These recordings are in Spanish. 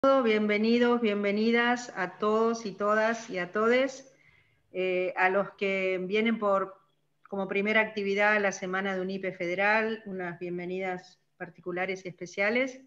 Bienvenidos, bienvenidas a todos y todas y a todes, a los que vienen como primera actividad a la Semana de UNIPE Federal, unas bienvenidas particulares y especiales.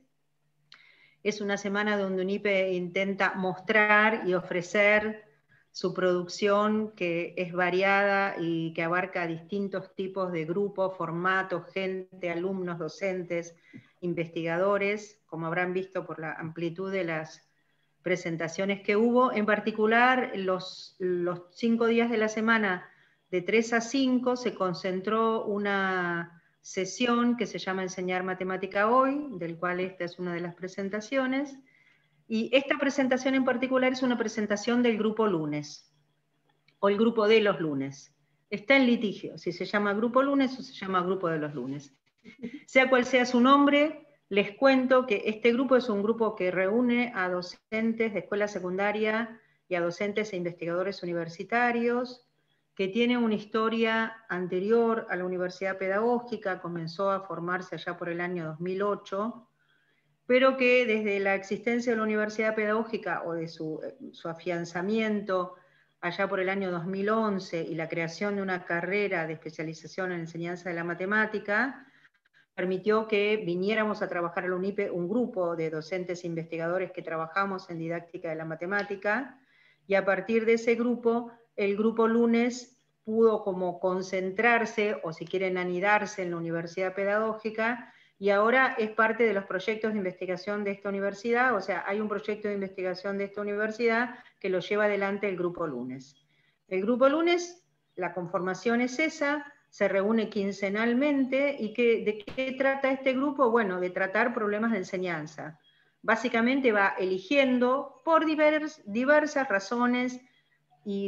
Es una semana donde UNIPE intenta mostrar y ofrecer su producción, que es variada y que abarca distintos tipos de grupos, formatos, gente, alumnos, docentes, investigadores, como habrán visto por la amplitud de las presentaciones que hubo. En particular, los 5 días de la semana, de 3 a 5, se concentró una sesión que se llama Enseñar Matemática Hoy, del cual esta es una de las presentaciones. Y esta presentación en particular es una presentación del grupo lunes, o el grupo de los lunes. Está en litigio, si se llama grupo lunes o se llama grupo de los lunes. Sea cual sea su nombre, les cuento que este grupo es un grupo que reúne a docentes de escuela secundaria y a docentes e investigadores universitarios, que tiene una historia anterior a la Universidad Pedagógica, comenzó a formarse allá por el año 2008, pero que desde la existencia de la Universidad Pedagógica o de su afianzamiento allá por el año 2011 y la creación de una carrera de especialización en enseñanza de la matemática, permitió que viniéramos a trabajar a la UNIPE un grupo de docentes e investigadores que trabajamos en didáctica de la matemática, y a partir de ese grupo, el grupo lunes pudo como concentrarse, o si quieren anidarse en la Universidad Pedagógica, y ahora es parte de los proyectos de investigación de esta universidad. O sea, hay un proyecto de investigación de esta universidad que lo lleva adelante el grupo lunes. El grupo lunes, la conformación es esa, se reúne quincenalmente. ¿Y de qué trata este grupo? Bueno, de tratar problemas de enseñanza. Básicamente va eligiendo por diversas razones y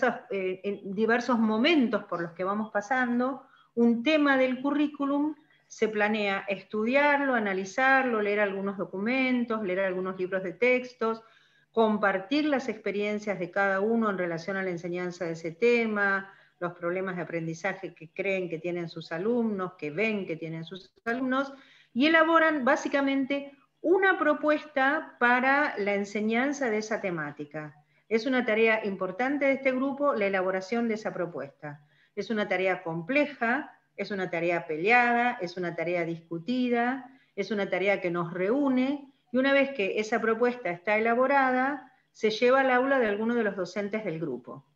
diversos momentos por los que vamos pasando un tema del currículum. Se planea estudiarlo, analizarlo, leer algunos documentos, leer algunos libros de textos, compartir las experiencias de cada uno en relación a la enseñanza de ese tema, los problemas de aprendizaje que creen que tienen sus alumnos, que ven que tienen sus alumnos, y elaboran básicamente una propuesta para la enseñanza de esa temática. Es una tarea importante de este grupo la elaboración de esa propuesta. Es una tarea compleja, es una tarea peleada, es una tarea discutida, es una tarea que nos reúne, y una vez que esa propuesta está elaborada, se lleva al aula de alguno de los docentes del grupo.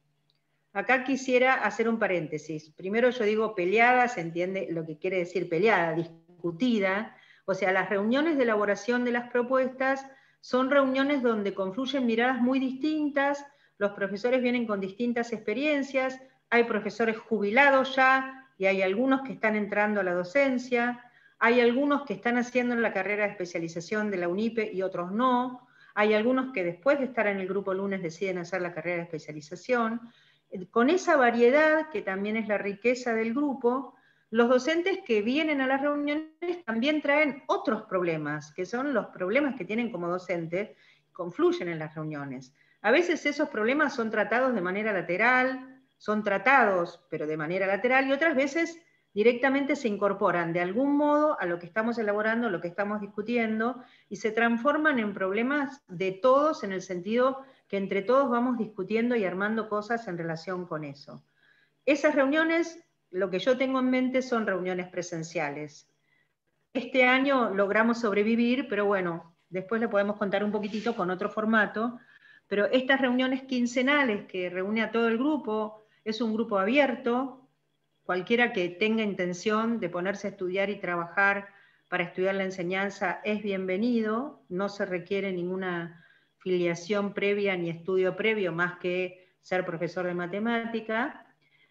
Acá quisiera hacer un paréntesis. Primero yo digo peleada, se entiende lo que quiere decir peleada, discutida. O sea, las reuniones de elaboración de las propuestas son reuniones donde confluyen miradas muy distintas, los profesores vienen con distintas experiencias, hay profesores jubilados ya, y hay algunos que están entrando a la docencia, hay algunos que están haciendo la carrera de especialización de la UNIPE y otros no, hay algunos que después de estar en el grupo lunes deciden hacer la carrera de especialización. Con esa variedad, que también es la riqueza del grupo, los docentes que vienen a las reuniones también traen otros problemas, que son los problemas que tienen como docentes, confluyen en las reuniones. A veces esos problemas son tratados de manera lateral, son tratados pero de manera lateral, y otras veces directamente se incorporan de algún modo a lo que estamos elaborando, lo que estamos discutiendo, y se transforman en problemas de todos, en el sentido que entre todos vamos discutiendo y armando cosas en relación con eso. Esas reuniones, lo que yo tengo en mente son reuniones presenciales. Este año logramos sobrevivir, pero bueno, después le podemos contar un poquitito con otro formato, pero estas reuniones quincenales que reúne a todo el grupo, es un grupo abierto, cualquiera que tenga intención de ponerse a estudiar y trabajar para estudiar la enseñanza es bienvenido, no se requiere ninguna filiación previa ni estudio previo, más que ser profesor de matemática.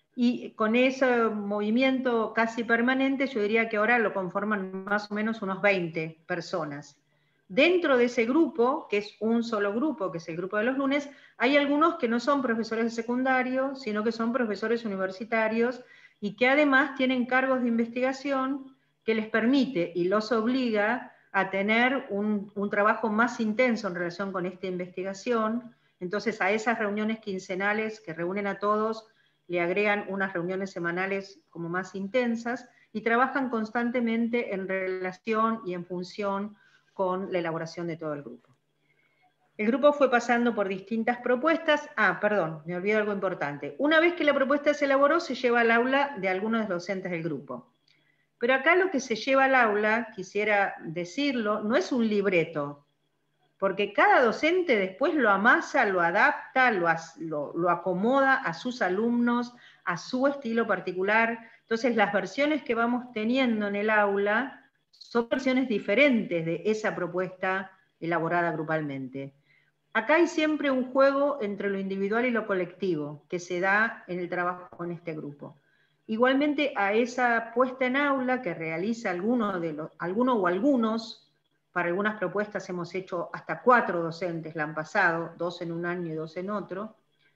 Y con ese movimiento casi permanente, yo diría que ahora lo conforman más o menos unos 20 personas. Dentro de ese grupo, que es un solo grupo, que es el grupo de los lunes, hay algunos que no son profesores de secundario, sino que son profesores universitarios, y que además tienen cargos de investigación que les permite y los obliga a tener un trabajo más intenso en relación con esta investigación. Entonces, a esas reuniones quincenales que reúnen a todos, le agregan unas reuniones semanales como más intensas, y trabajan constantemente en relación y en función con la elaboración de todo el grupo. El grupo fue pasando por distintas propuestas. Perdón, me olvidé algo importante. Una vez que la propuesta se elaboró, se lleva al aula de algunos de los docentes del grupo. Pero acá lo que se lleva al aula, quisiera decirlo, no es un libreto, porque cada docente después lo amasa, lo adapta, lo acomoda a sus alumnos, a su estilo particular. Entonces las versiones que vamos teniendo en el aula son versiones diferentes de esa propuesta elaborada grupalmente. Acá hay siempre un juego entre lo individual y lo colectivo que se da en el trabajo con este grupo. Igualmente a esa puesta en aula que realiza alguno o algunos, para algunas propuestas hemos hecho hasta 4 docentes la han pasado, 2 en un año y 2 en otro,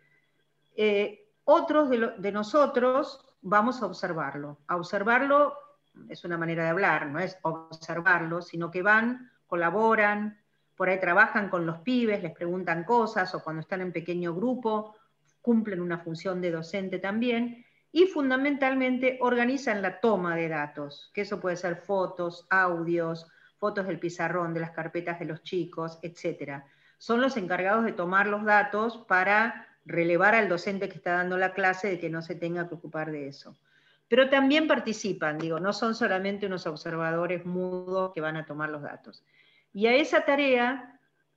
otros de nosotros vamos a observarlo. A observarlo es una manera de hablar, no es observarlo, sino que van, colaboran, por ahí trabajan con los pibes, les preguntan cosas, o cuando están en pequeño grupo, cumplen una función de docente también, y fundamentalmente organizan la toma de datos, que eso puede ser fotos, audios, fotos del pizarrón, de las carpetas de los chicos, etc. Son los encargados de tomar los datos para relevar al docente que está dando la clase de que no se tenga que ocupar de eso. Pero también participan, digo, no son solamente unos observadores mudos que van a tomar los datos. Y a esa tarea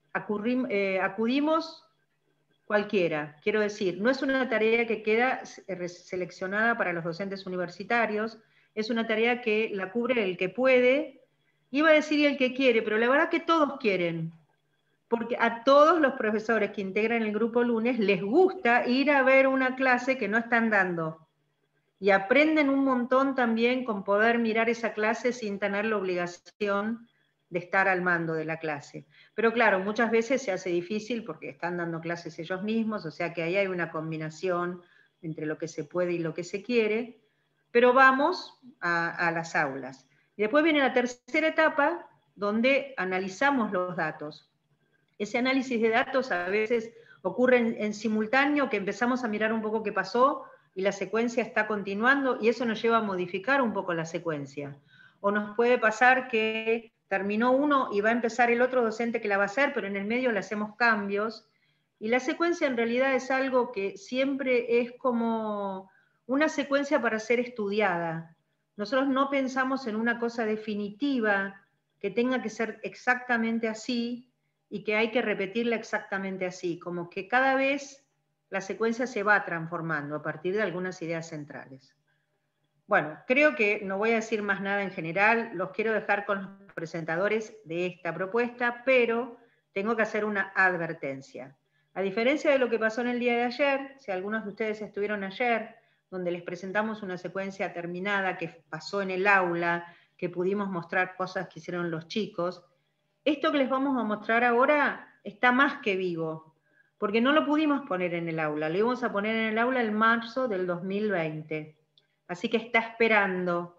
acudimos cualquiera, quiero decir, no es una tarea que queda seleccionada para los docentes universitarios, es una tarea que la cubre el que puede, iba a decir el que quiere, pero la verdad que todos quieren, porque a todos los profesores que integran el grupo lunes les gusta ir a ver una clase que no están dando. Y aprenden un montón también con poder mirar esa clase sin tener la obligación de estar al mando de la clase. Pero claro, muchas veces se hace difícil porque están dando clases ellos mismos, o sea que ahí hay una combinación entre lo que se puede y lo que se quiere, pero vamos a las aulas. Y después viene la tercera etapa, donde analizamos los datos. Ese análisis de datos a veces ocurre en simultáneo, que empezamos a mirar un poco qué pasó, y la secuencia está continuando, y eso nos lleva a modificar un poco la secuencia. O nos puede pasar que terminó uno y va a empezar el otro docente que la va a hacer, pero en el medio le hacemos cambios, y la secuencia en realidad es algo que siempre es como una secuencia para ser estudiada. Nosotros no pensamos en una cosa definitiva, que tenga que ser exactamente así, y que hay que repetirla exactamente así, como que cada vez la secuencia se va transformando a partir de algunas ideas centrales. Bueno, creo que no voy a decir más nada en general, los quiero dejar con los presentadores de esta propuesta, pero tengo que hacer una advertencia. A diferencia de lo que pasó en el día de ayer, si algunos de ustedes estuvieron ayer, donde les presentamos una secuencia terminada que pasó en el aula, que pudimos mostrar cosas que hicieron los chicos, esto que les vamos a mostrar ahora está más que vivo, porque no lo pudimos poner en el aula, lo íbamos a poner en el aula en marzo del 2020. Así que está esperando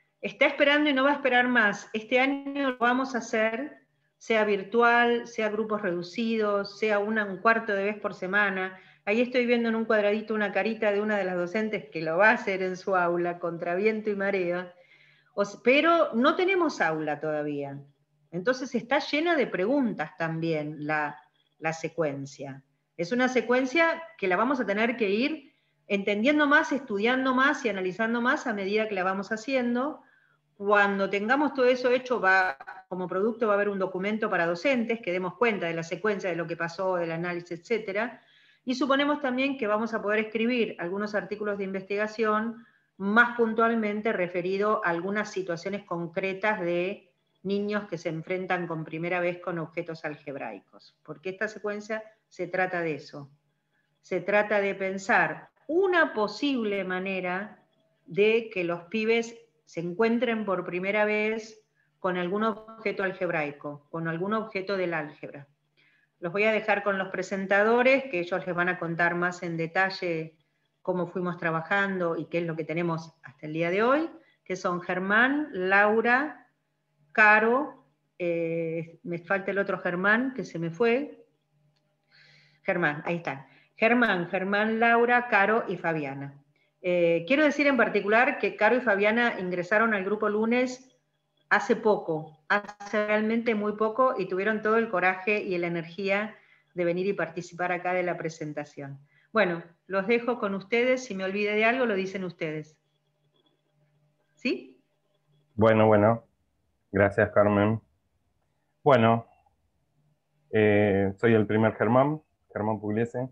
y no va a esperar más. Este año lo vamos a hacer, sea virtual, sea grupos reducidos, sea un cuarto de vez por semana. Ahí estoy viendo en un cuadradito una carita de una de las docentes que lo va a hacer en su aula, contra viento y marea. Pero no tenemos aula todavía. Entonces está llena de preguntas también la secuencia. Es una secuencia que la vamos a tener que ir entendiendo más, estudiando más y analizando más a medida que la vamos haciendo. Cuando tengamos todo eso hecho, como producto va a haber un documento para docentes que demos cuenta de la secuencia, de lo que pasó, del análisis, etc. Y suponemos también que vamos a poder escribir algunos artículos de investigación más puntualmente referido a algunas situaciones concretas de niños que se enfrentan con primera vez con objetos algebraicos. Porque esta secuencia se trata de eso. Se trata de pensar una posible manera de que los pibes se encuentren por primera vez con algún objeto algebraico, con algún objeto del álgebra. Los voy a dejar con los presentadores, que ellos les van a contar más en detalle cómo fuimos trabajando y qué es lo que tenemos hasta el día de hoy, que son Germán, Laura, Caro, me falta el otro Germán, que se me fue. Germán, ahí está. Germán, Laura, Caro y Fabiana. Quiero decir en particular que Caro y Fabiana ingresaron al grupo lunes hace poco, hace realmente muy poco, y tuvieron todo el coraje y la energía de venir y participar acá de la presentación. Bueno, los dejo con ustedes. Si me olvidé de algo, lo dicen ustedes. ¿Sí? Bueno, gracias Carmen. Bueno, soy el primer Germán Pugliese.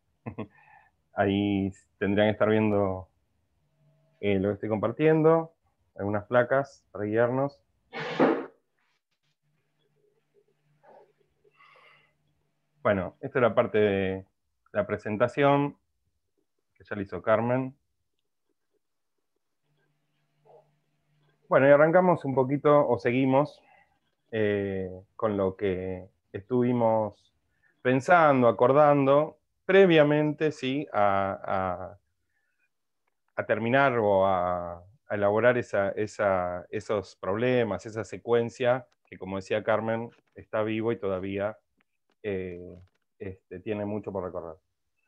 Ahí tendrían que estar viendo lo que estoy compartiendo, algunas placas para guiarnos. Bueno, esta es la parte de la presentación que ya la hizo Carmen. Bueno, y arrancamos un poquito, o seguimos, con lo que estuvimos pensando, acordando, previamente, sí, a terminar o a elaborar esos problemas, esa secuencia que, como decía Carmen, está vivo y todavía tiene mucho por recorrer.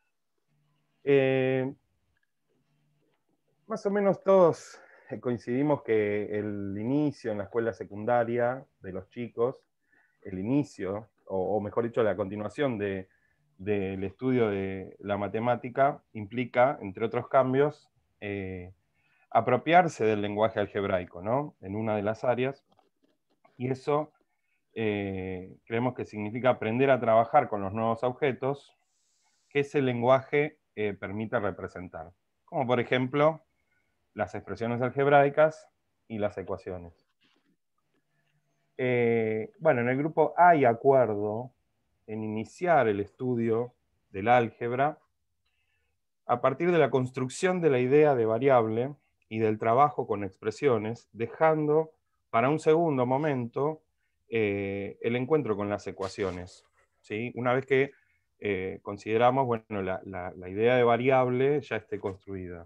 Más o menos todos coincidimos que el inicio en la escuela secundaria de los chicos, el inicio, o mejor dicho, la continuación del estudio de la matemática, implica, entre otros cambios, apropiarse del lenguaje algebraico, ¿no? En una de las áreas, y eso creemos que significa aprender a trabajar con los nuevos objetos que ese lenguaje permite representar, como por ejemplo las expresiones algebraicas y las ecuaciones. Bueno, en el grupo hay acuerdo en iniciar el estudio del álgebra a partir de la construcción de la idea de variable y del trabajo con expresiones, dejando para un segundo momento el encuentro con las ecuaciones, ¿sí? Una vez que consideramos, bueno, la idea de variable ya esté construida.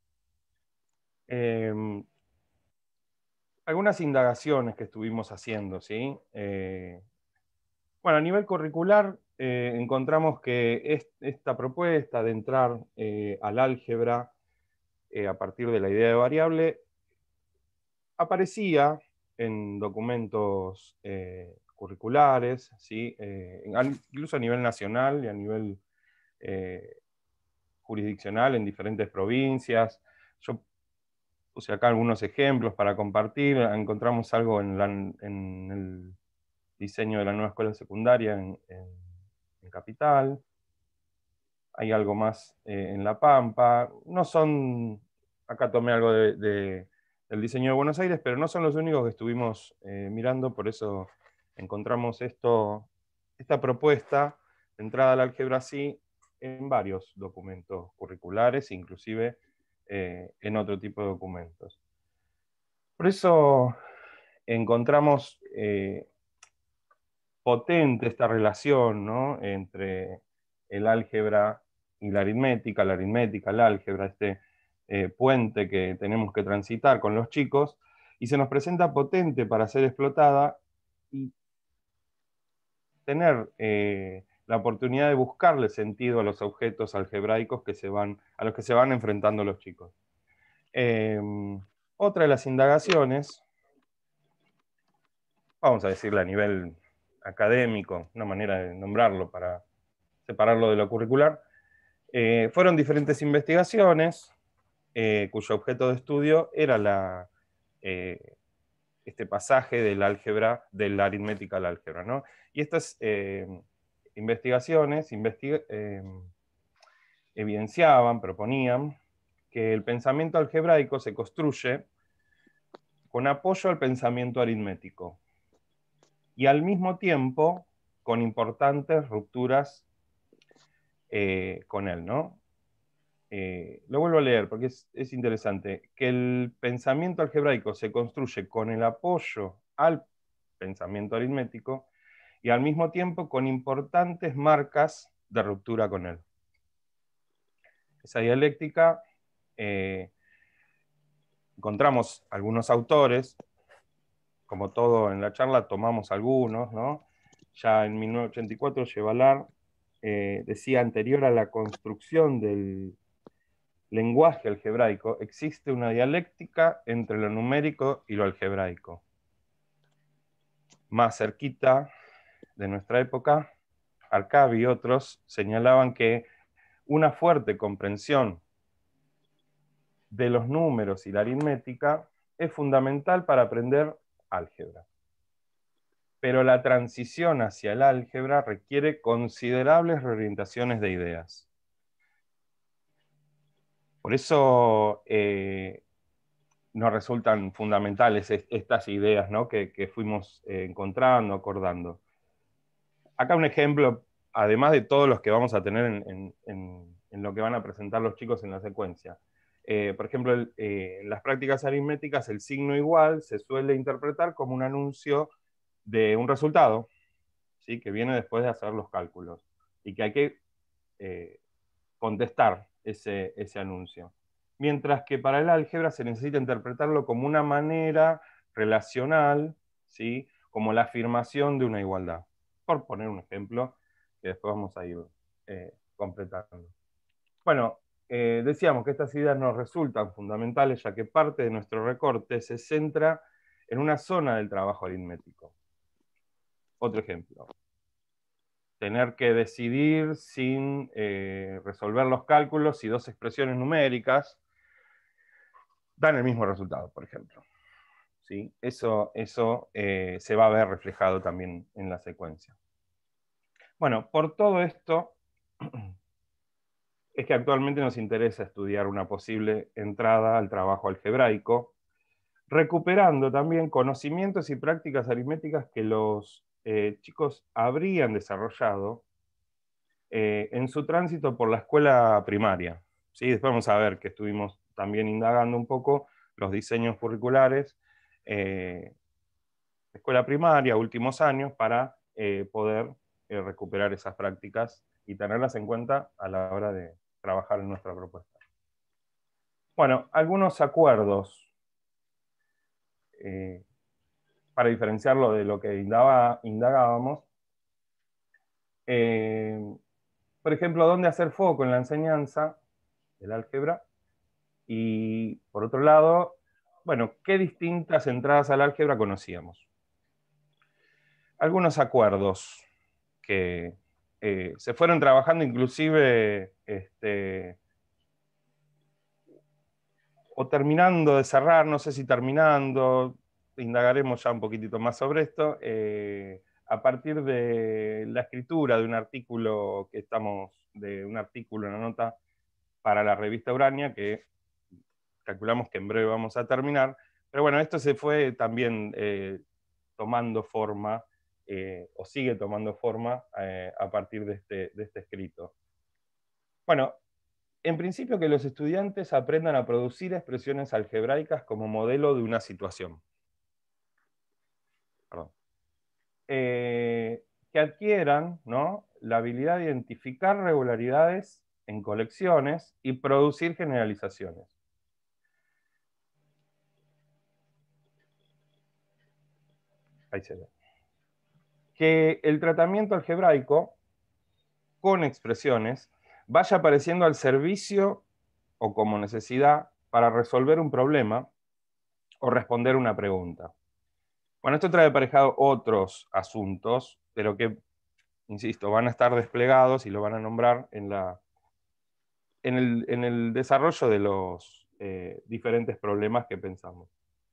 Algunas indagaciones que estuvimos haciendo, ¿sí? Bueno, a nivel curricular encontramos que esta propuesta de entrar al álgebra a partir de la idea de variable aparecía en documentos curriculares, ¿sí? Incluso a nivel nacional y a nivel jurisdiccional en diferentes provincias. Yo puse acá algunos ejemplos para compartir. Encontramos algo en el diseño de la nueva escuela secundaria en Capital. Hay algo más en La Pampa. No son, acá tomé algo del diseño de Buenos Aires, pero no son los únicos que estuvimos mirando, por eso encontramos esta propuesta de entrada al álgebra sí en varios documentos curriculares, inclusive en otro tipo de documentos. Por eso encontramos potente esta relación, ¿no? Entre el álgebra y la aritmética, el álgebra, este puente que tenemos que transitar con los chicos, y se nos presenta potente para ser explotada y tener la oportunidad de buscarle sentido a los objetos algebraicos a los que se van enfrentando los chicos. Otra de las indagaciones, vamos a decirle a nivel académico, una manera de nombrarlo para separarlo de lo curricular, fueron diferentes investigaciones cuyo objeto de estudio era este pasaje del álgebra, de la aritmética al álgebra, ¿no? Y estas investigaciones evidenciaban, proponían, que el pensamiento algebraico se construye con apoyo al pensamiento aritmético y al mismo tiempo con importantes rupturas con él, ¿no? Lo vuelvo a leer porque es interesante, que el pensamiento algebraico se construye con el apoyo al pensamiento aritmético y al mismo tiempo con importantes marcas de ruptura con él. Esa dialéctica, encontramos algunos autores, como todo en la charla tomamos algunos, ¿no? Ya en 1984 Chevalard decía, anterior a la construcción del lenguaje algebraico, existe una dialéctica entre lo numérico y lo algebraico. Más cerquita de nuestra época, Arcavi y otros señalaban que una fuerte comprensión de los números y la aritmética es fundamental para aprender álgebra. Pero la transición hacia el álgebra requiere considerables reorientaciones de ideas. Por eso nos resultan fundamentales estas ideas, ¿no? que fuimos encontrando, acordando. Acá un ejemplo, además de todos los que vamos a tener en lo que van a presentar los chicos en la secuencia. Por ejemplo, en las prácticas aritméticas, el signo igual se suele interpretar como un anuncio de un resultado, ¿sí? Que viene después de hacer los cálculos, y que hay que contestar ese anuncio. Mientras que para el álgebra se necesita interpretarlo como una manera relacional, ¿sí? Como la afirmación de una igualdad. Por poner un ejemplo que después vamos a ir completando. Bueno, decíamos que estas ideas nos resultan fundamentales ya que parte de nuestro recorte se centra en una zona del trabajo aritmético. Otro ejemplo. Tener que decidir sin resolver los cálculos si dos expresiones numéricas dan el mismo resultado, por ejemplo. ¿Sí? Eso se va a ver reflejado también en la secuencia. Bueno, por todo esto es que actualmente nos interesa estudiar una posible entrada al trabajo algebraico, recuperando también conocimientos y prácticas aritméticas que los chicos habrían desarrollado en su tránsito por la escuela primaria. ¿Sí? Después vamos a ver que estuvimos también indagando un poco los diseños curriculares, escuela primaria, últimos años, para poder recuperar esas prácticas y tenerlas en cuenta a la hora de trabajar en nuestra propuesta. Bueno, algunos acuerdos para diferenciarlo de lo que indagábamos. Por ejemplo, dónde hacer foco en la enseñanza del álgebra. Y por otro lado, bueno, ¿qué distintas entradas al álgebra conocíamos? Algunos acuerdos que se fueron trabajando inclusive o terminando de cerrar, no sé si terminando, indagaremos ya un poquitito más sobre esto, a partir de la escritura de un artículo una nota para la revista Urania, que calculamos que en breve vamos a terminar, pero bueno, esto se fue también tomando forma, o sigue tomando forma a partir de este escrito. Bueno, en principio que los estudiantes aprendan a producir expresiones algebraicas como modelo de una situación. Perdón. Que adquieran, ¿no?, la habilidad de identificar regularidades en colecciones y producir generalizaciones. Ahí se ve. Que el tratamiento algebraico con expresiones vaya apareciendo al servicio o como necesidad para resolver un problema o responder una pregunta. Bueno, esto trae aparejado otros asuntos, pero que, insisto, van a estar desplegados y lo van a nombrar en el desarrollo de los diferentes problemas que pensamos.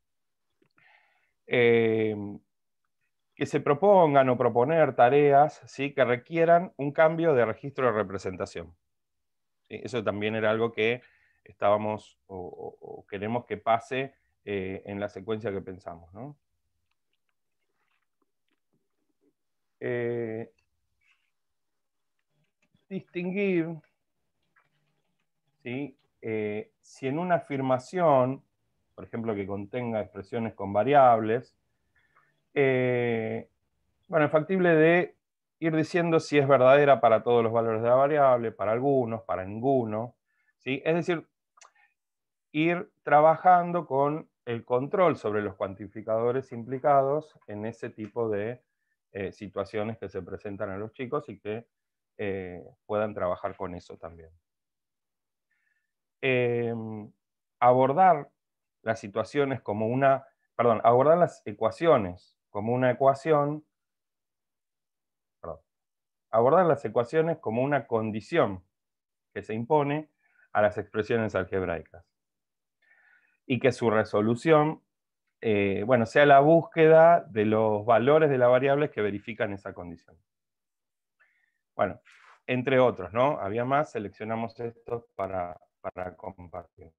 Que se propongan o proponer tareas, ¿sí?, que requieran un cambio de registro de representación. ¿Sí? Eso también era algo que estábamos o queremos que pase en la secuencia que pensamos, ¿no? Distinguir, ¿sí?, si en una afirmación, por ejemplo, que contenga expresiones con variables, bueno, es factible de ir diciendo si es verdadera para todos los valores de la variable, para algunos, para ninguno, ¿sí? Es decir, ir trabajando con el control sobre los cuantificadores implicados en ese tipo de situaciones que se presentan a los chicos y que puedan trabajar con eso también. Abordar las situaciones como abordar las ecuaciones como una ecuación, abordar las ecuaciones como una condición que se impone a las expresiones algebraicas. Y que su resolución, bueno, sea la búsqueda de los valores de las variables que verifican esa condición. Bueno, entre otros, ¿no? Había más, seleccionamos estos para compartir.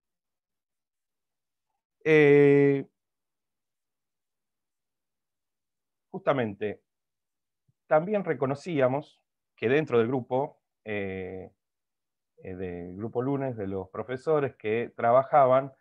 Justamente, también reconocíamos que dentro del grupo Lunes, de los profesores que trabajaban,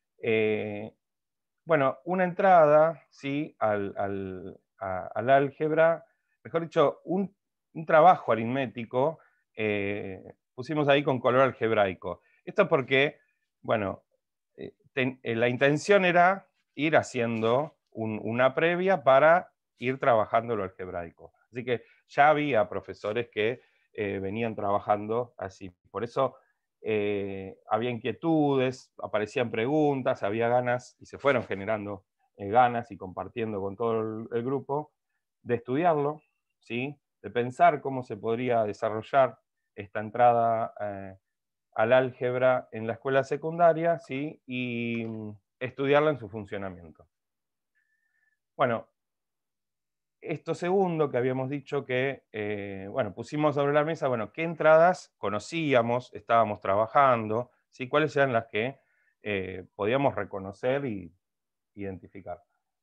bueno, una entrada, ¿sí?, al álgebra, mejor dicho, un trabajo aritmético, pusimos ahí con color algebraico. Esto porque, bueno, la intención era ir haciendo una previa para ir trabajando lo algebraico. Así que ya había profesores que venían trabajando así. Por eso había inquietudes, aparecían preguntas, había ganas, y se fueron generando ganas y compartiendo con todo el grupo, de estudiarlo, ¿sí?, de pensar cómo se podría desarrollar esta entrada al álgebra en la escuela secundaria, ¿sí?, y estudiarla en su funcionamiento. Bueno, esto segundo que habíamos dicho que, bueno, pusimos sobre la mesa, bueno, qué entradas conocíamos, estábamos trabajando, ¿sí?, cuáles eran las que podíamos reconocer y identificar.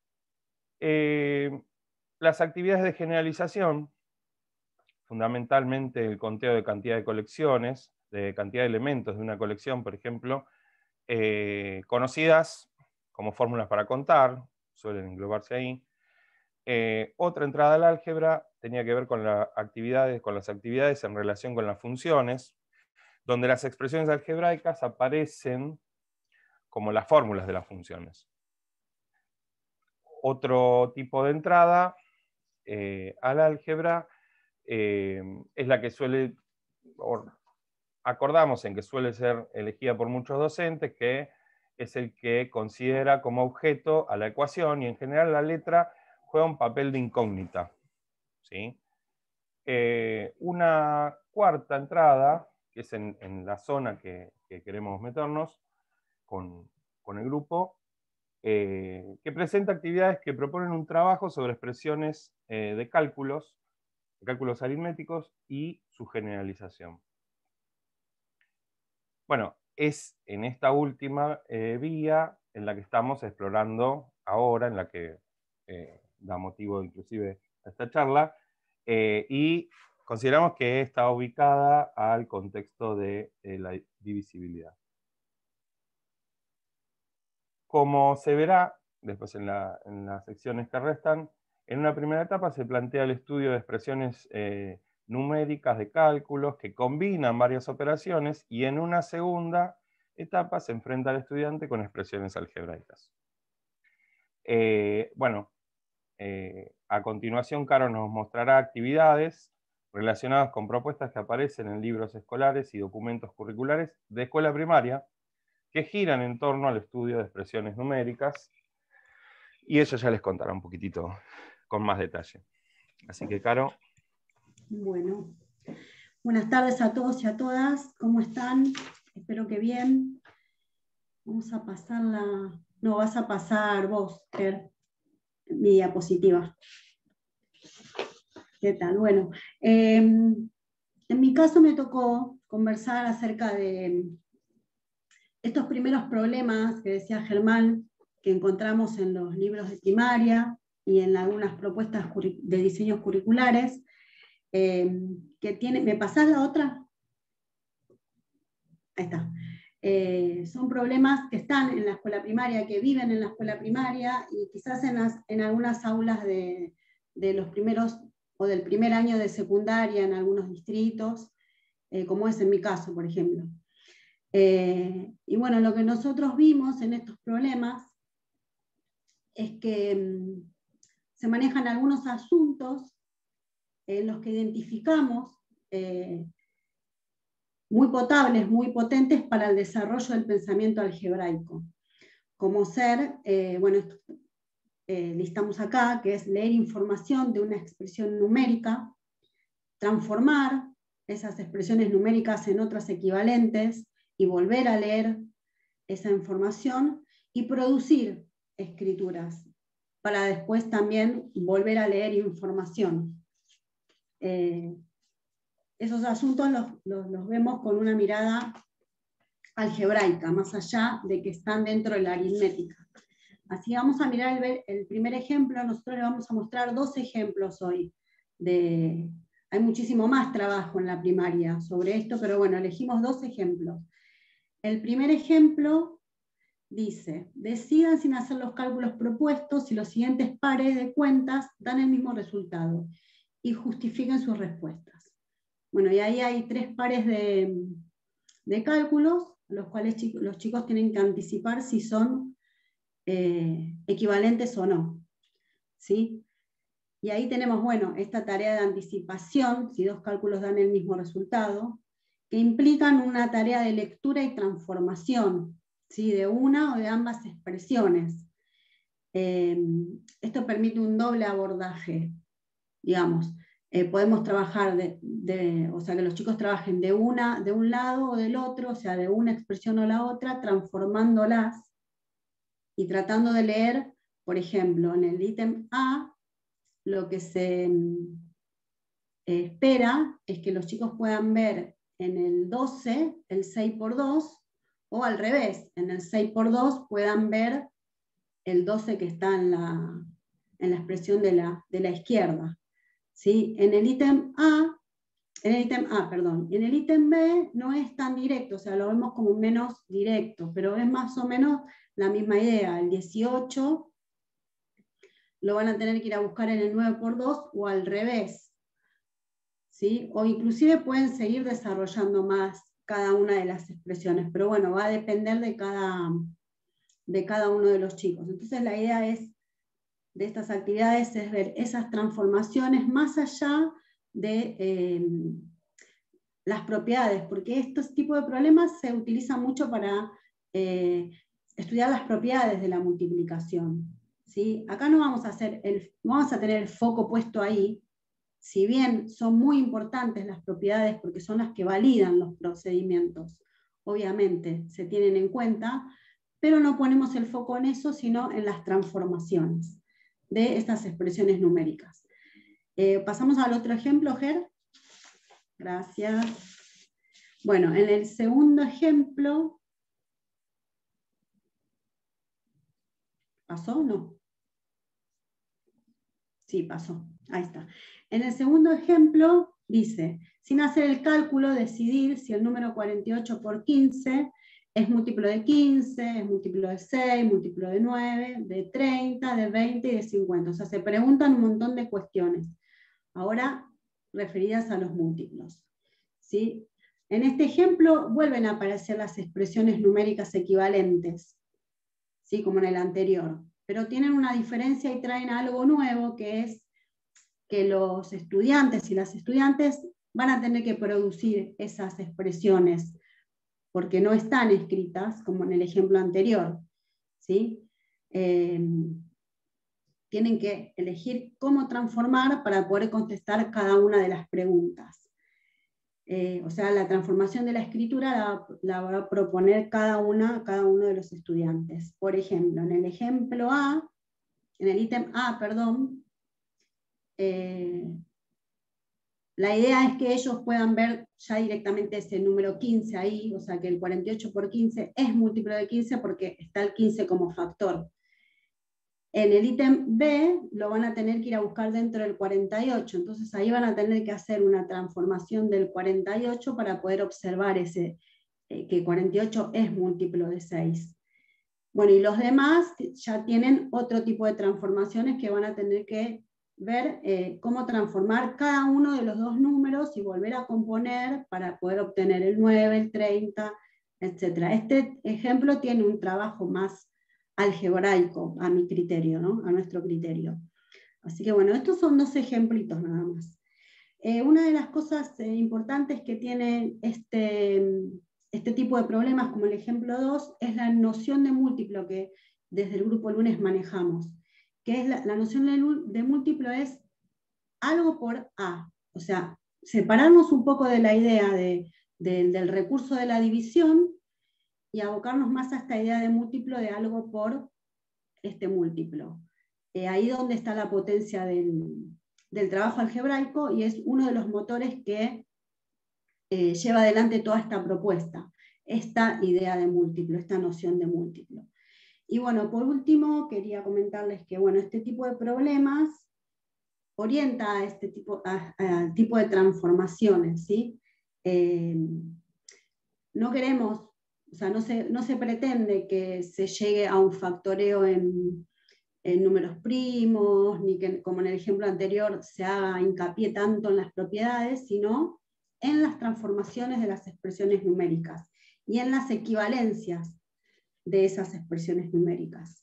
Las actividades de generalización, fundamentalmente el conteo de cantidad de colecciones, de cantidad de elementos de una colección, por ejemplo, conocidas como fórmulas para contar, suelen englobarse ahí. Otra entrada al álgebra tenía que ver con las actividades en relación con las funciones, donde las expresiones algebraicas aparecen como las fórmulas de las funciones. Otro tipo de entrada al álgebra es la que acordamos en que suele ser elegida por muchos docentes, que es el que considera como objeto a la ecuación, y en general la letra juega un papel de incógnita, ¿sí? Una cuarta entrada, que es en la zona que queremos meternos con el grupo, que presenta actividades que proponen un trabajo sobre expresiones de cálculos aritméticos y su generalización. Bueno, es en esta última vía en la que estamos explorando ahora, en la que da motivo inclusive a esta charla, y consideramos que está ubicada al contexto de la divisibilidad. Como se verá después en las secciones que restan, en una primera etapa se plantea el estudio de expresiones numéricas de cálculos que combinan varias operaciones, y en una segunda etapa se enfrenta al estudiante con expresiones algebraicas. Bueno, a continuación Caro nos mostrará actividades relacionadas con propuestas que aparecen en libros escolares y documentos curriculares de escuela primaria, que giran en torno al estudio de expresiones numéricas, y eso ya les contará un poquitito con más detalle. Así que, Caro. Bueno, buenas tardes a todos y a todas, ¿cómo están? Espero que bien. Vamos a pasar no, vas a pasar vos, Fer, mi diapositiva. ¿Qué tal? Bueno, en mi caso me tocó conversar acerca de estos primeros problemas que decía Germán, que encontramos en los libros de primaria y en algunas propuestas de diseños curriculares, que tiene. ¿Me pasás la otra? Ahí está. Son problemas que están en la escuela primaria, que viven en la escuela primaria, y quizás en algunas aulas de los primeros o del primer año de secundaria en algunos distritos, como es en mi caso, por ejemplo. Y bueno, lo que nosotros vimos en estos problemas es que se manejan algunos asuntos en los que identificamos muy potables, muy potentes para el desarrollo del pensamiento algebraico, como ser, bueno, esto, listamos acá, que es leer información de una expresión numérica, transformar esas expresiones numéricas en otras equivalentes y volver a leer esa información y producir escrituras para después también volver a leer información. Esos asuntos los vemos con una mirada algebraica, más allá de que están dentro de la aritmética. Así vamos a mirar el primer ejemplo. Nosotros le vamos a mostrar 2 ejemplos hoy. Hay muchísimo más trabajo en la primaria sobre esto, pero bueno, elegimos 2 ejemplos. El primer ejemplo dice: decidan sin hacer los cálculos propuestos si los siguientes pares de cuentas dan el mismo resultado y justifiquen sus respuestas. Bueno, y ahí hay 3 pares de cálculos, los cuales los chicos tienen que anticipar si son equivalentes o no. ¿Sí? Y ahí tenemos, bueno, esta tarea de anticipación, si 2 cálculos dan el mismo resultado, que implican una tarea de lectura y transformación, ¿sí? De una o de ambas expresiones. Esto permite un doble abordaje, digamos. Podemos trabajar, o sea, que los chicos trabajen de un lado o del otro, o sea, de una expresión o la otra, transformándolas y tratando de leer, por ejemplo, en el ítem A, lo que se espera es que los chicos puedan ver en el 12 el 6 por 2, o al revés, en el 6 por 2 puedan ver el 12 que está en la expresión de la izquierda. ¿Sí? En el ítem B no es tan directo, o sea, lo vemos como menos directo, pero es más o menos la misma idea. El 18 lo van a tener que ir a buscar en el 9 por 2 o al revés. ¿Sí? O inclusive pueden seguir desarrollando más cada una de las expresiones, pero bueno, va a depender de cada uno de los chicos. Entonces la idea de estas actividades es ver esas transformaciones más allá de las propiedades, porque estos tipos de problemas se utilizan mucho para estudiar las propiedades de la multiplicación. ¿Sí? Acá no vamos a tener el foco puesto ahí, si bien son muy importantes las propiedades porque son las que validan los procedimientos, obviamente se tienen en cuenta, pero no ponemos el foco en eso, sino en las transformaciones de estas expresiones numéricas. Pasamos al otro ejemplo, Ger. Gracias. Bueno, en el segundo ejemplo, ¿pasó o no? Sí, pasó. Ahí está. En el segundo ejemplo dice, sin hacer el cálculo, decidir si el número 48 por 15 es múltiplo de 15, es múltiplo de 6, múltiplo de 9, de 30, de 20 y de 50. O sea, se preguntan un montón de cuestiones. Ahora, referidas a los múltiplos. ¿Sí? En este ejemplo vuelven a aparecer las expresiones numéricas equivalentes, ¿sí? Como en el anterior. Pero tienen una diferencia y traen algo nuevo, que es que los estudiantes y las estudiantes van a tener que producir esas expresiones, porque no están escritas, como en el ejemplo anterior. ¿Sí? Tienen que elegir cómo transformar para poder contestar cada una de las preguntas. O sea, la transformación de la escritura la va a proponer cada uno de los estudiantes. Por ejemplo, en el ejemplo A, en el ítem A, perdón, la idea es que ellos puedan ver ya directamente ese número 15 ahí, o sea que el 48 por 15 es múltiplo de 15 porque está el 15 como factor. En el ítem B lo van a tener que ir a buscar dentro del 48, entonces ahí van a tener que hacer una transformación del 48 para poder observar que 48 es múltiplo de 6. Bueno, y los demás ya tienen otro tipo de transformaciones que van a tener que ver cómo transformar cada uno de los 2 números y volver a componer para poder obtener el 9, el 30, etc. Este ejemplo tiene un trabajo más algebraico a mi criterio, ¿no? A nuestro criterio. Así que bueno, estos son 2 ejemplitos nada más. Una de las cosas importantes que tiene este tipo de problemas, como el ejemplo 2, es la noción de múltiplo que desde el grupo lunes manejamos, que es la noción de múltiplo es algo por A, o sea, separarnos un poco de la idea del recurso de la división y abocarnos más a esta idea de múltiplo, de algo por este múltiplo. Ahí donde está la potencia del trabajo algebraico, y es uno de los motores que lleva adelante toda esta propuesta, esta idea de múltiplo, esta noción de múltiplo. Y bueno, por último, quería comentarles que bueno, este tipo de problemas orienta a este tipo de transformaciones, ¿sí? No queremos, o sea, no se pretende que se llegue a un factoreo en números primos, ni que, como en el ejemplo anterior, se haga hincapié tanto en las propiedades, sino en las transformaciones de las expresiones numéricas y en las equivalencias de esas expresiones numéricas.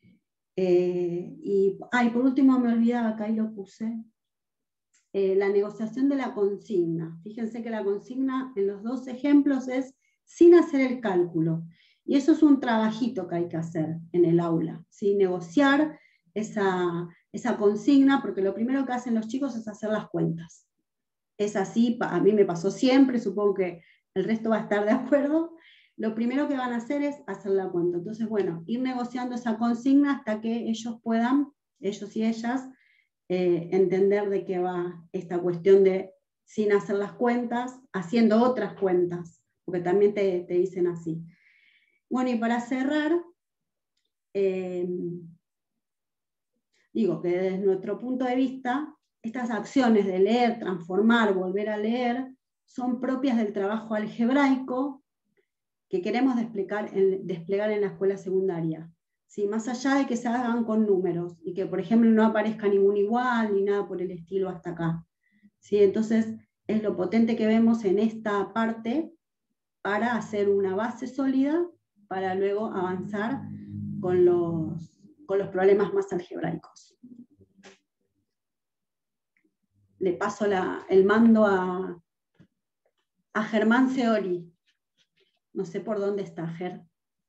Y por último me olvidaba, acá ahí lo puse, la negociación de la consigna. Fíjense que la consigna en los dos ejemplos es sin hacer el cálculo. Y eso es un trabajito que hay que hacer en el aula, ¿sí? Negociar esa consigna, porque lo primero que hacen los chicos es hacer las cuentas. Es así, a mí me pasó siempre, supongo que el resto va a estar de acuerdo. Lo primero que van a hacer es hacer la cuenta. Entonces, bueno, ir negociando esa consigna hasta que ellos puedan, ellos y ellas, entender de qué va esta cuestión de sin hacer las cuentas, haciendo otras cuentas, porque también te dicen así. Bueno, y para cerrar, digo que desde nuestro punto de vista, estas acciones de leer, transformar, volver a leer, son propias del trabajo algebraico que queremos desplegar en la escuela secundaria. ¿Sí? Más allá de que se hagan con números y que, por ejemplo, no aparezca ningún igual ni nada por el estilo hasta acá. ¿Sí? Entonces, es lo potente que vemos en esta parte para hacer una base sólida para luego avanzar con los problemas más algebraicos. Le paso el mando a Germán Seori. No sé por dónde está, Ger.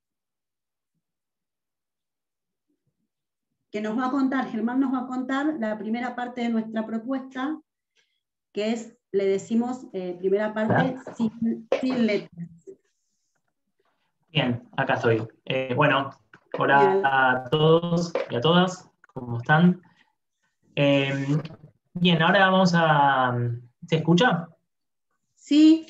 Que nos va a contar, Germán nos va a contar la primera parte de nuestra propuesta, que es, le decimos, primera parte sin letras. Bien, acá estoy. Bueno, hola a todos y a todas, ¿cómo están? Bien, ahora vamos a... ¿Se escucha? Sí.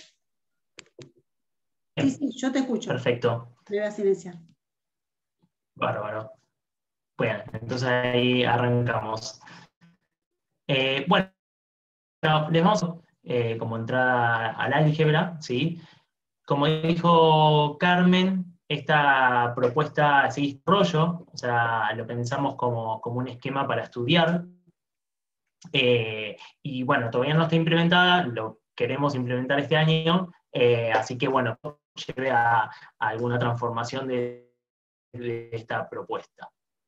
Sí, yo te escucho. Perfecto. Me voy a silenciar. Bárbaro. Bueno, entonces ahí arrancamos. Bueno, les vamos como entrada al álgebra, ¿sí? Como dijo Carmen, esta propuesta sigue rollo, o sea, lo pensamos como un esquema para estudiar. Y bueno, todavía no está implementada, lo queremos implementar este año, así que bueno, lleve a alguna transformación de esta propuesta.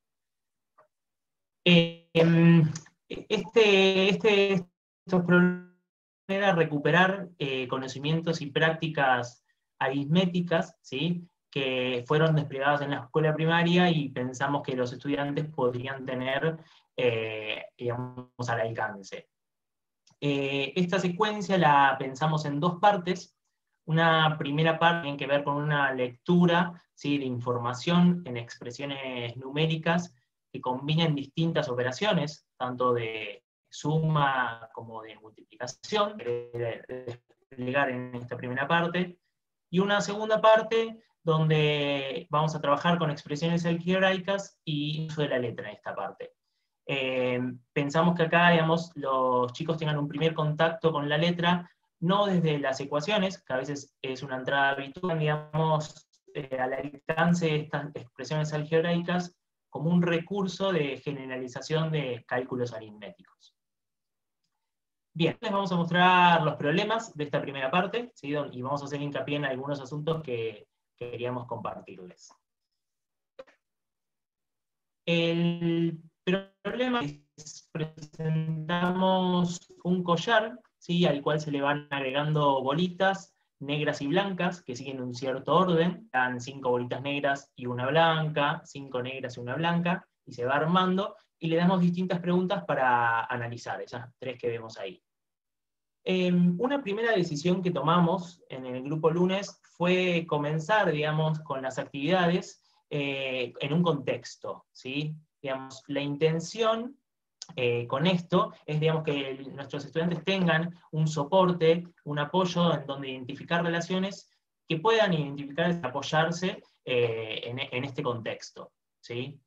Estos problemas era recuperar conocimientos y prácticas aritméticas, ¿sí? Que fueron desplegadas en la escuela primaria y pensamos que los estudiantes podrían tener, digamos, al alcance. Esta secuencia la pensamos en dos partes. Una primera parte tiene que ver con una lectura, ¿sí? De información en expresiones numéricas que combinen distintas operaciones, tanto de suma como de multiplicación, desplegar en esta primera parte, y una segunda parte donde vamos a trabajar con expresiones algebraicas y uso de la letra en esta parte. Pensamos que acá, digamos, los chicos tengan un primer contacto con la letra, no desde las ecuaciones, que a veces es una entrada habitual, digamos, al alcance de estas expresiones algebraicas, como un recurso de generalización de cálculos aritméticos. Bien, les vamos a mostrar los problemas de esta primera parte, ¿sí? Y vamos a hacer hincapié en algunos asuntos que queríamos compartirles. El problema es presentamos un collar, ¿sí? Al cual se le van agregando bolitas negras y blancas que siguen un cierto orden. Dan 5 bolitas negras y una blanca, 5 negras y una blanca, y se va armando, y le damos distintas preguntas para analizar, esas 3 que vemos ahí. Una primera decisión que tomamos en el grupo lunes fue comenzar, digamos, con las actividades en un contexto, ¿sí? Digamos, la intención con esto es, digamos, que nuestros estudiantes tengan un soporte, un apoyo en donde identificar relaciones que puedan identificar y apoyarse en este contexto, ¿sí?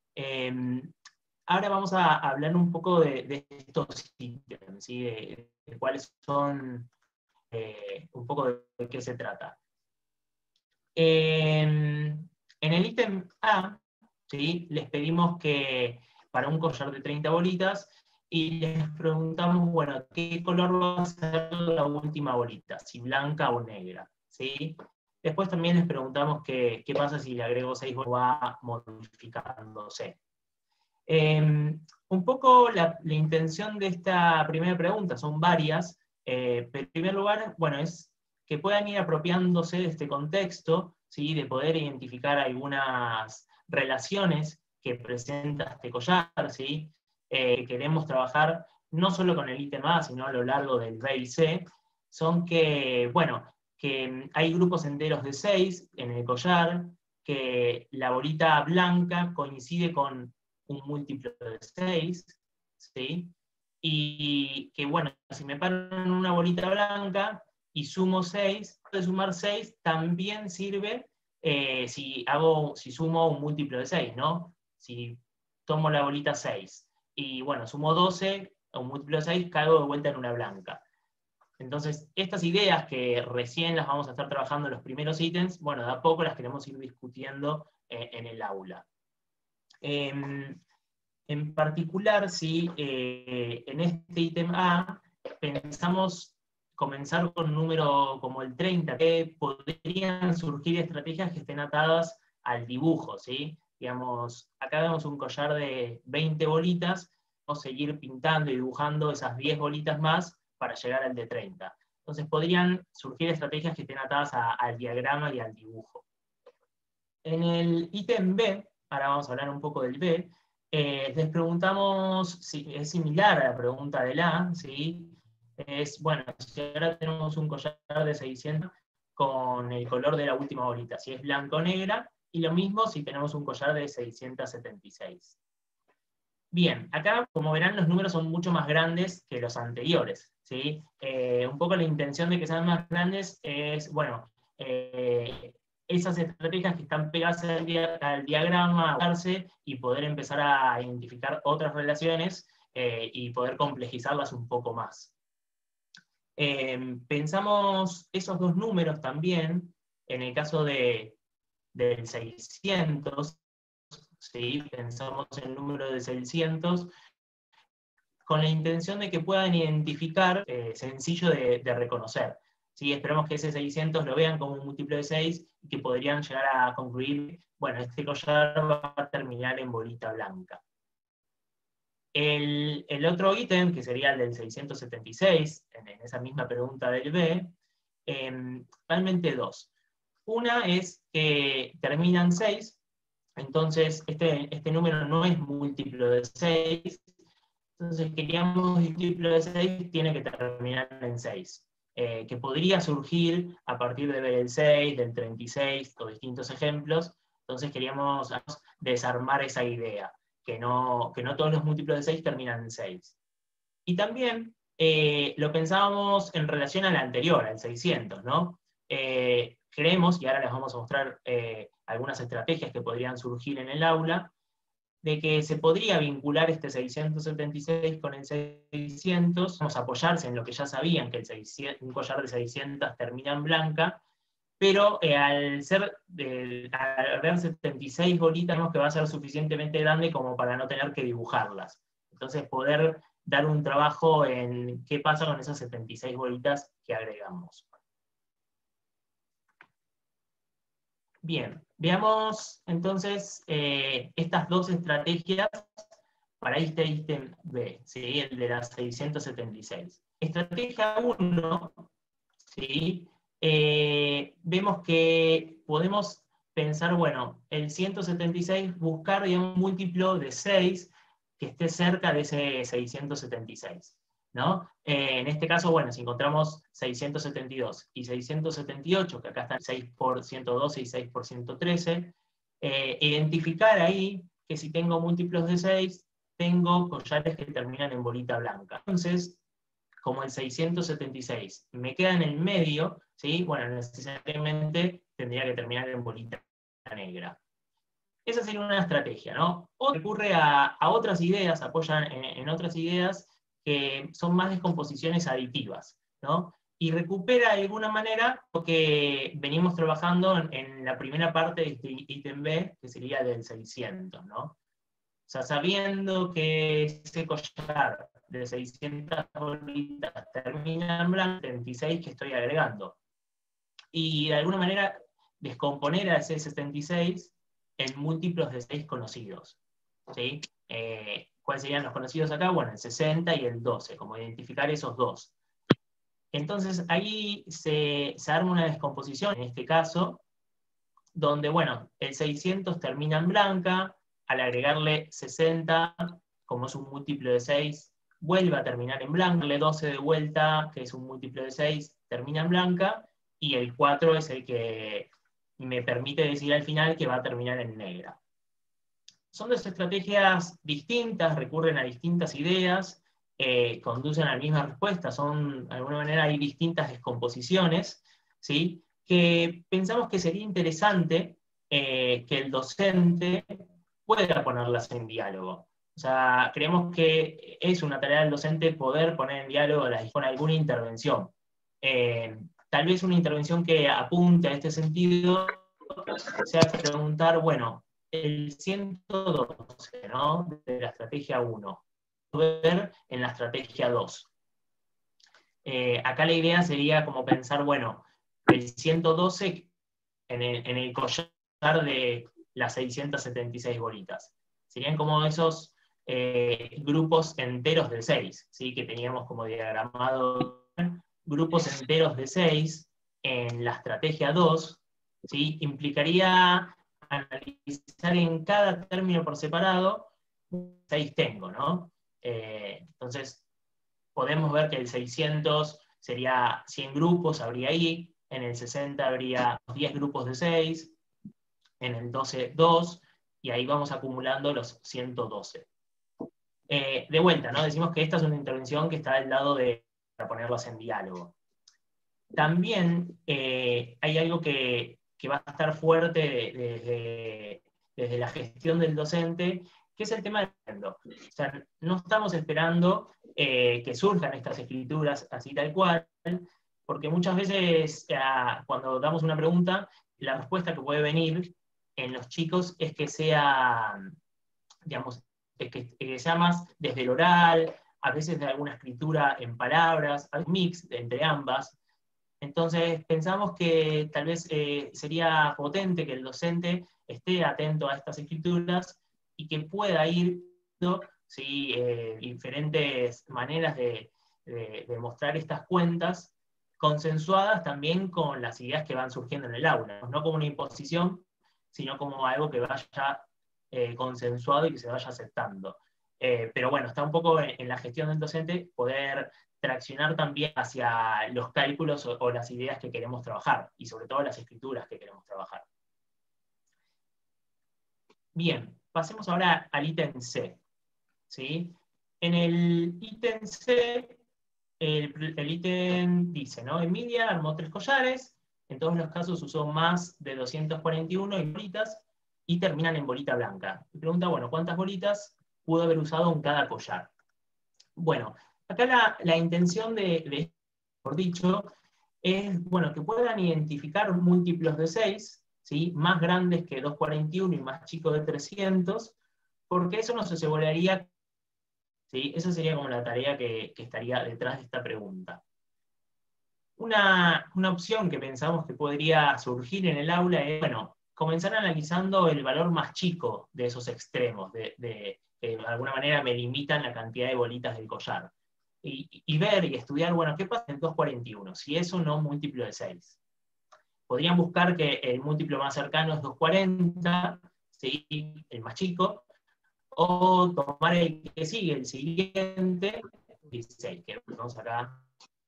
Ahora vamos a hablar un poco de estos ítems, ¿sí? De cuáles son, un poco de qué se trata. En el ítem A, ¿sí? Les pedimos que para un collar de 30 bolitas, y les preguntamos, bueno, ¿qué color va a ser la última bolita? Si blanca o negra, ¿sí? Después también les preguntamos qué pasa si le agrego 6 bolitas, va modificándose. Un poco la intención de esta primera pregunta, son varias, pero en primer lugar, bueno, es que puedan ir apropiándose de este contexto, ¿sí? De poder identificar algunas relaciones que presenta este collar, ¿sí? Queremos trabajar no solo con el ítem A, sino a lo largo del B y C, son que, bueno, que hay grupos enteros de 6 en el collar, que la bolita blanca coincide con un múltiplo de 6, ¿sí? Y que, bueno, si me paro en una bolita blanca y sumo 6, de sumar 6 también sirve si sumo un múltiplo de 6, ¿no? Si tomo la bolita 6 y, bueno, sumo 12, a un múltiplo de 6, caigo de vuelta en una blanca. Entonces, estas ideas que recién las vamos a estar trabajando en los primeros ítems, bueno, de a poco las queremos ir discutiendo en el aula. En particular, sí, en este ítem A pensamos comenzar con un número como el 30, que podrían surgir estrategias que estén atadas al dibujo, ¿sí? Digamos, acá vemos un collar de 20 bolitas, vamos a seguir pintando y dibujando esas 10 bolitas más para llegar al de 30. Entonces podrían surgir estrategias que estén atadas al diagrama y al dibujo. En el ítem B, ahora vamos a hablar un poco del B, les preguntamos si es similar a la pregunta del A, ¿sí? Es, bueno, si ahora tenemos un collar de 600 con el color de la última bolita, si es blanco o negra, y lo mismo si tenemos un collar de 676. Bien, acá, como verán, los números son mucho más grandes que los anteriores, ¿sí? Un poco la intención de que sean más grandes es, bueno, esas estrategias que están pegadas al diagrama, y poder empezar a identificar otras relaciones y poder complejizarlas un poco más. Pensamos esos dos números también, en el caso del 600, ¿sí? Pensamos el número de 600, con la intención de que puedan identificar, sencillo de reconocer. ¿Sí? Esperamos que ese 600 lo vean como un múltiplo de 6 y que podrían llegar a concluir, bueno, este collar va a terminar en bolita blanca. El otro ítem, que sería el del 676, en esa misma pregunta del B, realmente dos. Una es que terminan 6, entonces este número no es múltiplo de 6, entonces queríamos múltiplo de 6 tiene que terminar en 6. Que podría surgir a partir de ver el 6, del 36, o distintos ejemplos, entonces queríamos desarmar esa idea, que no todos los múltiplos de 6 terminan en 6. Y también lo pensábamos en relación al anterior, al 600, ¿no? Creemos, y ahora les vamos a mostrar algunas estrategias que podrían surgir en el aula, de que se podría vincular este 676 con el 600, vamos a apoyarse en lo que ya sabían, que un collar de 600 termina en blanca, pero al haber 76 bolitas, vemos que va a ser suficientemente grande como para no tener que dibujarlas. Entonces poder dar un trabajo en qué pasa con esas 76 bolitas que agregamos. Bien, veamos entonces estas dos estrategias para este ítem B, ¿sí? El de las 676. Estrategia 1, ¿sí? Vemos que podemos pensar, bueno, el 176, buscar, digamos, un múltiplo de 6 que esté cerca de ese 676. ¿no? En este caso, bueno, si encontramos 672 y 678, que acá están 6 por 112 y 6 por 113, identificar ahí que si tengo múltiplos de 6, tengo collares que terminan en bolita blanca. Entonces, como el 676 me queda en el medio, ¿sí? Bueno, necesariamente tendría que terminar en bolita negra. Esa sería una estrategia, ¿no? O recurre a otras ideas, apoyan en otras ideas que son más descomposiciones aditivas, ¿no? Y recupera de alguna manera lo que venimos trabajando en la primera parte de este ítem B, que sería del 600, ¿no? O sea, sabiendo que ese collar de 600 bolitas termina en blanco, 76 que estoy agregando. Y de alguna manera descomponer a ese 76 en múltiplos de 6 conocidos. ¿Sí? ¿Cuáles serían los conocidos acá? Bueno, el 60 y el 12, como identificar esos dos. Entonces ahí se arma una descomposición, en este caso, donde, bueno, el 600 termina en blanca, al agregarle 60, como es un múltiplo de 6, vuelve a terminar en blanca, le 12 de vuelta, que es un múltiplo de 6, termina en blanca, y el 4 es el que me permite decir al final que va a terminar en negra. Son dos estrategias distintas, recurren a distintas ideas, conducen a la misma respuesta, son, de alguna manera, hay distintas descomposiciones, ¿sí? Que pensamos que sería interesante que el docente pueda ponerlas en diálogo. O sea, creemos que es una tarea del docente poder poner en diálogo con alguna intervención. Tal vez una intervención que apunte a este sentido sea preguntar, bueno, el 112, ¿no? De la estrategia 1, ver en la estrategia 2. Acá la idea sería como pensar, bueno, el 112 en el collar de las 676 bolitas. Serían como esos grupos enteros de 6, ¿sí? Que teníamos como diagramado, grupos enteros de 6 en la estrategia 2, ¿sí? Implicaría analizar en cada término por separado, 6 tengo, ¿no? Entonces, podemos ver que el 600 sería 100 grupos, habría ahí, en el 60 habría 10 grupos de 6, en el 12, 2, y ahí vamos acumulando los 112. De vuelta, ¿no? Decimos que esta es una intervención que está del lado de para ponerlas en diálogo. También hay algo que va a estar fuerte desde la gestión del docente, que es el tema del ejemplo. O sea, no estamos esperando que surjan estas escrituras así tal cual, porque muchas veces cuando damos una pregunta, la respuesta que puede venir en los chicos es que sea, digamos, que sea más desde el oral, a veces de alguna escritura en palabras, un mix entre ambas. Entonces pensamos que tal vez sería potente que el docente esté atento a estas escrituras y que pueda ir, ¿sí? Diferentes maneras de mostrar estas cuentas, consensuadas también con las ideas que van surgiendo en el aula, no como una imposición, sino como algo que vaya consensuado y que se vaya aceptando. Pero bueno, está un poco en la gestión del docente poder traccionar también hacia los cálculos o las ideas que queremos trabajar, y sobre todo las escrituras que queremos trabajar. Bien, pasemos ahora al ítem C. ¿Sí? En el ítem C, el ítem dice, ¿no? Emilia armó 3 collares, en todos los casos usó más de 241 bolitas, y terminan en bolita blanca. Y pregunta, bueno, ¿cuántas bolitas pudo haber usado en cada collar? Bueno, acá la intención de por dicho, es, bueno, que puedan identificar múltiplos de 6, ¿sí? Más grandes que 241 y más chicos de 300, porque eso nos aseguraría, ¿sí? Esa sería como la tarea que estaría detrás de esta pregunta. Una opción que pensamos que podría surgir en el aula es, bueno, comenzar analizando el valor más chico de esos extremos, que de alguna manera me limitan la cantidad de bolitas del collar. Y ver y estudiar, bueno, ¿qué pasa en 241? Si es o no múltiplo de 6. Podrían buscar que el múltiplo más cercano es 240, ¿sí? El más chico, o tomar el que sigue, el siguiente, 16, que vemos acá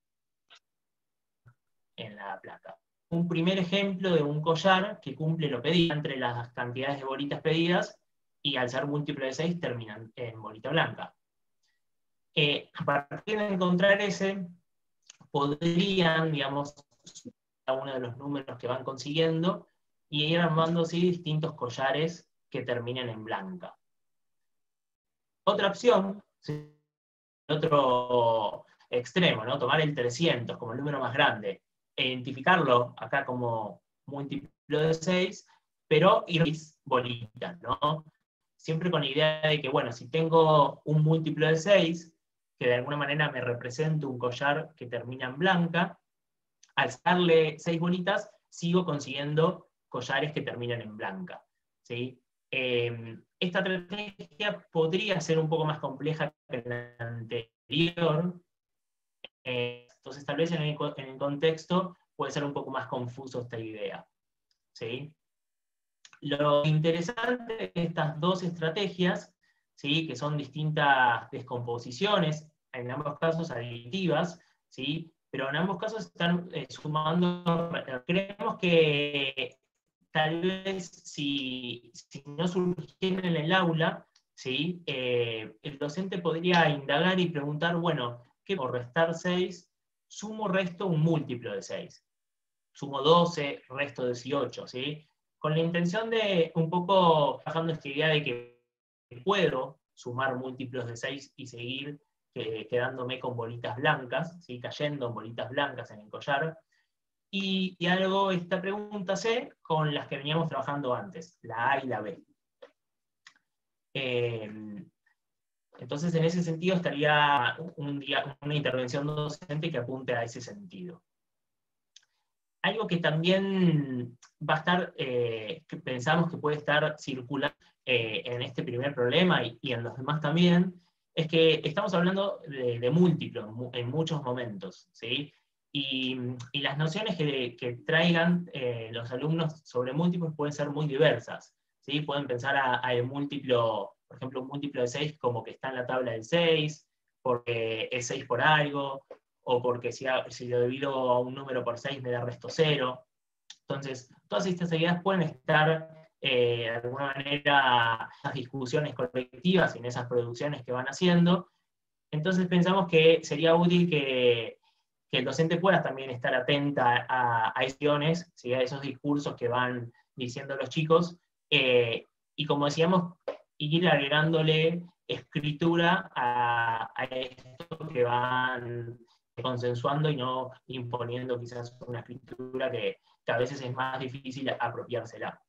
en la placa. Un primer ejemplo de un collar que cumple lo pedido entre las cantidades de bolitas pedidas, y al ser múltiplo de 6 terminan en bolita blanca. A partir de encontrar ese, podrían, digamos, cada uno de los números que van consiguiendo y ir armando así distintos collares que terminen en blanca. Otra opción, ¿sí? Otro extremo, ¿no? Tomar el 300 como el número más grande, e identificarlo acá como múltiplo de 6, pero ir bolitas, ¿no? Siempre con la idea de que, bueno, si tengo un múltiplo de 6, que de alguna manera me represente un collar que termina en blanca, al sacarle 6 bolitas, sigo consiguiendo collares que terminan en blanca, ¿sí? Esta estrategia podría ser un poco más compleja que la anterior, entonces tal vez en el contexto puede ser un poco más confuso esta idea, ¿sí? Lo interesante de estas dos estrategias, ¿sí? Que son distintas descomposiciones, en ambos casos aditivas, ¿sí? Pero en ambos casos están sumando, creemos que tal vez si no surgiera en el aula, ¿sí? El docente podría indagar y preguntar, bueno, ¿qué por restar 6? Sumo, resto un múltiplo de 6. Sumo 12, resto 18, ¿sí? Con la intención de un poco bajando esta idea de que puedo sumar múltiplos de 6 y seguir quedándome con bolitas blancas, ¿sí? Cayendo en bolitas blancas en el collar. Y hago esta pregunta C con las que veníamos trabajando antes, la A y la B. Entonces, en ese sentido, estaría una intervención docente que apunte a ese sentido. Algo que también va a estar, que pensamos que puede estar circulando en este primer problema y en los demás también, es que estamos hablando de múltiplos en muchos momentos, ¿sí? Y las nociones que traigan los alumnos sobre múltiplos pueden ser muy diversas, ¿sí? Pueden pensar a el múltiplo, por ejemplo, un múltiplo de 6 como que está en la tabla del 6, porque es 6 por algo, o porque si lo divido a un número por 6 me da resto 0. Entonces, todas estas ideas pueden estar de alguna manera en las discusiones colectivas y en esas producciones que van haciendo. Entonces pensamos que sería útil que el docente pueda también estar atenta a acciones, ¿sí? A esos discursos que van diciendo los chicos, y como decíamos, ir agregándole escritura a esto que van consensuando y no imponiendo quizás una escritura que a veces es más difícil apropiársela.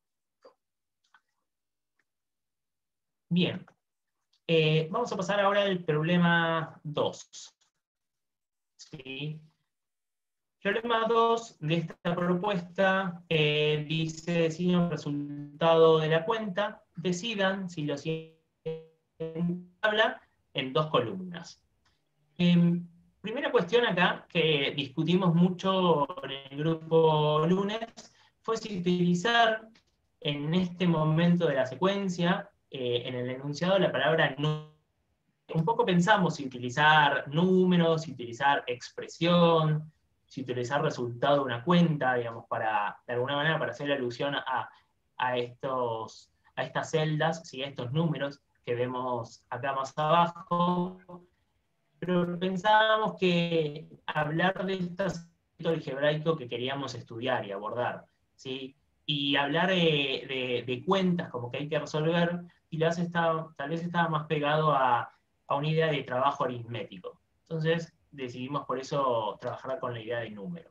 Bien, vamos a pasar ahora al problema 2. ¿Sí? Problema 2 de esta propuesta dice, deciden un resultado de la cuenta, decidan si lo siguiente habla en 2 columnas. Primera cuestión acá, que discutimos mucho en el grupo lunes, fue si utilizar en este momento de la secuencia, en el enunciado, la palabra no. Un poco pensamos si utilizar números, si utilizar expresión, si utilizar resultado de una cuenta, digamos, de alguna manera para hacer alusión a estas celdas, ¿sí? A estos números que vemos acá más abajo. Pero pensábamos que hablar de este aspecto algebraico que queríamos estudiar y abordar, ¿sí? Y hablar de cuentas como que hay que resolver, y tal vez estaba más pegado a una idea de trabajo aritmético. Entonces decidimos por eso trabajar con la idea de número.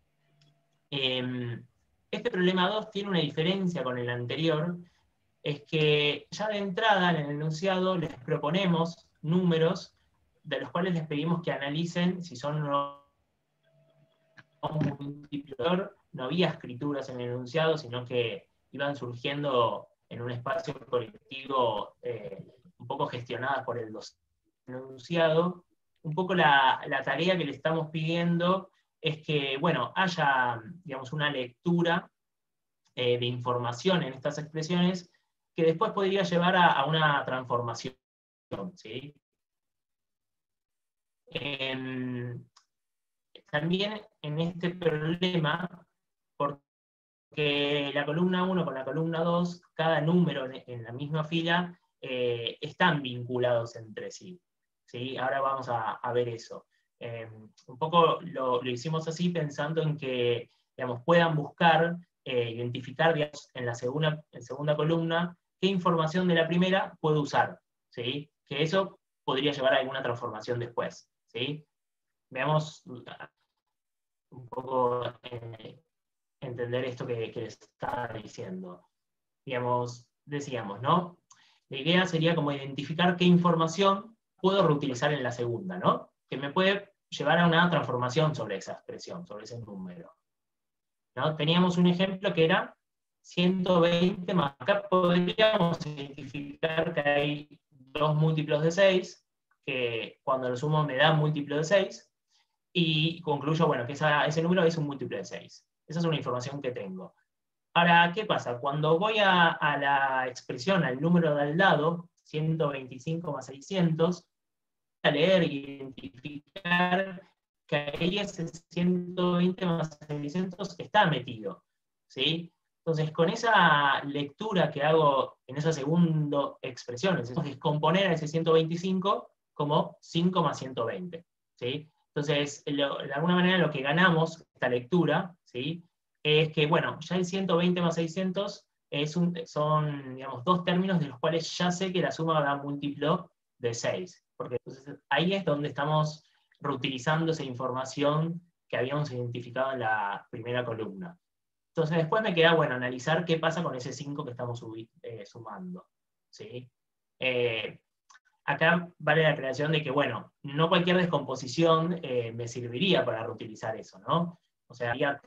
Este problema 2 tiene una diferencia con el anterior, es que ya de entrada en el enunciado les proponemos números de los cuales les pedimos que analicen si son un multiplicador. No había escrituras en el enunciado, sino que iban surgiendo en un espacio colectivo un poco gestionadas por el docente enunciado. Un poco la tarea que le estamos pidiendo es que, bueno, haya, digamos, una lectura de información en estas expresiones que después podría llevar a una transformación, ¿sí? También en este problema, porque la columna 1 con la columna 2, cada número en la misma fila, están vinculados entre sí. ¿Sí? Ahora vamos a ver eso. Un poco lo hicimos así pensando en que, digamos, puedan buscar, identificar, digamos, en la segunda columna qué información de la primera puedo usar, ¿sí? Que eso podría llevar a alguna transformación después, ¿sí? Veamos un poco entender esto que les estaba diciendo. Digamos, decíamos, ¿no? La idea sería como identificar qué información puedo reutilizar en la segunda, ¿no? Que me puede llevar a una transformación sobre esa expresión, sobre ese número, ¿no? Teníamos un ejemplo que era 120 más. Acá podríamos identificar que hay dos múltiplos de 6, que cuando lo sumo me da un múltiplo de 6, y concluyo, bueno, que ese número es un múltiplo de 6. Esa es una información que tengo. Ahora, ¿qué pasa? Cuando voy a la expresión, al número de al lado, 125 más 600, voy a leer y identificar que ahí ese 120 más 600 está metido, ¿sí? Entonces, con esa lectura que hago en esa segunda expresión, es descomponer a ese 125 como 5 más 120, ¿sí? Entonces, de alguna manera lo que ganamos, esta lectura, ¿sí? Es que, bueno, ya el 120 más 600 son, digamos, dos términos de los cuales ya sé que la suma da múltiplo de 6. Porque entonces, ahí es donde estamos reutilizando esa información que habíamos identificado en la primera columna. Entonces después me queda, bueno, analizar qué pasa con ese 5 que estamos sumando, ¿sí? Acá vale la aclaración de que, bueno, no cualquier descomposición me serviría para reutilizar eso, ¿no? O sea, había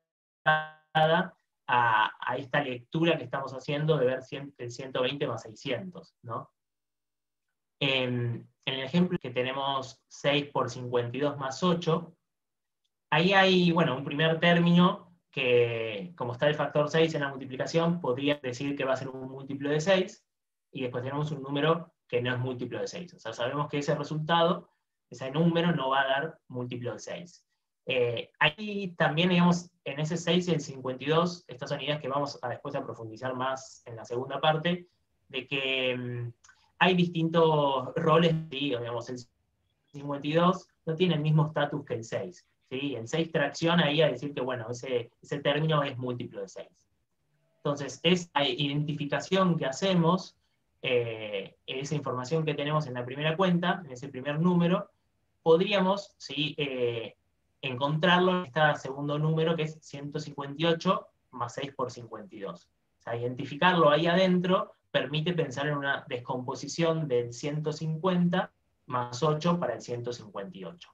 a esta lectura que estamos haciendo de ver el 120 más 600, ¿no? En el ejemplo que tenemos 6 por 52 más 8, ahí hay, bueno, un primer término que, como está el factor 6 en la multiplicación, podría decir que va a ser un múltiplo de 6, y después tenemos un número que no es múltiplo de 6. O sea, sabemos que ese resultado, ese número no va a dar múltiplo de 6. Ahí también, digamos, en ese 6 y el 52, estas son ideas que vamos a después a profundizar más en la segunda parte, de que hay distintos roles, digamos, el 52 no tiene el mismo estatus que el 6. ¿Sí? El 6 tracciona ahí a decir que, bueno, ese término es múltiplo de 6. Entonces, esa identificación que hacemos, esa información que tenemos en la primera cuenta, en ese primer número, podríamos, ¿sí? Encontrarlo en este segundo número, que es 158 más 6 por 52. O sea, identificarlo ahí adentro permite pensar en una descomposición del 150 más 8 para el 158.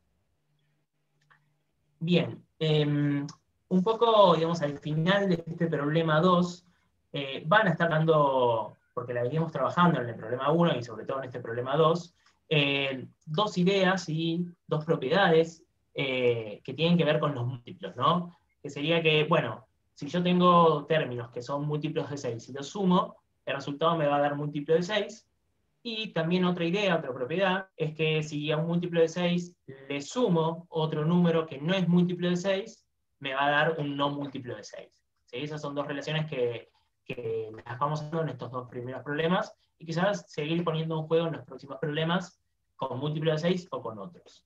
Bien, un poco, digamos, al final de este problema 2, van a estar dando, porque la venimos trabajando en el problema 1 y sobre todo en este problema 2, dos ideas y dos propiedades que tienen que ver con los múltiplos, ¿no? Que sería que, bueno, si yo tengo términos que son múltiplos de 6 y los sumo, el resultado me va a dar múltiplo de 6, y también otra idea, otra propiedad, es que si a un múltiplo de 6 le sumo otro número que no es múltiplo de 6, me va a dar un no múltiplo de 6. ¿Sí? Esas son dos relaciones que las vamos haciendo en estos dos primeros problemas, y quizás seguir poniendo en juego en los próximos problemas con múltiplo de 6 o con otros.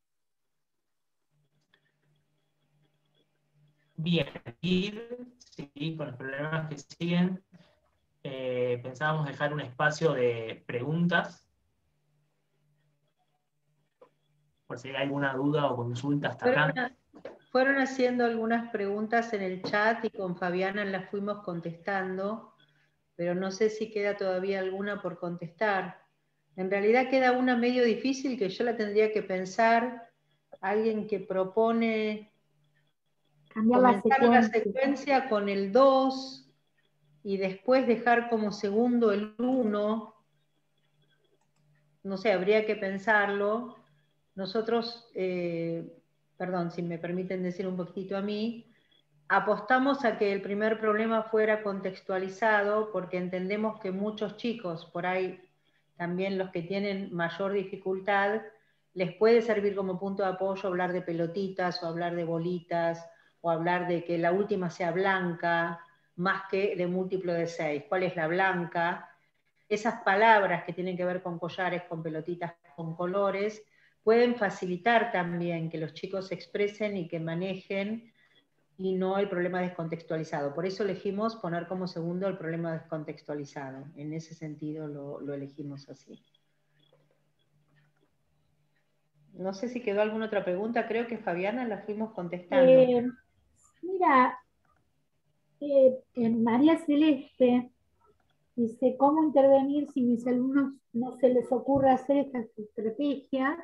Bien, sí, con los problemas que siguen, pensábamos dejar un espacio de preguntas, por si hay alguna duda o consulta hasta acá. Fueron haciendo algunas preguntas en el chat y con Fabiana las fuimos contestando, pero no sé si queda todavía alguna por contestar. En realidad queda una medio difícil que yo la tendría que pensar, alguien que propone cambiar comenzar la secuencia con el 2 y después dejar como segundo el 1. No sé, habría que pensarlo. Nosotros, perdón, si me permiten decir un poquitito a mí, apostamos a que el primer problema fuera contextualizado porque entendemos que muchos chicos, por ahí también los que tienen mayor dificultad, les puede servir como punto de apoyo hablar de pelotitas o hablar de bolitas o hablar de que la última sea blanca más que de múltiplo de 6. ¿Cuál es la blanca? Esas palabras que tienen que ver con collares, con pelotitas, con colores, pueden facilitar también que los chicos se expresen y que manejen y no el problema descontextualizado. Por eso elegimos poner como segundo el problema descontextualizado. En ese sentido lo elegimos así. No sé si quedó alguna otra pregunta, creo que Fabiana la fuimos contestando. Mira, en María Celeste dice, ¿cómo intervenir si mis alumnos no se les ocurre hacer estas estrategias?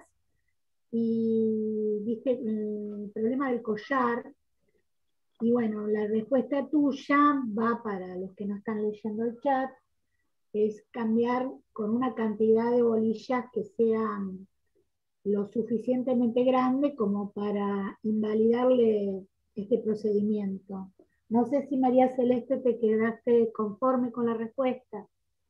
Y dice el problema del collar. Y bueno, la respuesta tuya va para los que no están leyendo el chat, es cambiar con una cantidad de bolillas que sean lo suficientemente grande como para invalidarle este procedimiento. No sé si María Celeste te quedaste conforme con la respuesta.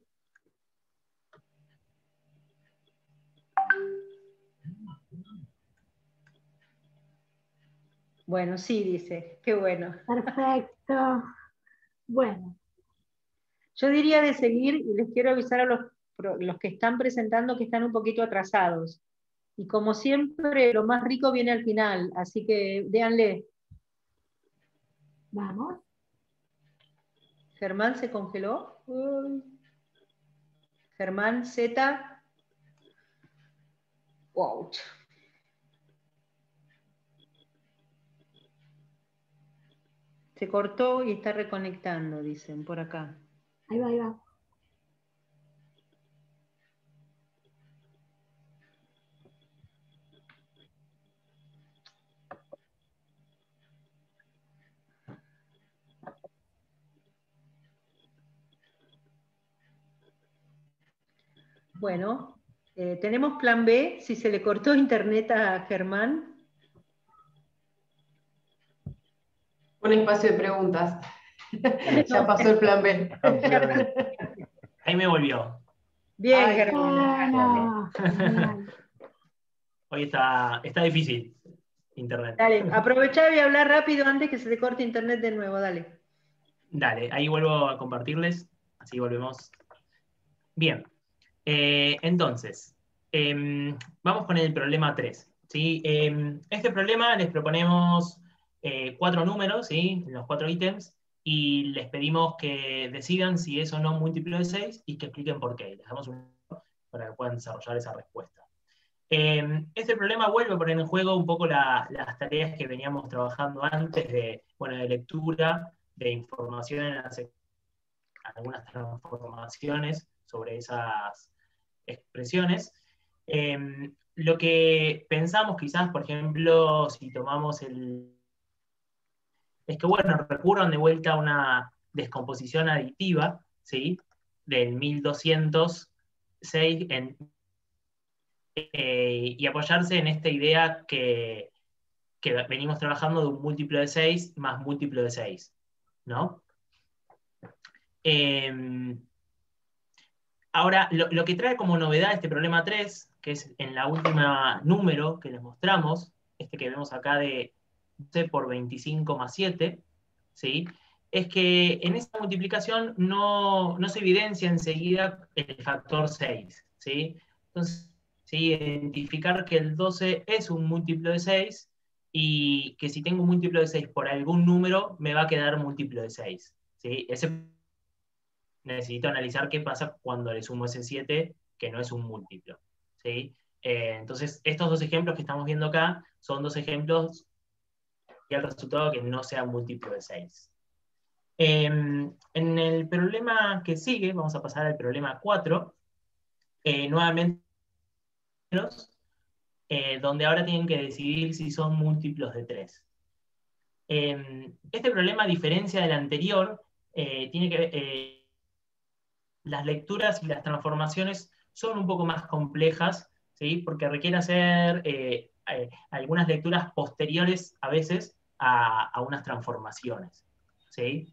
Bueno, sí, dice, qué bueno. Perfecto. Bueno. Yo diría de seguir, y les quiero avisar a los que están presentando que están un poquito atrasados. Y como siempre, lo más rico viene al final, así que déanle. Vamos. Germán se congeló. Germán Z. Wow. Se cortó y está reconectando, dicen por acá. Ahí va, ahí va. Bueno, tenemos plan B, si se le cortó internet a Germán. Un espacio de preguntas. Ya pasó el plan B. Ahí me volvió. Bien, Ay, Germán. Bueno. Hoy está difícil internet. Dale, aprovechá y hablar rápido antes que se te corte internet de nuevo, dale. Dale, ahí vuelvo a compartirles, así volvemos. Bien, entonces, vamos con el problema 3. ¿Sí? Este problema les proponemos 4 números, ¿sí? Los 4 ítems, y les pedimos que decidan si es o no múltiplo de 6 y que expliquen por qué. Les damos un para que puedan desarrollar esa respuesta. Este problema vuelve a poner en juego un poco las tareas que veníamos trabajando antes de lectura, de información en algunas transformaciones sobre esas expresiones. Lo que pensamos quizás, por ejemplo, si tomamos es que, bueno, recurran de vuelta a una descomposición aditiva, ¿sí? Del 1206 y apoyarse en esta idea que venimos trabajando de un múltiplo de 6 más múltiplo de 6, ¿no? Ahora, lo que trae como novedad este problema 3, que es en la última número que les mostramos, este que vemos acá de 12 por 25 más 7, ¿sí? Es que en esta multiplicación no se evidencia enseguida el factor 6, ¿sí? Entonces, ¿sí? Identificar que el 12 es un múltiplo de 6 y que si tengo un múltiplo de 6 por algún número, me va a quedar múltiplo de 6, ¿sí? Necesito analizar qué pasa cuando le sumo ese 7, que no es un múltiplo, ¿sí? Entonces, estos dos ejemplos que estamos viendo acá son dos ejemplos y el resultado que no sea múltiplo de 6. En el problema que sigue, vamos a pasar al problema 4, nuevamente, donde ahora tienen que decidir si son múltiplos de 3. Este problema, a diferencia del anterior, tiene que ver, las lecturas y las transformaciones son un poco más complejas, ¿sí? Porque requiere hacer algunas lecturas posteriores a veces a unas transformaciones, ¿sí?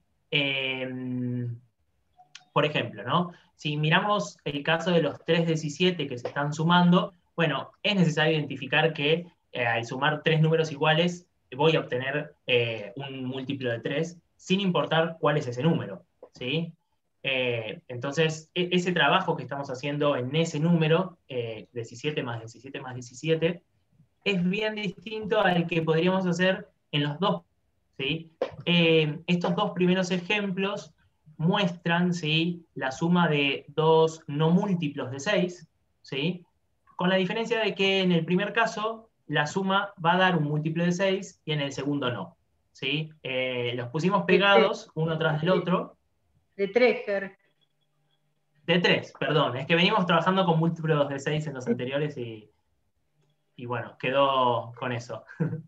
Por ejemplo, ¿no? Si miramos el caso de los 3 17 que se están sumando, Bueno, es necesario identificar que al sumar 3 números iguales voy a obtener un múltiplo de 3, sin importar cuál es ese número, ¿sí? Entonces, ese trabajo que estamos haciendo en ese número, 17 más 17 más 17, es bien distinto al que podríamos hacer en los dos, ¿sí? Estos dos primeros ejemplos muestran, ¿sí?, la suma de dos no múltiplos de 6, ¿sí?, con la diferencia de que en el primer caso la suma va a dar un múltiplo de 6 y en el segundo no, ¿sí? Los pusimos pegados uno tras del otro. De 3, Ger. De 3, perdón, es que venimos trabajando con múltiplos de 6 en los anteriores y bueno, quedó con eso.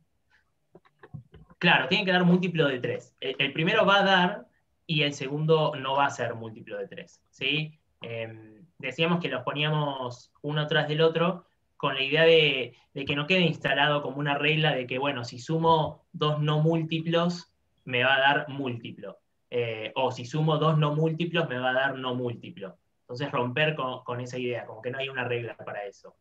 Claro, tiene que dar múltiplo de 3. El primero va a dar y el segundo no va a ser múltiplo de 3, ¿sí? Decíamos que los poníamos uno tras del otro con la idea de que no quede instalado como una regla de que, bueno, si sumo dos no múltiplos, me va a dar múltiplo. O si sumo dos no múltiplos, me va a dar no múltiplo. Entonces romper con esa idea, como que no hay una regla para eso.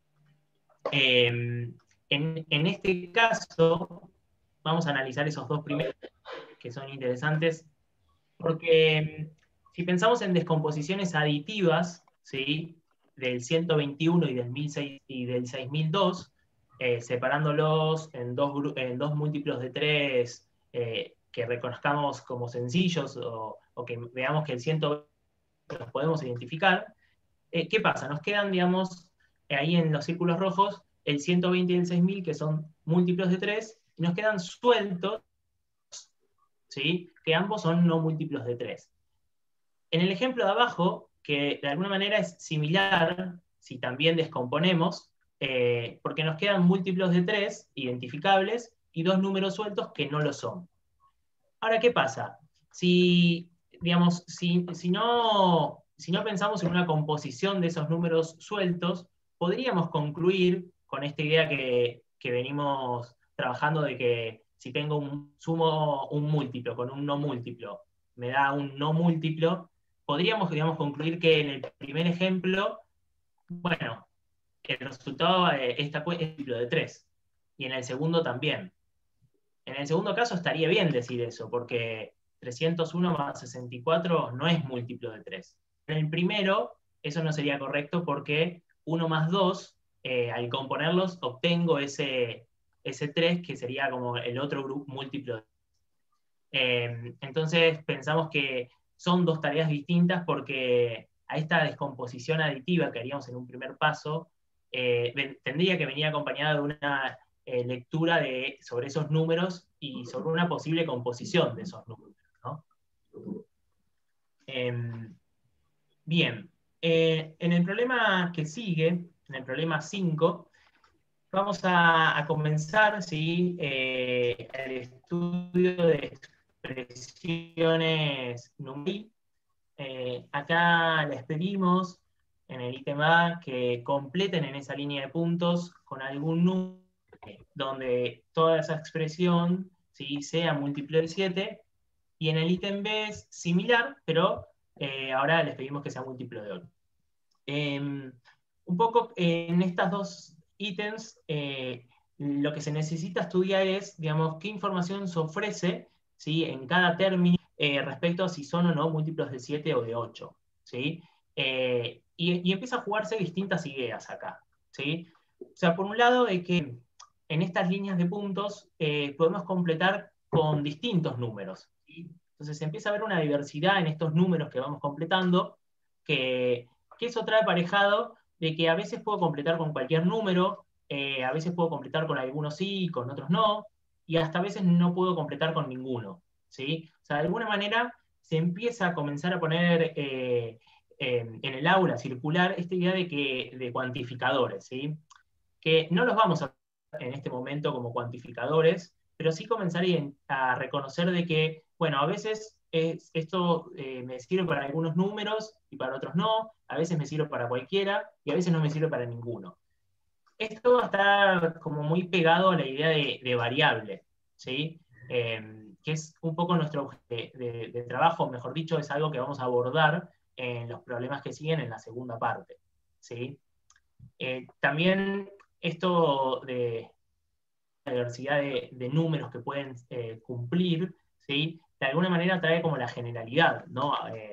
En este caso, vamos a analizar esos dos primeros, que son interesantes, porque si pensamos en descomposiciones aditivas, ¿sí?, del 121 y del 1006 y del 6002, separándolos en dos múltiplos de 3 que reconozcamos como sencillos o que veamos que el 120 los podemos identificar, ¿qué pasa? Nos quedan, digamos, ahí en los círculos rojos, el 120 y el 6000, que son múltiplos de 3, y nos quedan sueltos, ¿sí?, que ambos son no múltiplos de 3. En el ejemplo de abajo, que de alguna manera es similar, si también descomponemos, porque nos quedan múltiplos de 3 identificables y dos números sueltos que no lo son. Ahora, ¿qué pasa? Si, digamos, si no pensamos en una composición de esos números sueltos, podríamos concluir con esta idea que venimos trabajando de que si sumo un múltiplo con un no múltiplo, me da un no múltiplo, podríamos, digamos, concluir que en el primer ejemplo, bueno, el resultado es múltiplo de 3, y en el segundo también. En el segundo caso estaría bien decir eso, porque 301 más 64 no es múltiplo de 3. En el primero, eso no sería correcto porque 1 más 2, al componerlos, obtengo ese 3, que sería como el otro grupo múltiplo. Entonces pensamos que son dos tareas distintas porque a esta descomposición aditiva que haríamos en un primer paso, tendría que venir acompañada de una lectura sobre esos números y sobre una posible composición de esos números, ¿no? Bien, en el problema que sigue, en el problema 5, vamos a comenzar, ¿sí?, el estudio de expresiones numéricas. Acá les pedimos en el ítem A que completen en esa línea de puntos con algún número donde toda esa expresión, ¿sí?, sea múltiplo de 7, y en el ítem B es similar, pero ahora les pedimos que sea múltiplo de 8. Un poco en estas dos ítems, lo que se necesita estudiar es, digamos, qué información se ofrece, ¿sí?, en cada término respecto a si son o no múltiplos de 7 o de 8, ¿sí? Y empieza a jugarse distintas ideas acá, ¿sí? O sea, por un lado, de que en estas líneas de puntos podemos completar con distintos números, ¿sí? Entonces empieza a haber una diversidad en estos números que vamos completando, que eso trae aparejado de que a veces puedo completar con cualquier número, a veces puedo completar con algunos sí, con otros no, y hasta a veces no puedo completar con ninguno, ¿sí? O sea, de alguna manera se empieza a comenzar a poner en el aula circular esta idea de cuantificadores, ¿sí? Que no los vamos a en este momento como cuantificadores, pero sí comenzar a reconocer de que, bueno, a veces esto me sirve para algunos números y para otros no, a veces me sirve para cualquiera y a veces no me sirve para ninguno. Esto va a estar como muy pegado a la idea de variable, ¿sí? Que es un poco nuestro de trabajo, mejor dicho, es algo que vamos a abordar en los problemas que siguen en la segunda parte, ¿sí? También esto de la diversidad de números que pueden cumplir, ¿sí? De alguna manera trae como la generalidad, ¿no?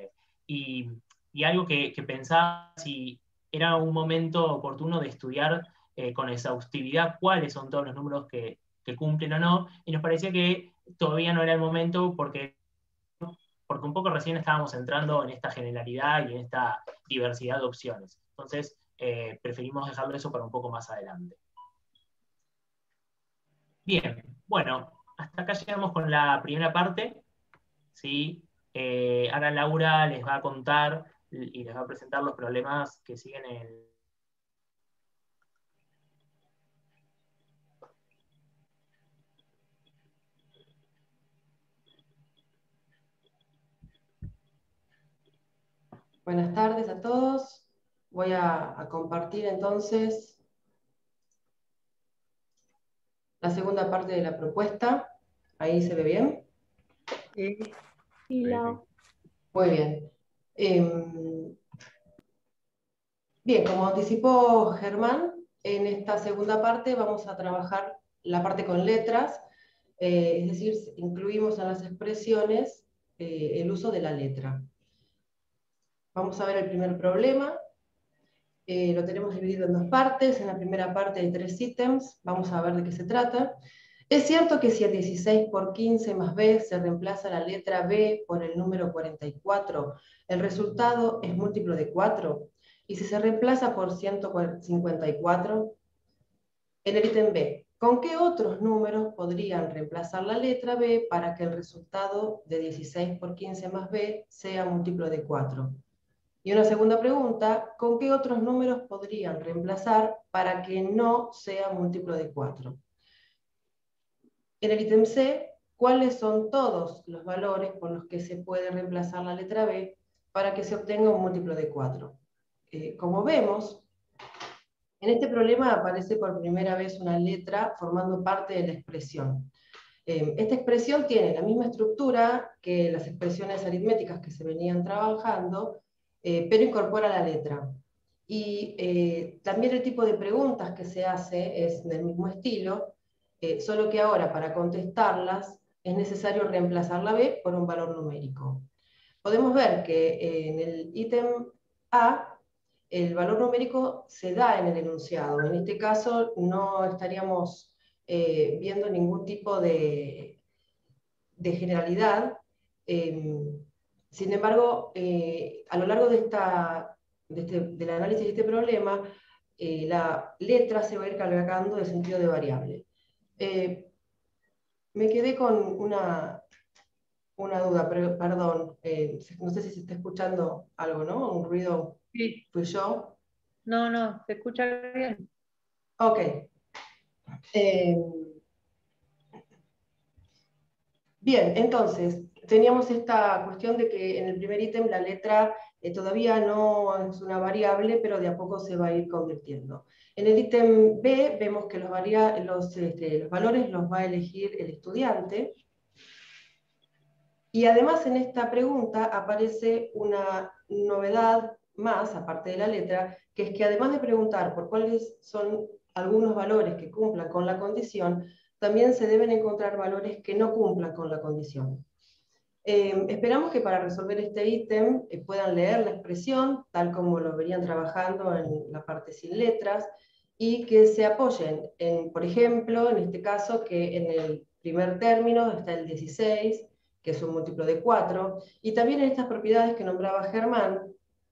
Y algo que pensaba si era un momento oportuno de estudiar con exhaustividad cuáles son todos los números que cumplen o no, y nos parecía que todavía no era el momento porque un poco recién estábamos entrando en esta generalidad y en esta diversidad de opciones. Entonces, preferimos dejarlo eso para un poco más adelante. Bien, bueno, hasta acá llegamos con la primera parte, ¿sí? Ahora Laura les va a contar y les va a presentar los problemas que siguen en... Buenas tardes a todos. Voy a compartir entonces la segunda parte de la propuesta. ¿Ahí se ve bien? Sí, Lau. Muy bien. Bien, como anticipó Germán, en esta segunda parte vamos a trabajar la parte con letras, es decir, incluimos en las expresiones el uso de la letra. Vamos a ver el primer problema. Lo tenemos dividido en dos partes. En la primera parte hay 3 ítems. Vamos a ver de qué se trata. Es cierto que si el 16 por 15 más b se reemplaza la letra b por el número 44, el resultado es múltiplo de 4. Y si se reemplaza por 154, en el ítem B, ¿con qué otros números podrían reemplazar la letra b para que el resultado de 16 por 15 más b sea múltiplo de 4? Y una segunda pregunta, ¿con qué otros números podrían reemplazar para que no sea múltiplo de 4? En el ítem C, ¿cuáles son todos los valores por los que se puede reemplazar la letra b para que se obtenga un múltiplo de 4? Como vemos, en este problema aparece por primera vez una letra formando parte de la expresión. Esta expresión tiene la misma estructura que las expresiones aritméticas que se venían trabajando, pero incorpora la letra. Y también el tipo de preguntas que se hace es del mismo estilo, solo que ahora para contestarlas es necesario reemplazar la b por un valor numérico. Podemos ver que en el ítem A el valor numérico se da en el enunciado. En este caso no estaríamos viendo ningún tipo de generalidad. Sin embargo, a lo largo del análisis de este problema, la letra se va a ir cargando de sentido de variable. Me quedé con una duda, pero, perdón, no sé si se está escuchando algo, ¿no? Un ruido. Sí. ¿Fui yo? No, se escucha bien. Ok. Bien, entonces, teníamos esta cuestión de que en el primer ítem la letra todavía no es una variable, pero de a poco se va a ir convirtiendo. En el ítem B vemos que los valores los va a elegir el estudiante. Y además en esta pregunta aparece una novedad más, aparte de la letra, que es que además de preguntar por cuáles son algunos valores que cumplan con la condición, también se deben encontrar valores que no cumplan con la condición. Esperamos que para resolver este ítem puedan leer la expresión, tal como lo venían trabajando en la parte sin letras, y que se apoyen en, por ejemplo, en este caso, que en el primer término está el 16, que es un múltiplo de 4, y también en estas propiedades que nombraba Germán,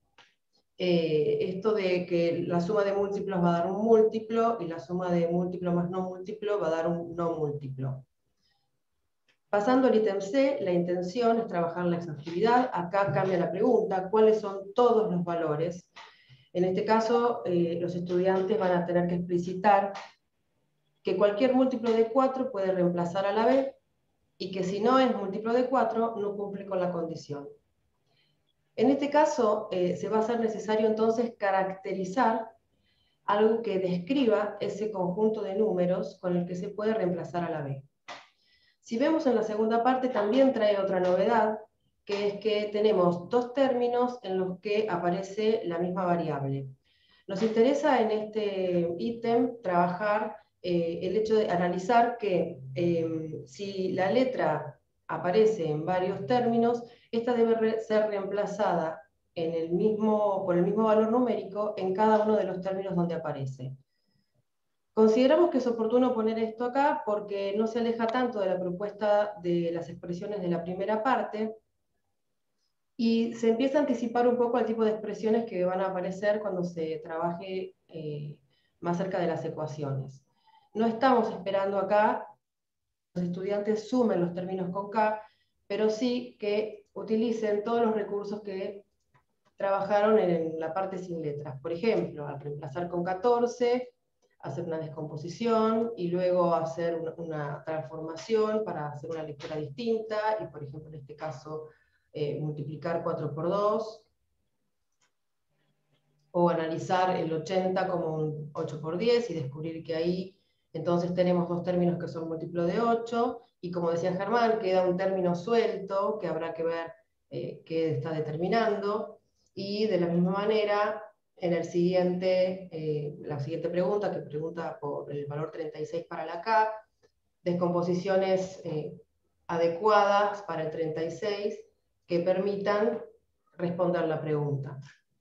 esto de que la suma de múltiplos va a dar un múltiplo, y la suma de múltiplo más no múltiplo va a dar un no múltiplo. Pasando al ítem C, la intención es trabajar la exhaustividad. Acá cambia la pregunta, ¿cuáles son todos los valores? En este caso, los estudiantes van a tener que explicitar que cualquier múltiplo de 4 puede reemplazar a la b, y que si no es múltiplo de 4, no cumple con la condición. En este caso, se va a hacer necesario entonces caracterizar algo que describa ese conjunto de números con el que se puede reemplazar a la b. Si vemos en la segunda parte, también trae otra novedad, que es que tenemos dos términos en los que aparece la misma variable. Nos interesa en este ítem trabajar el hecho de analizar que si la letra aparece en varios términos, esta debe ser reemplazada por el mismo valor numérico en cada uno de los términos donde aparece. Consideramos que es oportuno poner esto acá porque no se aleja tanto de la propuesta de las expresiones de la primera parte, y se empieza a anticipar un poco al tipo de expresiones que van a aparecer cuando se trabaje más cerca de las ecuaciones. No estamos esperando acá que los estudiantes sumen los términos con K, pero sí que utilicen todos los recursos que trabajaron en la parte sin letras. Por ejemplo, al reemplazar con 14, hacer una descomposición y luego hacer una transformación para hacer una lectura distinta, y por ejemplo en este caso multiplicar 4 por 2, o analizar el 80 como un 8 por 10 y descubrir que ahí entonces tenemos dos términos que son múltiplo de 8, y como decía Germán, queda un término suelto que habrá que ver qué está determinando, y de la misma manera en el siguiente, la siguiente pregunta, que pregunta por el valor 36 para la K, descomposiciones adecuadas para el 36 que permitan responder la pregunta.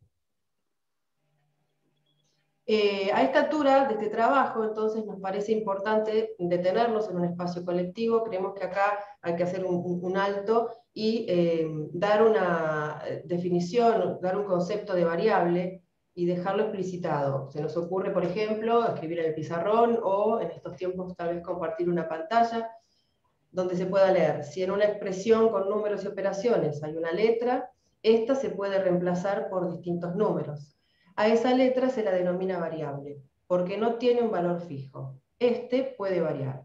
A esta altura de este trabajo, entonces, nos parece importante detenernos en un espacio colectivo. Creemos que acá hay que hacer un alto y dar una definición, dar un concepto de variable y dejarlo explicitado. Se nos ocurre, por ejemplo, escribir en el pizarrón, o en estos tiempos tal vez compartir una pantalla donde se pueda leer. Si en una expresión con números y operaciones hay una letra, esta se puede reemplazar por distintos números. A esa letra se la denomina variable, porque no tiene un valor fijo. Este puede variar.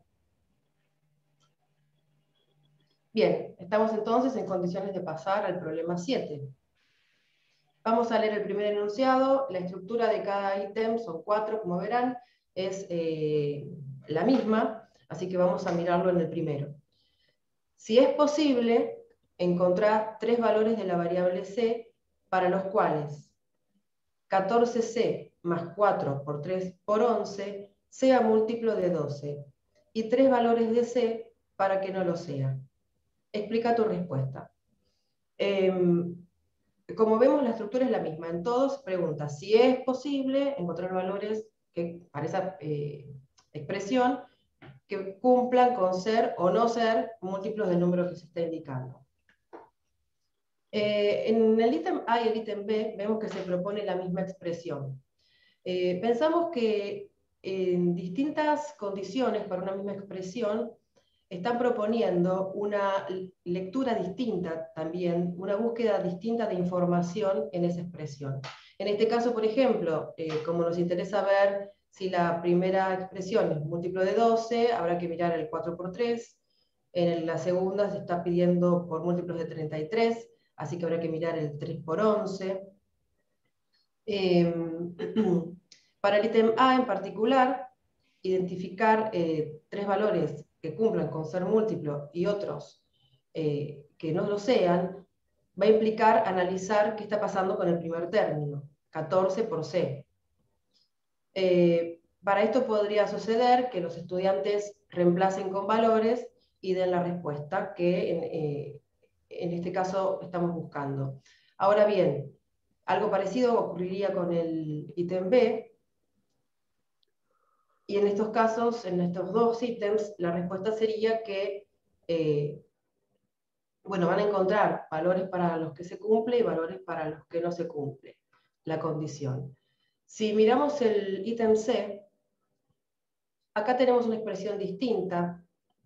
Bien, estamos entonces en condiciones de pasar al problema 7. Vamos a leer el primer enunciado. La estructura de cada ítem, son 4, como verán, es la misma, así que vamos a mirarlo en el primero. Si es posible, encontrar 3 valores de la variable C para los cuales 14C más 4 por 3 por 11 sea múltiplo de 12, y 3 valores de C para que no lo sea. Explica tu respuesta. Como vemos, la estructura es la misma. En todos pregunta si es posible encontrar valores que para esa expresión que cumplan con ser o no ser múltiplos del número que se está indicando. En el ítem A y el ítem B vemos que se propone la misma expresión. Pensamos que en distintas condiciones para una misma expresión están proponiendo una lectura distinta también, una búsqueda distinta de información en esa expresión. En este caso, por ejemplo, como nos interesa ver si la primera expresión es múltiplo de 12, habrá que mirar el 4 por 3, en la segunda se está pidiendo por múltiplos de 33, así que habrá que mirar el 3 por 11. Para el ítem A en particular, identificar 3 valores que cumplan con ser múltiplo y otros que no lo sean, va a implicar analizar qué está pasando con el primer término, 14 por C. Para esto podría suceder que los estudiantes reemplacen con valores y den la respuesta que en este caso estamos buscando. Ahora bien, algo parecido ocurriría con el ítem B, y en estos casos, en estos dos ítems, la respuesta sería que bueno, van a encontrar valores para los que se cumple y valores para los que no se cumple la condición. Si miramos el ítem C, acá tenemos una expresión distinta,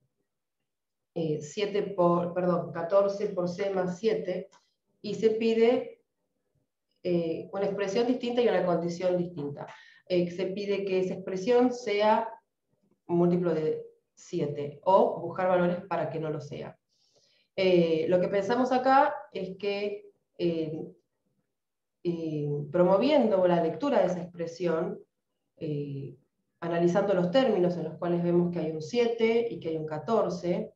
14 por C más 7, y se pide una expresión distinta y una condición distinta. Se pide que esa expresión sea múltiplo de 7, o buscar valores para que no lo sea. Lo que pensamos acá es que promoviendo la lectura de esa expresión, analizando los términos en los cuales vemos que hay un 7 y que hay un 14,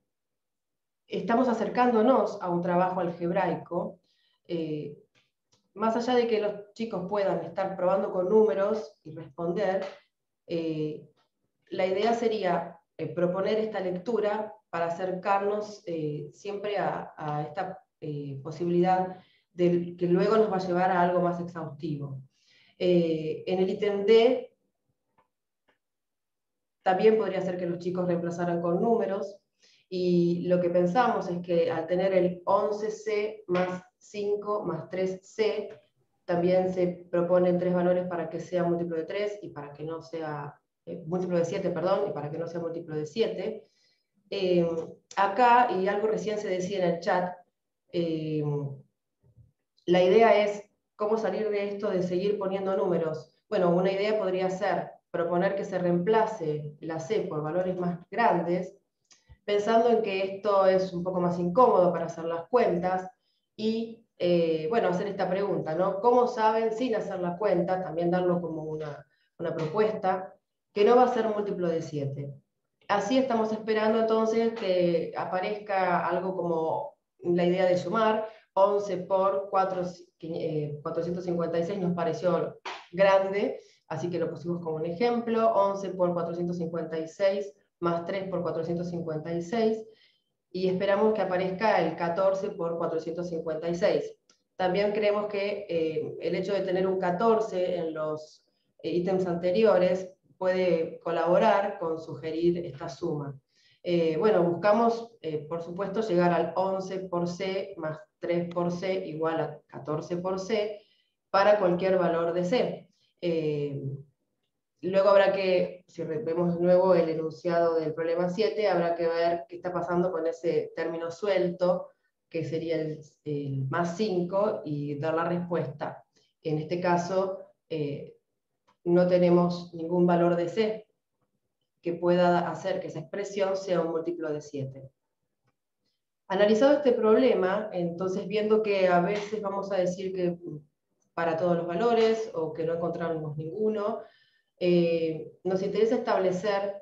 estamos acercándonos a un trabajo algebraico más allá de que los chicos puedan estar probando con números y responder, la idea sería proponer esta lectura para acercarnos siempre a esta posibilidad que luego nos va a llevar a algo más exhaustivo. En el ítem D, también podría ser que los chicos reemplazaran con números, y lo que pensamos es que al tener el 11C más 5 más 3C, también se proponen 3 valores para que sea múltiplo de 3 y para que no sea múltiplo de 7, perdón, y para que no sea múltiplo de 7. Acá, y algo recién se decía en el chat, la idea es cómo salir de esto de seguir poniendo números. Bueno, una idea podría ser proponer que se reemplace la C por valores más grandes, pensando en que esto es un poco más incómodo para hacer las cuentas, y bueno, hacer esta pregunta, ¿no? ¿Cómo saben, sin hacer la cuenta, también darlo como una propuesta, que no va a ser múltiplo de 7? Así estamos esperando entonces que aparezca algo como la idea de sumar. 11 por 456 nos pareció grande, así que lo pusimos como un ejemplo. 11 por 456 más 3 por 456, y esperamos que aparezca el 14 por 456. También creemos que el hecho de tener un 14 en los ítems anteriores puede colaborar con sugerir esta suma. Bueno, buscamos, por supuesto, llegar al 11 por C más 3 por C igual a 14 por C para cualquier valor de C. Luego habrá que, si vemos de nuevo el enunciado del problema 7, habrá que ver qué está pasando con ese término suelto, que sería el más 5, y dar la respuesta. En este caso, no tenemos ningún valor de C que pueda hacer que esa expresión sea un múltiplo de 7. Analizado este problema, entonces viendo que a veces vamos a decir que para todos los valores, o que no encontramos ninguno, nos interesa establecer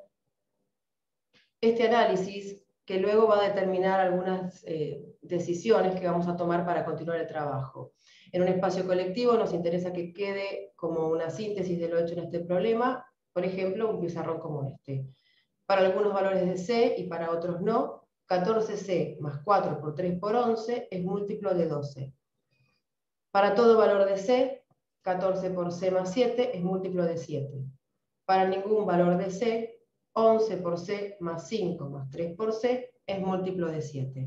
este análisis que luego va a determinar algunas decisiones que vamos a tomar para continuar el trabajo. En un espacio colectivo nos interesa que quede como una síntesis de lo hecho en este problema, por ejemplo, un pizarrón como este. Para algunos valores de C y para otros no, 14C más 4 por 3 por 11 es múltiplo de 12. Para todo valor de C, 14 por C más 7 es múltiplo de 7. Para ningún valor de C, 11 por C más 5 más 3 por C es múltiplo de 7.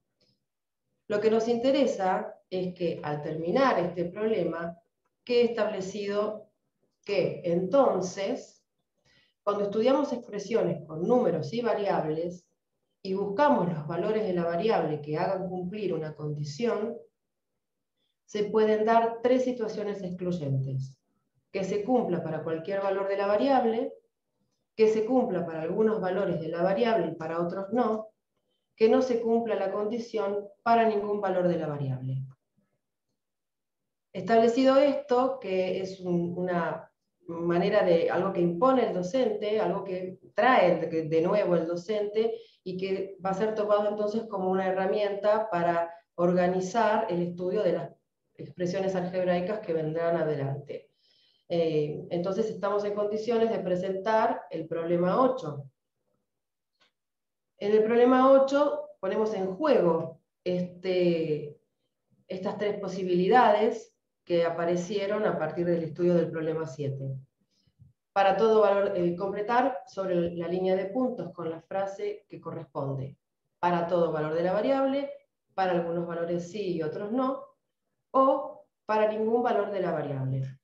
Lo que nos interesa es que al terminar este problema quede establecido que entonces, cuando estudiamos expresiones con números y variables y buscamos los valores de la variable que hagan cumplir una condición, se pueden dar 3 situaciones excluyentes: que se cumpla para cualquier valor de la variable, que se cumpla para algunos valores de la variable y para otros no, que no se cumpla la condición para ningún valor de la variable. Establecido esto, que es una manera de algo que impone el docente, algo que trae de nuevo el docente, y que va a ser tomado entonces como una herramienta para organizar el estudio de las expresiones algebraicas que vendrán adelante. Entonces estamos en condiciones de presentar el problema 8. En el problema 8 ponemos en juego estas 3 posibilidades que aparecieron a partir del estudio del problema 7. Para todo valor, completar sobre la línea de puntos con la frase que corresponde: para todo valor de la variable, para algunos valores sí y otros no, o para ningún valor de la variable.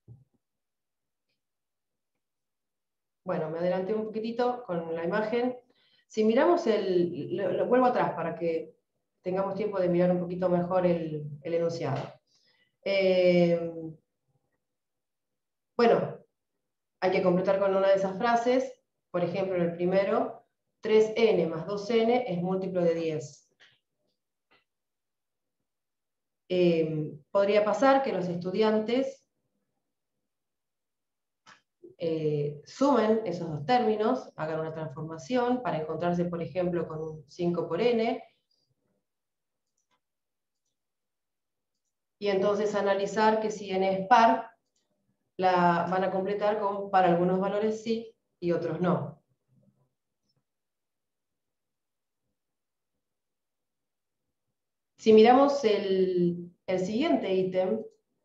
Bueno, me adelanté un poquitito con la imagen. Si miramos lo vuelvo atrás para que tengamos tiempo de mirar un poquito mejor el enunciado. Bueno, hay que completar con una de esas frases. Por ejemplo, en el primero, 3n más 2n es múltiplo de 10. Podría pasar que los estudiantes sumen esos dos términos, hagan una transformación para encontrarse, por ejemplo, con un 5 por n. y entonces analizar que si n es par, la van a completar con para algunos valores sí y otros no. Si miramos el siguiente ítem,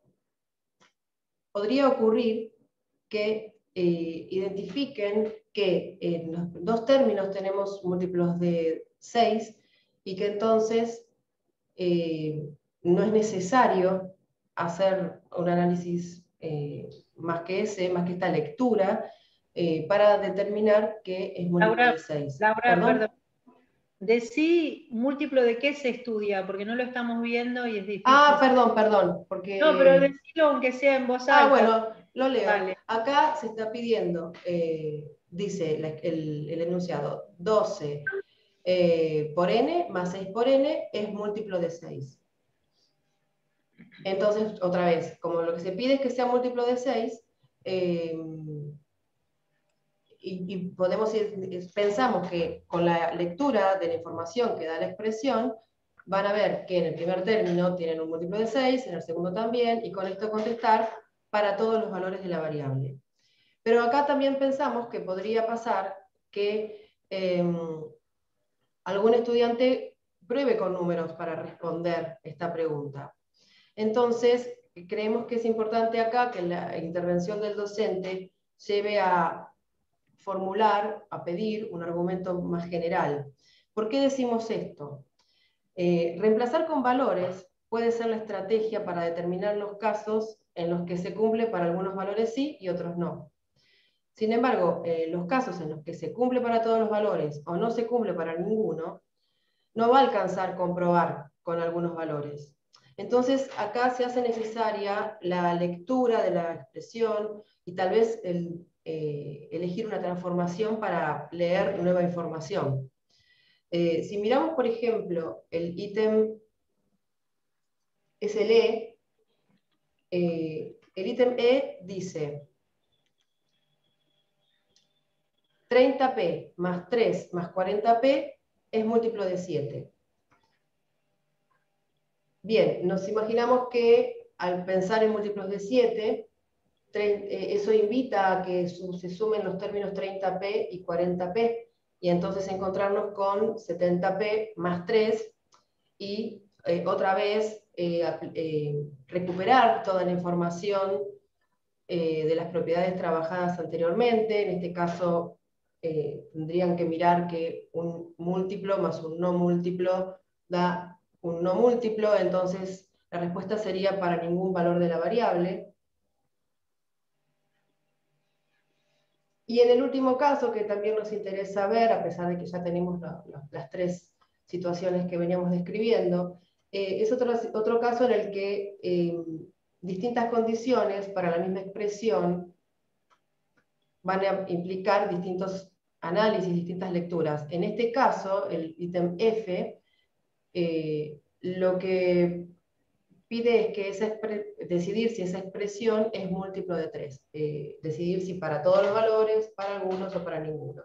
podría ocurrir que identifiquen que en los dos términos tenemos múltiplos de 6 y que entonces no es necesario hacer un análisis más que esta lectura, para determinar que es múltiplo de 6. Laura, ¿Perdón? Decí múltiplo de qué se estudia, porque no lo estamos viendo y es difícil. Ah, perdón, porque... No, pero decilo aunque sea en voz alta. Ah, bueno, lo leo. Vale. Acá se está pidiendo, dice el enunciado, 12 por n más 6 por n es múltiplo de 6. Entonces, otra vez, como lo que se pide es que sea múltiplo de 6, y pensamos que con la lectura de la información que da la expresión, van a ver que en el primer término tienen un múltiplo de 6, en el segundo también, y con esto contestar para todos los valores de la variable. Pero acá también pensamos que podría pasar que algún estudiante pruebe con números para responder esta pregunta. Entonces, creemos que es importante acá que la intervención del docente lleve a formular, a pedir un argumento más general. ¿Por qué decimos esto? Reemplazar con valores puede ser la estrategia para determinar los casos en los que se cumple para algunos valores sí y otros no. Sin embargo, los casos en los que se cumple para todos los valores o no se cumple para ninguno, no va a alcanzar comprobar con algunos valores. Entonces, acá se hace necesaria la lectura de la expresión y tal vez elegir una transformación para leer nueva información. Si miramos, por ejemplo, el ítem SLE, el ítem E dice 30p más 3 más 40p es múltiplo de 7. Bien, nos imaginamos que al pensar en múltiplos de 7, eso invita a que se sumen los términos 30p y 40p, y entonces encontrarnos con 70p más 3, y otra vez recuperar toda la información de las propiedades trabajadas anteriormente. En este caso, tendrían que mirar que un múltiplo más un no múltiplo da un no múltiplo, entonces la respuesta sería para ningún valor de la variable. Y en el último caso, que también nos interesa ver, a pesar de que ya tenemos las tres situaciones que veníamos describiendo, es otro caso en el que distintas condiciones para la misma expresión van a implicar distintos análisis, distintas lecturas. En este caso, el ítem F, lo que pide es que decidir si esa expresión es múltiplo de 3. Decidir si para todos los valores, para algunos o para ninguno.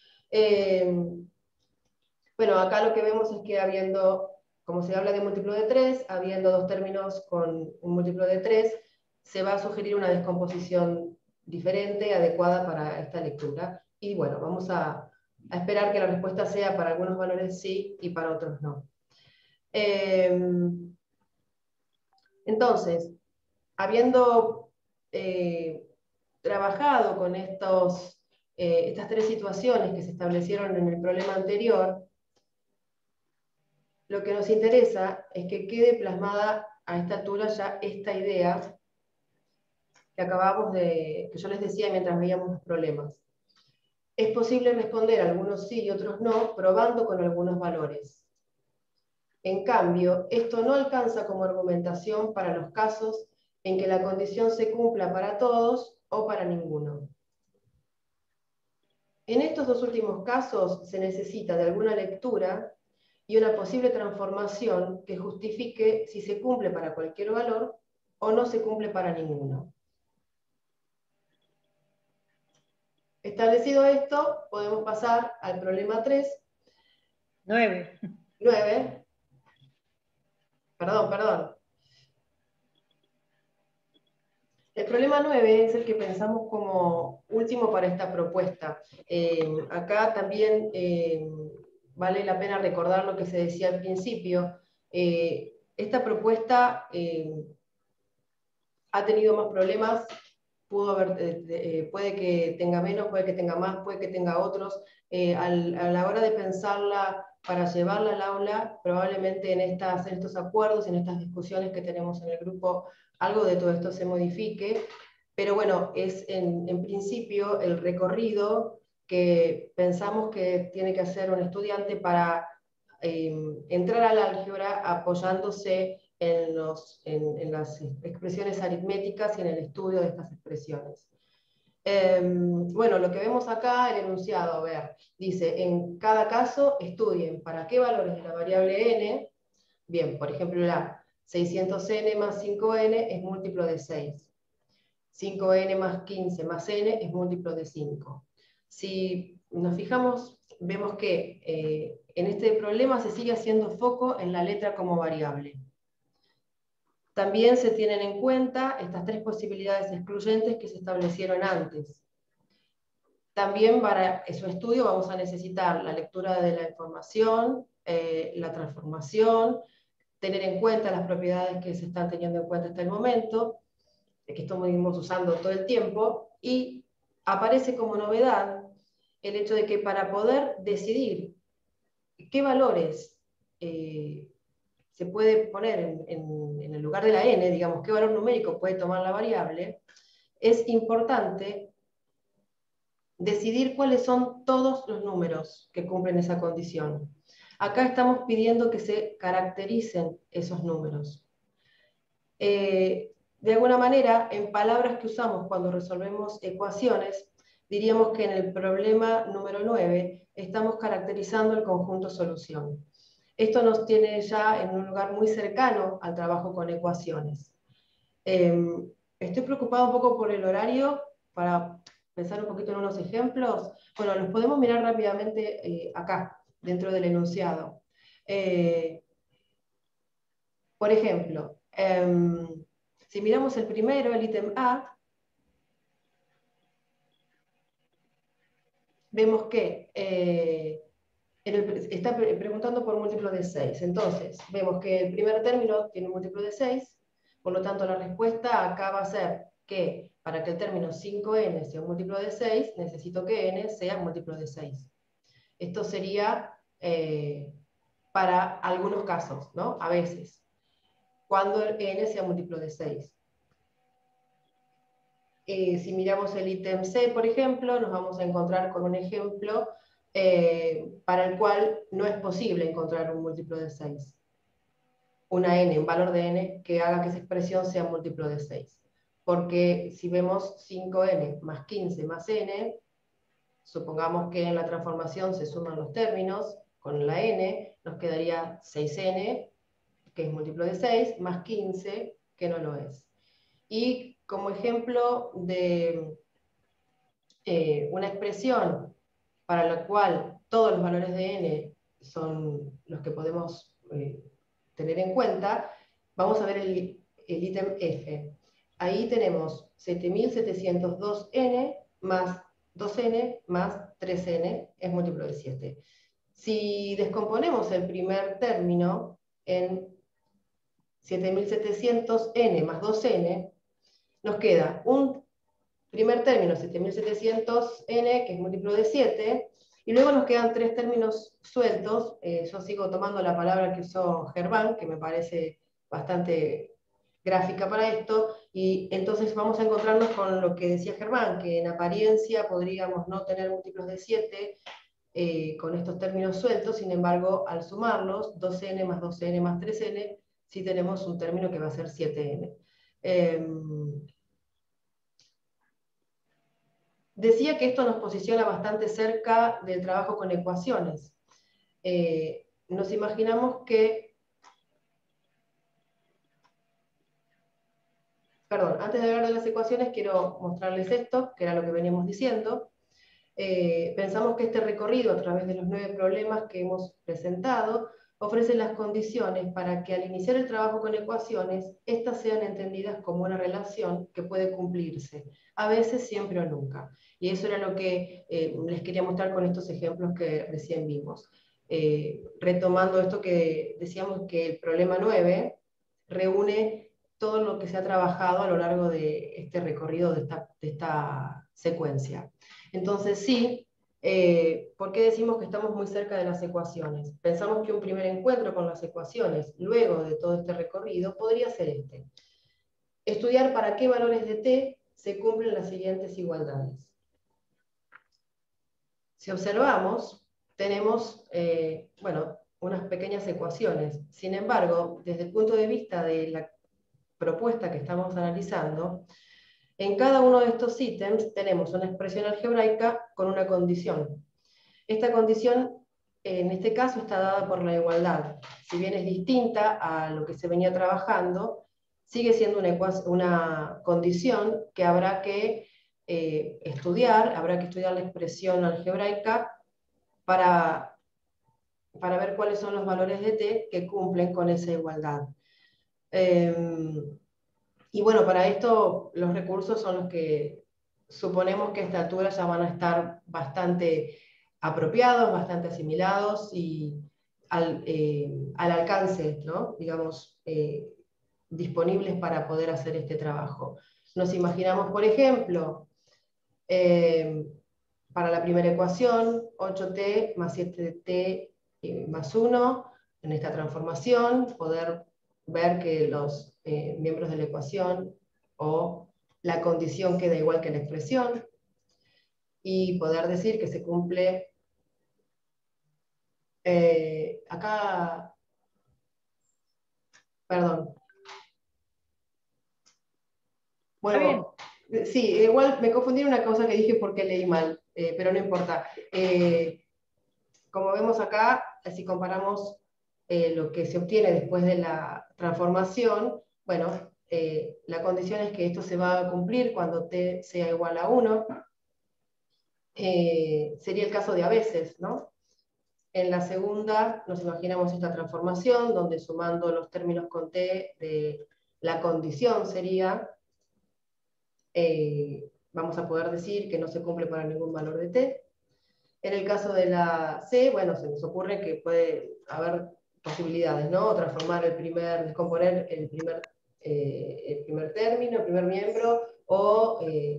Bueno, acá lo que vemos es que habiendo, como se habla de múltiplo de 3, habiendo dos términos con un múltiplo de 3, se va a sugerir una descomposición diferente, adecuada para esta lectura. Y bueno, vamos a esperar que la respuesta sea para algunos valores sí y para otros no. Entonces, habiendo trabajado con estas tres situaciones que se establecieron en el problema anterior, lo que nos interesa es que quede plasmada a esta altura ya esta idea que yo les decía mientras veíamos los problemas. Es posible responder algunos sí y otros no, probando con algunos valores. En cambio, esto no alcanza como argumentación para los casos en que la condición se cumpla para todos o para ninguno. En estos dos últimos casos se necesita de alguna lectura y una posible transformación que justifique si se cumple para cualquier valor o no se cumple para ninguno. Establecido esto, podemos pasar al problema 3. 9. Perdón. 9 es el que pensamos como último para esta propuesta. Acá también vale la pena recordar lo que se decía al principio. Esta propuesta ha tenido más problemas, puede que tenga menos, puede que tenga más, puede que tenga otros. A la hora de pensarla para llevarla al aula, probablemente en estos acuerdos, en estas discusiones que tenemos en el grupo, algo de todo esto se modifique, pero bueno, es en principio el recorrido que pensamos que tiene que hacer un estudiante para entrar al álgebra apoyándose en las expresiones aritméticas y en el estudio de estas expresiones. Bueno, lo que vemos acá, el enunciado, a ver, dice, en cada caso estudien para qué valores de la variable n, bien, por ejemplo, la 600n más 5n es múltiplo de 6. 5n más 15 más n es múltiplo de 5. Si nos fijamos, vemos que en este problema se sigue haciendo foco en la letra como variable. También se tienen en cuenta estas tres posibilidades excluyentes que se establecieron antes. También para su estudio vamos a necesitar la lectura de la información, la transformación, tener en cuenta las propiedades que se están teniendo en cuenta hasta el momento, que estamos usando todo el tiempo, y aparece como novedad el hecho de que para poder decidir qué valores se puede poner en el lugar de la n, digamos, qué valor numérico puede tomar la variable, es importante decidir cuáles son todos los números que cumplen esa condición. Acá estamos pidiendo que se caractericen esos números. De alguna manera, en palabras que usamos cuando resolvemos ecuaciones, diríamos que en el problema número 9 estamos caracterizando el conjunto solución. Esto nos tiene ya en un lugar muy cercano al trabajo con ecuaciones. Estoy preocupado un poco por el horario, para pensar un poquito en unos ejemplos. Bueno, los podemos mirar rápidamente acá, dentro del enunciado. Por ejemplo, si miramos el primero, el ítem A, vemos que está preguntando por múltiplo de 6. Entonces, vemos que el primer término tiene un múltiplo de 6, por lo tanto la respuesta acá va a ser que para que el término 5n sea un múltiplo de 6, necesito que n sea un múltiplo de 6. Esto sería para algunos casos, ¿no? A veces, cuando el n sea múltiplo de 6. Si miramos el ítem C, por ejemplo, nos vamos a encontrar con un ejemplo para el cual no es posible encontrar un múltiplo de 6. Una n, un valor de n, que haga que esa expresión sea múltiplo de 6. Porque si vemos 5n más 15 más n, supongamos que en la transformación se suman los términos, con la n nos quedaría 6n, que es múltiplo de 6, más 15, que no lo es. Y como ejemplo de una expresión para la cual todos los valores de n son los que podemos tener en cuenta, vamos a ver el ítem F. Ahí tenemos 7702n más 2n más 3n es múltiplo de 7. Si descomponemos el primer término en 7700n más 2n, nos queda un primer término, 7700n, que es múltiplo de 7, y luego nos quedan tres términos sueltos. Yo sigo tomando la palabra que usó Germán, que me parece bastante gráfica para esto, y entonces vamos a encontrarnos con lo que decía Germán, que en apariencia podríamos no tener múltiplos de 7 con estos términos sueltos, sin embargo, al sumarlos, 2n más 2n más 3n, sí tenemos un término que va a ser 7n. Decía que esto nos posiciona bastante cerca del trabajo con ecuaciones. Nos imaginamos que... Perdón, antes de hablar de las ecuaciones quiero mostrarles esto, que era lo que veníamos diciendo. Pensamos que este recorrido a través de los 9 problemas que hemos presentado ofrece las condiciones para que al iniciar el trabajo con ecuaciones, éstas sean entendidas como una relación que puede cumplirse, a veces, siempre o nunca. Y eso era lo que les quería mostrar con estos ejemplos que recién vimos. Retomando esto que decíamos, que el problema 9 reúne todo lo que se ha trabajado a lo largo de este recorrido de esta secuencia. Entonces sí, ¿por qué decimos que estamos muy cerca de las ecuaciones? Pensamos que un primer encuentro con las ecuaciones, luego de todo este recorrido, podría ser este. Estudiar para qué valores de t se cumplen las siguientes igualdades. Si observamos, tenemos, bueno, unas pequeñas ecuaciones. Sin embargo, desde el punto de vista de la propuesta que estamos analizando, en cada uno de estos ítems tenemos una expresión algebraica con una condición. Esta condición, en este caso, está dada por la igualdad. Si bien es distinta a lo que se venía trabajando, sigue siendo una condición que habrá que estudiar, habrá que estudiar la expresión algebraica para ver cuáles son los valores de t que cumplen con esa igualdad. Y bueno, para esto los recursos son los que suponemos que a esta altura ya van a estar bastante apropiados, bastante asimilados y al alcance, ¿no? Digamos, disponibles para poder hacer este trabajo. Nos imaginamos, por ejemplo, para la primera ecuación, 8t más 7t más 1, en esta transformación, poder ver que los miembros de la ecuación o la condición queda igual que la expresión, y poder decir que se cumple acá, perdón. Bueno, sí, igual me confundí en una cosa que dije porque leí mal, pero no importa. Como vemos acá, si comparamos lo que se obtiene después de la transformación, bueno, la condición es que esto se va a cumplir cuando t sea igual a 1. Sería el caso de a veces, ¿no? En la segunda nos imaginamos esta transformación, donde sumando los términos con t de la condición sería, vamos a poder decir que no se cumple para ningún valor de t. En el caso de la C, bueno, se nos ocurre que puede haber posibilidades, ¿no? Descomponer el primer término, el primer miembro, o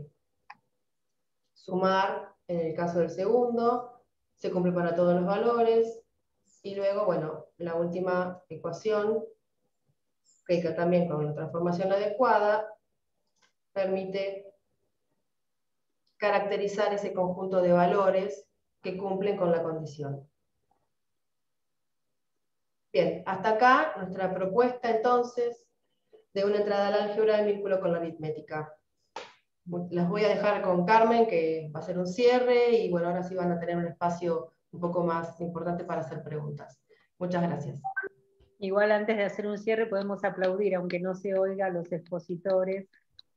sumar en el caso del segundo, se cumple para todos los valores, y luego, bueno, la última ecuación, que también con una transformación adecuada, permite caracterizar ese conjunto de valores que cumplen con la condición. Bien, hasta acá nuestra propuesta entonces de una entrada al álgebra de vínculo con la aritmética. Las voy a dejar con Carmen, que va a hacer un cierre, y bueno, ahora sí van a tener un espacio un poco más importante para hacer preguntas. Muchas gracias. Igual antes de hacer un cierre podemos aplaudir, aunque no se oiga, a los expositores.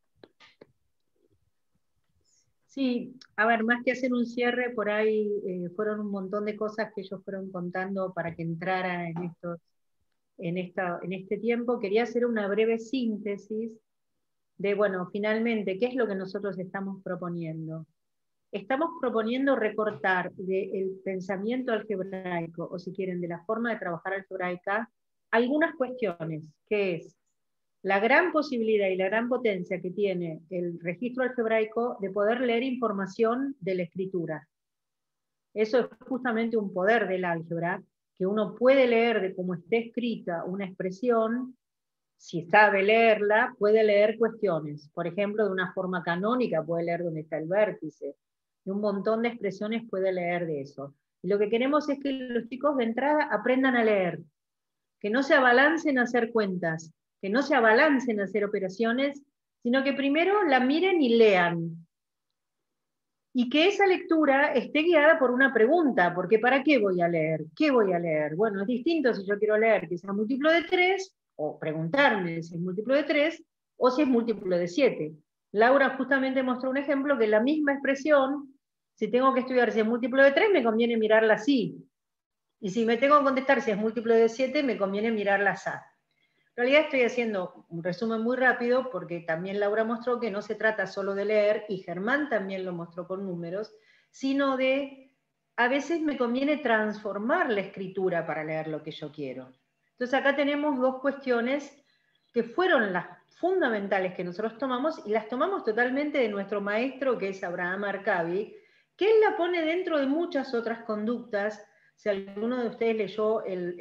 Sí, a ver, más que hacer un cierre, por ahí fueron un montón de cosas que ellos fueron contando para que entraran en este tiempo. Quería hacer una breve síntesis de, bueno, finalmente, ¿qué es lo que nosotros estamos proponiendo? Estamos proponiendo recortar del pensamiento algebraico, o si quieren, de la forma de trabajar algebraica, algunas cuestiones, que es la gran posibilidad y la gran potencia que tiene el registro algebraico de poder leer información de la escritura. Eso es justamente un poder del álgebra, que uno puede leer de cómo esté escrita una expresión, si sabe leerla, puede leer cuestiones. Por ejemplo, de una forma canónica puede leer dónde está el vértice. Y un montón de expresiones puede leer de eso. Y lo que queremos es que los chicos de entrada aprendan a leer, que no se abalancen a hacer cuentas, que no se abalancen a hacer operaciones, sino que primero la miren y lean. Y que esa lectura esté guiada por una pregunta, porque ¿para qué voy a leer? ¿Qué voy a leer? Bueno, es distinto si yo quiero leer que sea múltiplo de 3, o preguntarme si es múltiplo de 3, o si es múltiplo de 7. Laura justamente mostró un ejemplo que la misma expresión, si tengo que estudiar si es múltiplo de 3, me conviene mirarla así. Y si me tengo que contestar si es múltiplo de 7, me conviene mirar las A. En realidad estoy haciendo un resumen muy rápido porque también Laura mostró que no se trata solo de leer, y Germán también lo mostró con números, sino de, a veces me conviene transformar la escritura para leer lo que yo quiero. Entonces acá tenemos dos cuestiones que fueron las fundamentales que nosotros tomamos, y las tomamos totalmente de nuestro maestro, que es Abraham Arcabi, que él la pone dentro de muchas otras conductas. Si alguno de ustedes leyó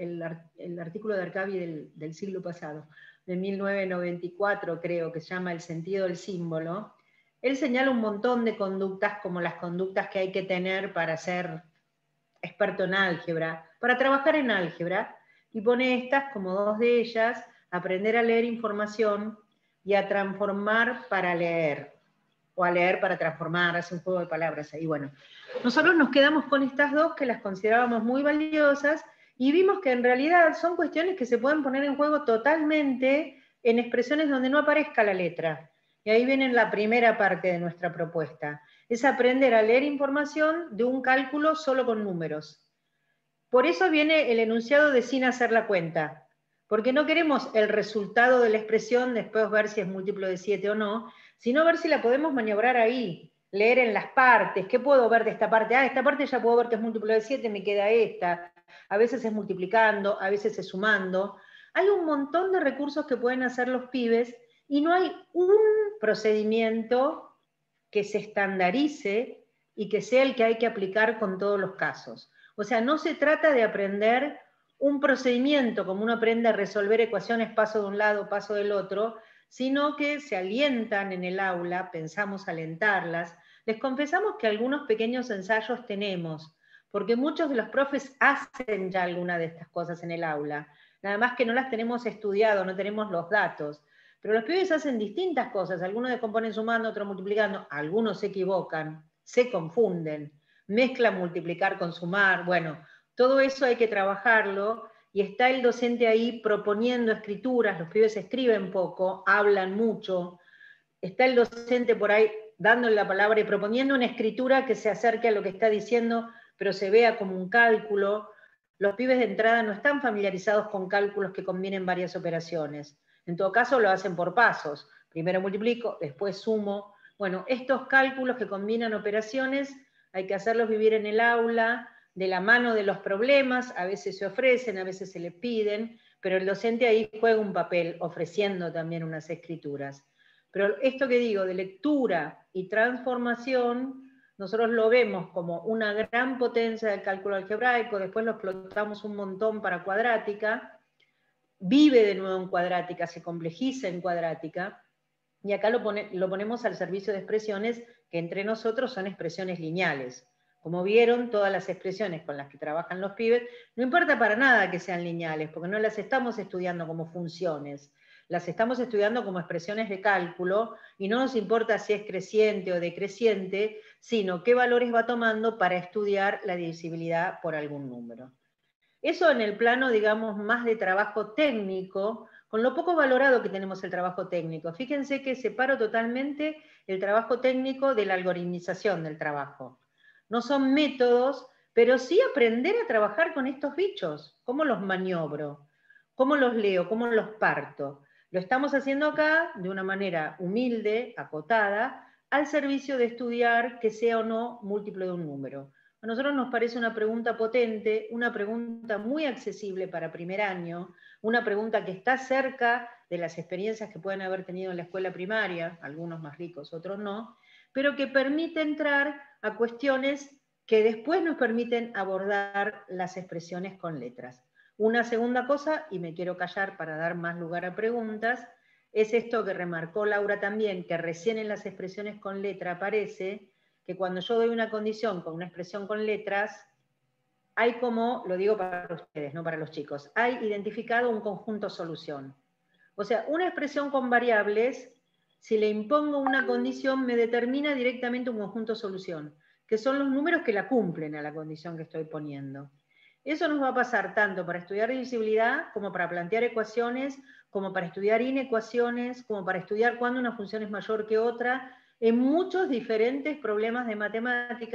el artículo de Arcabi del siglo pasado, de 1994 creo, que se llama El sentido del símbolo, él señala un montón de conductas, como las conductas que hay que tener para ser experto en álgebra, para trabajar en álgebra, y pone estas como dos de ellas: aprender a leer información y a transformar para leer, o a leer para transformar, hace un juego de palabras ahí. Bueno, nosotros nos quedamos con estas dos que las considerábamos muy valiosas, y vimos que en realidad son cuestiones que se pueden poner en juego totalmente en expresiones donde no aparezca la letra. Y ahí viene la primera parte de nuestra propuesta, es aprender a leer información de un cálculo solo con números. Por eso viene el enunciado de sin hacer la cuenta, porque no queremos el resultado de la expresión, después ver si es múltiplo de 7 o no, sino ver si la podemos maniobrar ahí, leer en las partes. ¿Qué puedo ver de esta parte? Ah, esta parte ya puedo ver que es múltiplo de 7, me queda esta. A veces es multiplicando, a veces es sumando. Hay un montón de recursos que pueden hacer los pibes, y no hay un procedimiento que se estandarice y que sea el que hay que aplicar con todos los casos. O sea, no se trata de aprender un procedimiento como uno aprende a resolver ecuaciones, paso de un lado, paso del otro, sino que se alientan en el aula, pensamos alentarlas. Les confesamos que algunos pequeños ensayos tenemos, porque muchos de los profes hacen ya alguna de estas cosas en el aula, nada más que no las tenemos estudiado, no tenemos los datos. Pero los pibes hacen distintas cosas, algunos descomponen sumando, otros multiplicando, algunos se equivocan, se confunden, mezclan multiplicar con sumar. Bueno, todo eso hay que trabajarlo, y está el docente ahí proponiendo escrituras. Los pibes escriben poco, hablan mucho, está el docente por ahí dándole la palabra y proponiendo una escritura que se acerque a lo que está diciendo, pero se vea como un cálculo. Los pibes de entrada no están familiarizados con cálculos que combinen varias operaciones. En todo caso lo hacen por pasos. Primero multiplico, después sumo. Bueno, estos cálculos que combinan operaciones hay que hacerlos vivir en el aula, de la mano de los problemas. A veces se ofrecen, a veces se les piden, pero el docente ahí juega un papel, ofreciendo también unas escrituras. Pero esto que digo de lectura y transformación, nosotros lo vemos como una gran potencia del cálculo algebraico, después lo explotamos un montón para cuadrática, vive de nuevo en cuadrática, se complejiza en cuadrática, y acá lo ponemos al servicio de expresiones que entre nosotros son expresiones lineales. Como vieron, todas las expresiones con las que trabajan los pibes, no importa para nada que sean lineales, porque no las estamos estudiando como funciones, las estamos estudiando como expresiones de cálculo, y no nos importa si es creciente o decreciente, sino qué valores va tomando para estudiar la divisibilidad por algún número. Eso en el plano, digamos, más de trabajo técnico, con lo poco valorado que tenemos el trabajo técnico. Fíjense que separo totalmente el trabajo técnico de la algoritmización del trabajo. No son métodos, pero sí aprender a trabajar con estos bichos. ¿Cómo los maniobro? ¿Cómo los leo? ¿Cómo los parto? Lo estamos haciendo acá de una manera humilde, acotada, al servicio de estudiar que sea o no múltiplo de un número. A nosotros nos parece una pregunta potente, una pregunta muy accesible para primer año, una pregunta que está cerca de las experiencias que pueden haber tenido en la escuela primaria, algunos más ricos, otros no, pero que permite entrar a cuestiones que después nos permiten abordar las expresiones con letras. Una segunda cosa, y me quiero callar para dar más lugar a preguntas, es esto que remarcó Laura también, que recién en las expresiones con letra aparece, que cuando yo doy una condición con una expresión con letras, hay como, lo digo para ustedes, no para los chicos, hay identificado un conjunto solución. O sea, una expresión con variables, si le impongo una condición, me determina directamente un conjunto solución, que son los números que la cumplen a la condición que estoy poniendo. Eso nos va a pasar tanto para estudiar divisibilidad, como para plantear ecuaciones, como para estudiar inecuaciones, como para estudiar cuándo una función es mayor que otra, en muchos diferentes problemas de matemática,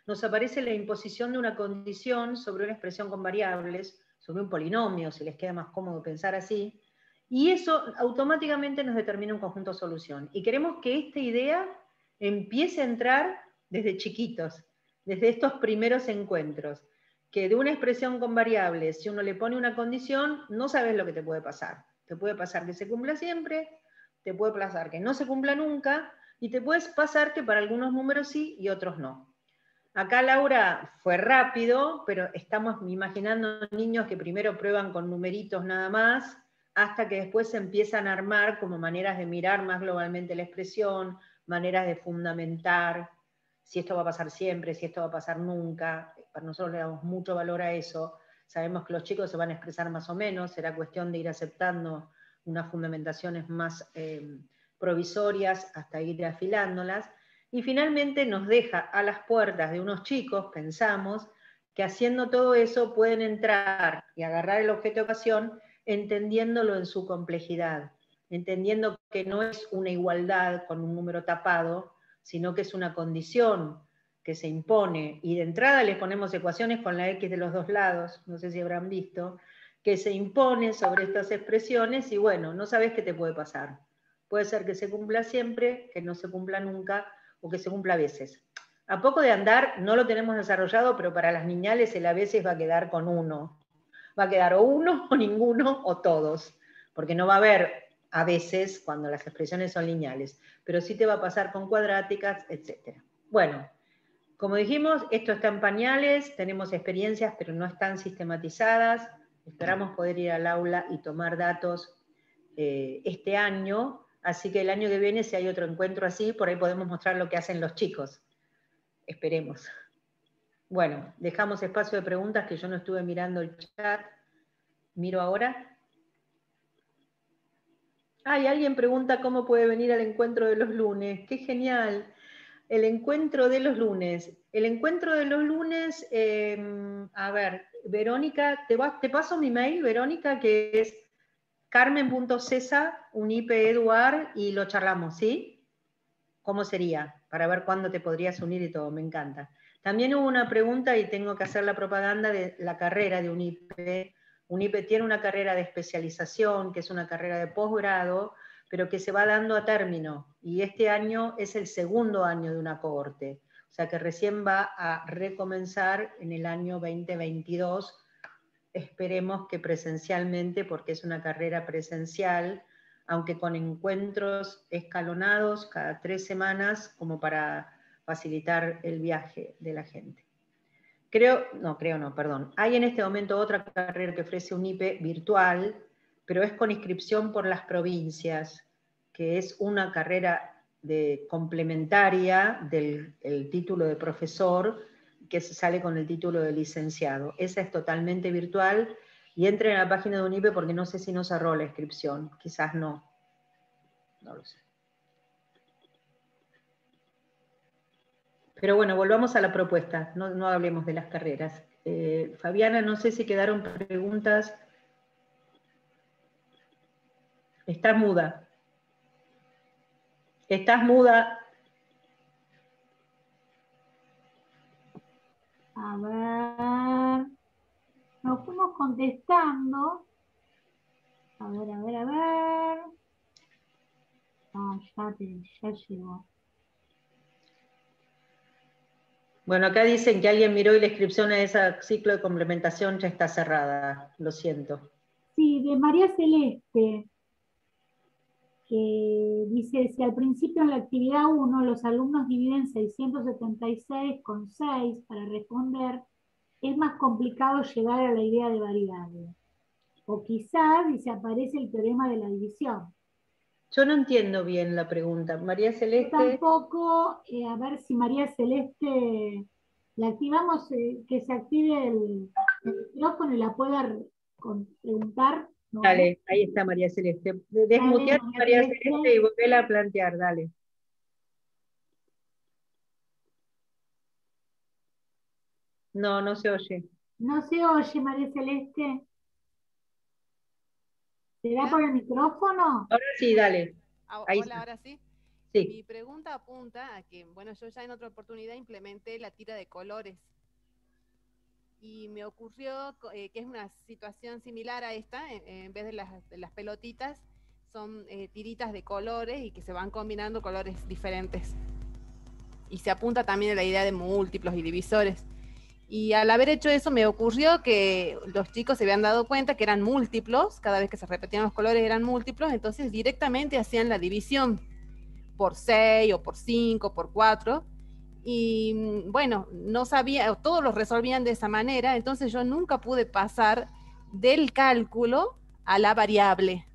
nos aparece la imposición de una condición sobre una expresión con variables, sobre un polinomio, si les queda más cómodo pensar así, y eso automáticamente nos determina un conjunto de solución. Y queremos que esta idea empiece a entrar desde chiquitos, desde estos primeros encuentros, que de una expresión con variables, si uno le pone una condición, no sabes lo que te puede pasar. Te puede pasar que se cumpla siempre, te puede pasar que no se cumpla nunca, y te puede pasar que para algunos números sí y otros no. Acá Laura fue rápido, pero estamos imaginando niños que primero prueban con numeritos nada más, hasta que después se empiezan a armar como maneras de mirar más globalmente la expresión, maneras de fundamentar, si esto va a pasar siempre, si esto va a pasar nunca. Para nosotros le damos mucho valor a eso. Sabemos que los chicos se van a expresar más o menos, será cuestión de ir aceptando unas fundamentaciones más provisorias hasta ir afilándolas. Y finalmente nos deja a las puertas de unos chicos, pensamos, que haciendo todo eso pueden entrar y agarrar el objeto de ocasión entendiéndolo en su complejidad, entendiendo que no es una igualdad con un número tapado, sino que es una condición que se impone, y de entrada les ponemos ecuaciones con la x de los dos lados, no sé si habrán visto, que se impone sobre estas expresiones, y bueno, no sabes qué te puede pasar. Puede ser que se cumpla siempre, que no se cumpla nunca, o que se cumpla a veces. A poco de andar, no lo tenemos desarrollado, pero para las niñales el a veces va a quedar con uno. Va a quedar o uno, o ninguno, o todos. Porque no va a haber a veces cuando las expresiones son lineales. Pero sí te va a pasar con cuadráticas, etc. Bueno, como dijimos, esto está en pañales, tenemos experiencias, pero no están sistematizadas. Esperamos poder ir al aula y tomar datos este año. Así que el año que viene, si hay otro encuentro así, por ahí podemos mostrar lo que hacen los chicos. Esperemos. Bueno, dejamos espacio de preguntas, que yo no estuve mirando el chat. Miro ahora. Ay, alguien pregunta cómo puede venir al encuentro de los lunes. ¡Qué genial! El encuentro de los lunes. El encuentro de los lunes, a ver, Verónica, te paso mi mail, Verónica, que es carmen.cesa, unipeeduard, y lo charlamos, ¿sí? ¿Cómo sería? Para ver cuándo te podrías unir y todo, me encanta. También hubo una pregunta, y tengo que hacer la propaganda de la carrera de UNIPE. UNIPE tiene una carrera de especialización, que es una carrera de posgrado, pero que se va dando a término, y este año es el segundo año de una cohorte, o sea que recién va a recomenzar en el año 2022, esperemos que presencialmente, porque es una carrera presencial, aunque con encuentros escalonados cada 3 semanas, como para facilitar el viaje de la gente. Hay en este momento otra carrera que ofrece UNIPE virtual, pero es con inscripción por las provincias, que es una carrera complementaria del título de profesor, que se sale con el título de licenciado. Esa es totalmente virtual, y entren a la página de UNIPE porque no sé si no cerró la inscripción, quizás no lo sé. Pero bueno, volvamos a la propuesta, no hablemos de las carreras. Fabiana, no sé si quedaron preguntas. Estás muda. Estás muda. A ver. Nos fuimos contestando. A ver. Ah, ya llegó. Bueno, acá dicen que alguien miró y la inscripción a ese ciclo de complementación ya está cerrada. Lo siento. Sí, de María Celeste, que dice, si al principio en la actividad 1 los alumnos dividen 676,6 para responder, es más complicado llegar a la idea de variable. O quizás, dice, aparece el teorema de la división. Yo no entiendo bien la pregunta. María Celeste. Yo tampoco, a ver si María Celeste, la activamos, que se active el micrófono y la pueda preguntar. ¿No? Dale, ahí está María Celeste. Desmutear a María Celeste y volverla a plantear, dale. No se oye. No se oye, María Celeste. ¿Será por el micrófono? Ahora sí, dale. Hola, ahora sí. Sí. Mi pregunta apunta a que, bueno, yo ya en otra oportunidad implementé la tira de colores. Y me ocurrió que es una situación similar a esta, en vez de las pelotitas, son tiritas de colores y que se van combinando colores diferentes. Y se apunta también a la idea de múltiplos y divisores. Y al haber hecho eso me ocurrió que los chicos se habían dado cuenta que eran múltiplos, cada vez que se repetían los colores eran múltiplos, entonces directamente hacían la división por 6 o por 5, por 4, y bueno, no sabía, todos los resolvían de esa manera, entonces yo nunca pude pasar del cálculo a la variable.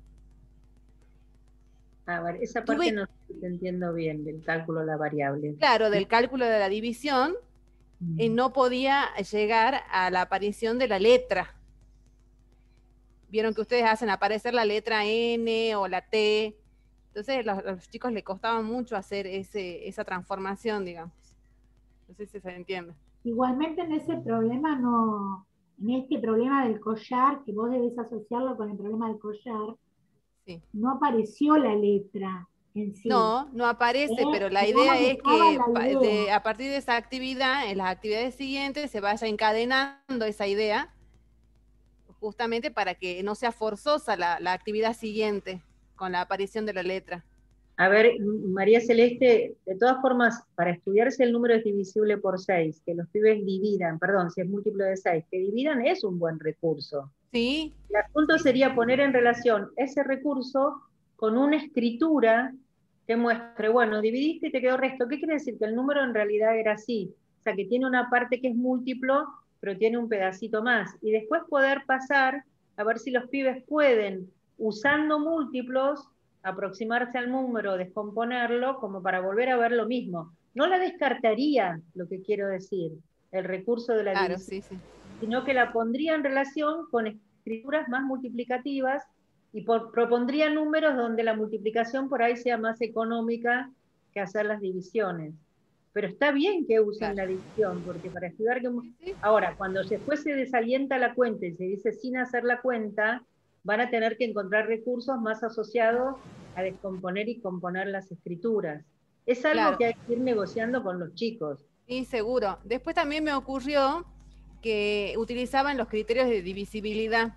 A ver, esa parte no te entiendo bien, del cálculo de la variable. Claro, del cálculo de la división, no podía llegar a la aparición de la letra. Vieron que ustedes hacen aparecer la letra N o la T, entonces a los chicos les costaba mucho hacer esa transformación, digamos. No sé si se entiende. Igualmente en ese problema no, en este problema del collar, que vos debés asociarlo con el problema del collar, sí, no apareció la letra en sí. No aparece, pero la idea es que a partir de esa actividad, en las actividades siguientes, se vaya encadenando esa idea, justamente para que no sea forzosa la actividad siguiente con la aparición de la letra. A ver, María Celeste, de todas formas, para estudiarse el número es divisible por 6, que los pibes dividan, perdón, si es múltiplo de 6, que dividan es un buen recurso. Sí. El asunto sería poner en relación ese recurso con una escritura que muestre, bueno, dividiste y te quedó resto. ¿Qué quiere decir? Que el número en realidad era así. O sea, que tiene una parte que es múltiplo, pero tiene un pedacito más. Y después poder pasar a ver si los pibes pueden, usando múltiplos, aproximarse al número, descomponerlo, como para volver a ver lo mismo. No la descartaría, lo que quiero decir, el recurso de la división, sí. Sino que la pondría en relación con escrituras más multiplicativas y propondría números donde la multiplicación por ahí sea más económica que hacer las divisiones. Pero está bien que usen la división, porque para estudiar... Ahora, cuando después se desalienta la cuenta y se dice sin hacer la cuenta, van a tener que encontrar recursos más asociados a descomponer y componer las escrituras. Es algo que hay que ir negociando con los chicos. Sí, seguro. Después también me ocurrió que utilizaban los criterios de divisibilidad.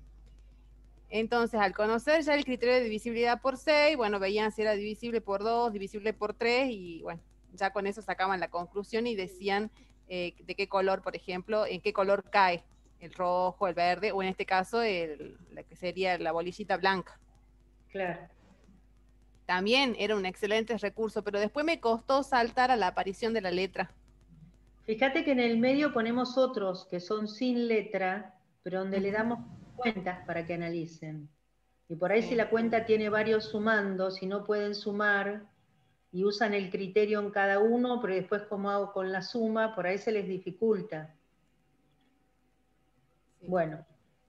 Entonces, al conocer ya el criterio de divisibilidad por 6, bueno, veían si era divisible por 2, divisible por 3, y bueno, ya con eso sacaban la conclusión y decían de qué color, por ejemplo, en qué color cae, el rojo, el verde, o en este caso, la que sería la bolillita blanca. Claro. También era un excelente recurso, pero después me costó saltar a la aparición de la letra. Fíjate que en el medio ponemos otros que son sin letra, pero donde le damos cuentas para que analicen. Y por ahí si la cuenta tiene varios sumandos y no pueden sumar y usan el criterio en cada uno, pero después como hago con la suma, por ahí se les dificulta. Sí. Bueno,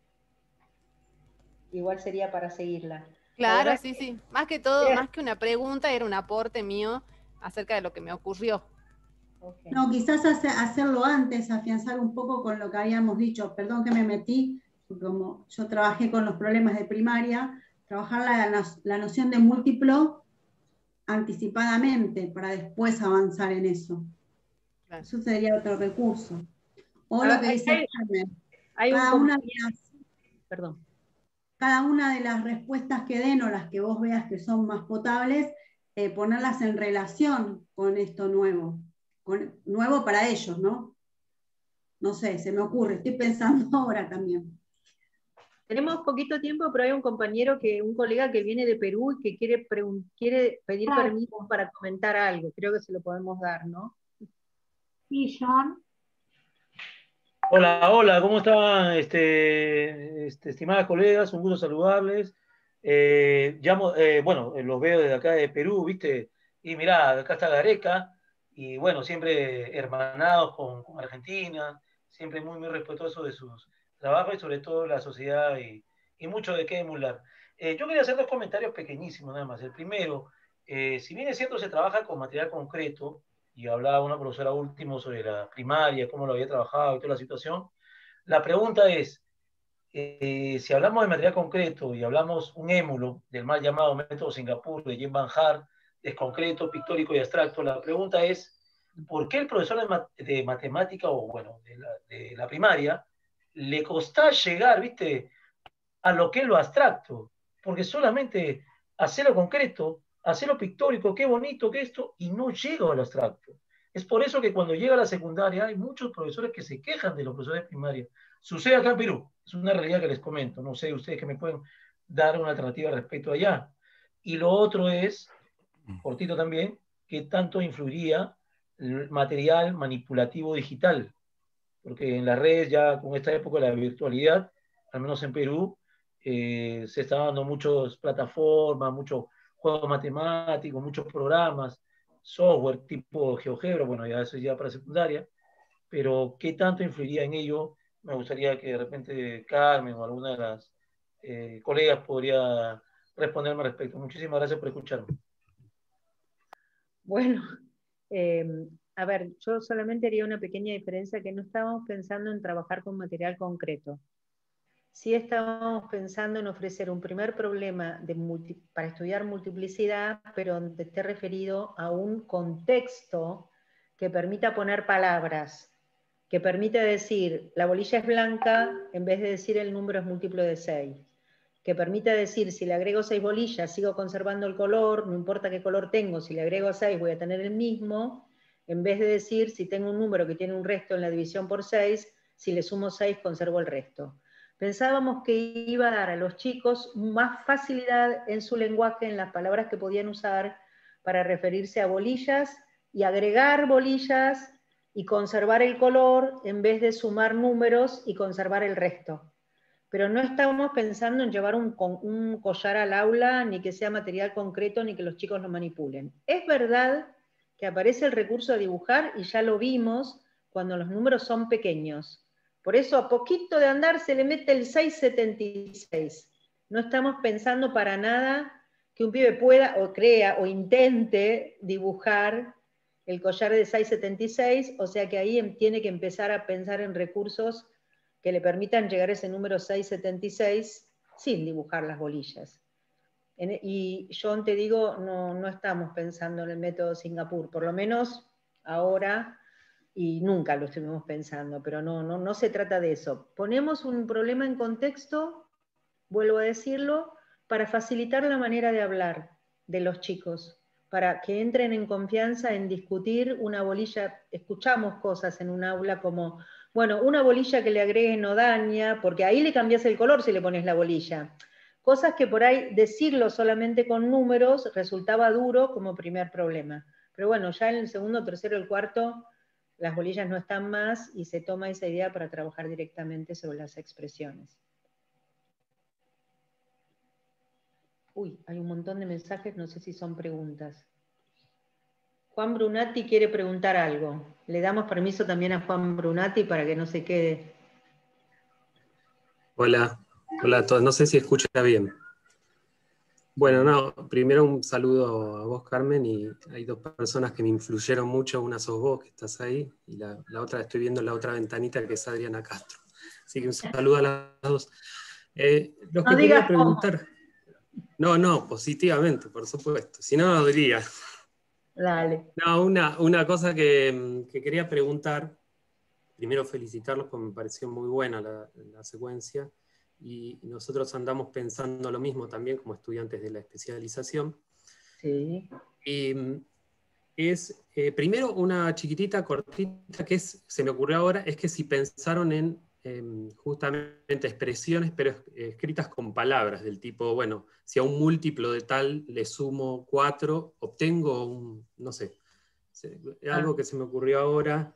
igual sería para seguirla. Claro, sí. Más que todo, más que una pregunta, era un aporte mío acerca de lo que me ocurrió. Okay. No, quizás hacerlo antes, afianzar un poco con lo que habíamos dicho. Perdón que me metí, como yo trabajé con los problemas de primaria, trabajar la noción de múltiplo anticipadamente para después avanzar en eso. Claro. Eso sería otro recurso. O lo que dice Carmen, cada una de las respuestas que den o las que vos veas que son más potables, ponerlas en relación con esto nuevo. Nuevo para ellos, ¿no? No sé, se me ocurre, estoy pensando ahora también. Tenemos poquito tiempo, pero hay un colega que viene de Perú y que quiere pedir permiso para comentar algo. Creo que se lo podemos dar, ¿no? Sí, John. Hola, ¿cómo están, estimadas colegas? Un gusto saludarles. Los veo desde acá de Perú, ¿viste? Y mirá, acá está Gareca, y bueno, siempre hermanados con Argentina, siempre muy, muy respetuosos de sus trabajos y sobre todo la sociedad y mucho de qué emular. Yo quería hacer dos comentarios pequeñísimos nada más. El primero, si bien es cierto se trabaja con material concreto, y hablaba una profesora último sobre la primaria, cómo lo había trabajado y toda la situación, la pregunta es, si hablamos de material concreto y hablamos un émulo del mal llamado método Singapur de Jim Van Haar, es concreto, pictórico y abstracto. La pregunta es, ¿por qué el profesor de matemática, o bueno, de la primaria, le costaba llegar, ¿viste?, a lo que es lo abstracto? Porque solamente hacerlo concreto, hacerlo pictórico, qué bonito que esto, y no llega a lo abstracto. Es por eso que cuando llega a la secundaria hay muchos profesores que se quejan de los profesores de primaria. Sucede acá en Perú, es una realidad que les comento, no sé ustedes que me pueden dar una alternativa respecto a allá. Y lo otro es, cortito también, qué tanto influiría el material manipulativo digital, porque en las redes ya con esta época de la virtualidad, al menos en Perú, se están dando muchas plataformas, muchos juegos matemáticos, muchos programas, software tipo GeoGebra, bueno, ya eso es ya para secundaria, pero ¿qué tanto influiría en ello? Me gustaría que de repente Carmen o alguna de las colegas podría responderme al respecto. Muchísimas gracias por escucharme. Bueno, a ver, yo solamente haría una pequeña diferencia, que no estábamos pensando en trabajar con material concreto. Sí estábamos pensando en ofrecer un primer problema para estudiar multiplicidad, pero donde esté referido a un contexto que permita poner palabras, que permita decir la bolilla es blanca en vez de decir el número es múltiplo de 6, que permita decir si le agrego 6 bolillas sigo conservando el color, no importa qué color tengo, si le agrego 6 voy a tener el mismo, en vez de decir si tengo un número que tiene un resto en la división por 6, si le sumo 6 conservo el resto. Pensábamos que iba a dar a los chicos más facilidad en su lenguaje, en las palabras que podían usar para referirse a bolillas y agregar bolillas y conservar el color en vez de sumar números y conservar el resto. Pero no estábamos pensando en llevar un collar al aula, ni que sea material concreto, ni que los chicos lo manipulen. Es verdad que aparece el recurso de dibujar, y ya lo vimos, cuando los números son pequeños. Por eso a poquito de andar se le mete el 676. No estamos pensando para nada que un pibe pueda, o crea, o intente dibujar el collar de 676, o sea que ahí tiene que empezar a pensar en recursos que le permitan llegar a ese número 676 sin dibujar las bolillas. Y yo te digo, no estamos pensando en el método Singapur, por lo menos ahora, y nunca lo estuvimos pensando, pero no se trata de eso. Ponemos un problema en contexto, vuelvo a decirlo, para facilitar la manera de hablar de los chicos, para que entren en confianza en discutir una bolilla. Escuchamos cosas en un aula como, bueno, una bolilla que le agregue no daña, porque ahí le cambias el color si le pones la bolilla. Cosas que por ahí decirlo solamente con números resultaba duro como primer problema. Pero bueno, ya en el segundo, tercero, el cuarto, las bolillas no están más y se toma esa idea para trabajar directamente sobre las expresiones. Uy, hay un montón de mensajes, no sé si son preguntas. Juan Brunati quiere preguntar algo. Le damos permiso también a Juan Brunati para que no se quede. Hola a todos. No sé si escucha bien. Bueno, no, primero un saludo a vos, Carmen, y hay dos personas que me influyeron mucho. Una sos vos, que estás ahí, y la otra estoy viendo en la otra ventanita, que es Adriana Castro. Así que un saludo a las dos. Los que quería preguntar... No, positivamente, por supuesto. Si no, no diría. Dale. No, una cosa que quería preguntar, primero felicitarlos porque me pareció muy buena la secuencia, y nosotros andamos pensando lo mismo también como estudiantes de la especialización. Sí. Y es, primero, una chiquitita, cortita, que se me ocurrió ahora, es que si pensaron en justamente expresiones, pero escritas con palabras, del tipo, bueno, si a un múltiplo de tal le sumo 4, obtengo un, no sé, algo que se me ocurrió ahora,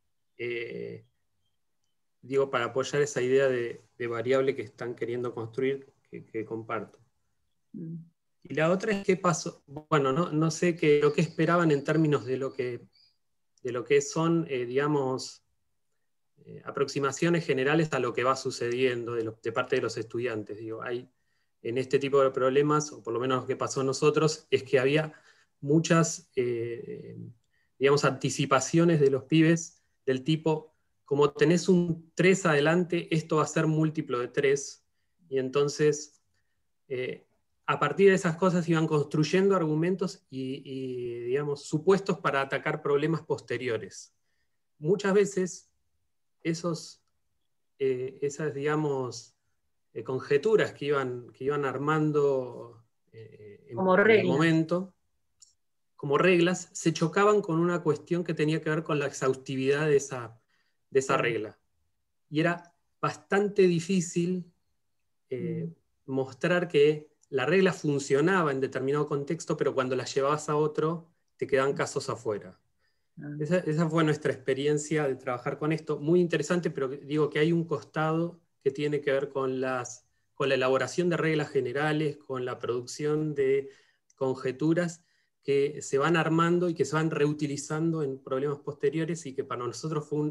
digo, para apoyar esa idea de variable que están queriendo construir, que comparto. Y la otra es qué pasó, bueno, no sé lo que esperaban en términos de lo que son, digamos, aproximaciones generales a lo que va sucediendo de parte de los estudiantes. Digo, hay en este tipo de problemas, o por lo menos lo que pasó a nosotros, es que había muchas, digamos, anticipaciones de los pibes del tipo, como tenés un 3 adelante, esto va a ser múltiplo de 3, y entonces a partir de esas cosas iban construyendo argumentos y, digamos, supuestos para atacar problemas posteriores. Muchas veces esas, digamos, conjeturas que iban armando en el momento, como reglas, se chocaban con una cuestión que tenía que ver con la exhaustividad de esa regla. Y era bastante difícil mostrar que la regla funcionaba en determinado contexto, pero cuando la llevabas a otro, te quedaban casos afuera. Esa fue nuestra experiencia de trabajar con esto. Muy interesante, pero digo que hay un costado que tiene que ver con la elaboración de reglas generales, con la producción de conjeturas que se van armando y que se van reutilizando en problemas posteriores, y que para nosotros fue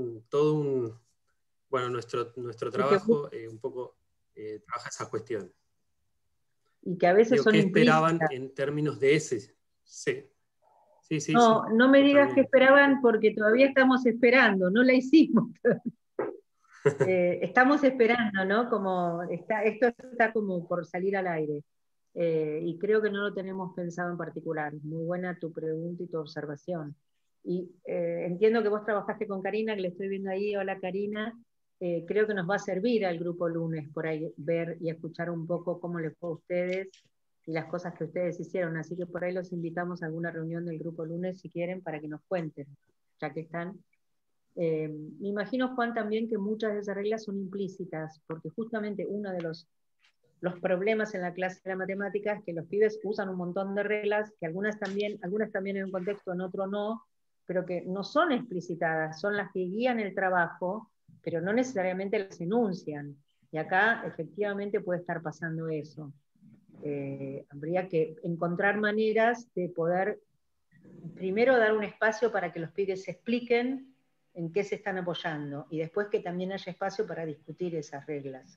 bueno, nuestro trabajo un poco trabaja esa cuestión. Y que a veces son ¿qué esperaban implícitas. en términos de ese? Sí. Sí, no, sí, no me digas totalmente. que esperaban, porque todavía estamos esperando, no la hicimos. Estamos esperando, ¿no? Esto está como por salir al aire. Y creo que no lo tenemos pensado en particular. Muy buena tu pregunta y tu observación. Y entiendo que vos trabajaste con Karina, que le estoy viendo ahí. Hola, Karina. Creo que nos va a servir al grupo lunes por ahí ver y escuchar un poco cómo les fue a ustedes y las cosas que ustedes hicieron. Así que por ahí los invitamos a alguna reunión del grupo lunes, si quieren, para que nos cuenten, ya que están. Me imagino, Juan, también que muchas de esas reglas son implícitas, porque justamente uno de los problemas en la clase de la matemática es que los pibes usan un montón de reglas, que algunas también en un contexto, en otro no, pero que no son explicitadas, son las que guían el trabajo, pero no necesariamente las enuncian. Y acá efectivamente puede estar pasando eso. Habría que encontrar maneras de poder primero dar un espacio para que los pibes se expliquen en qué se están apoyando, y después que también haya espacio para discutir esas reglas.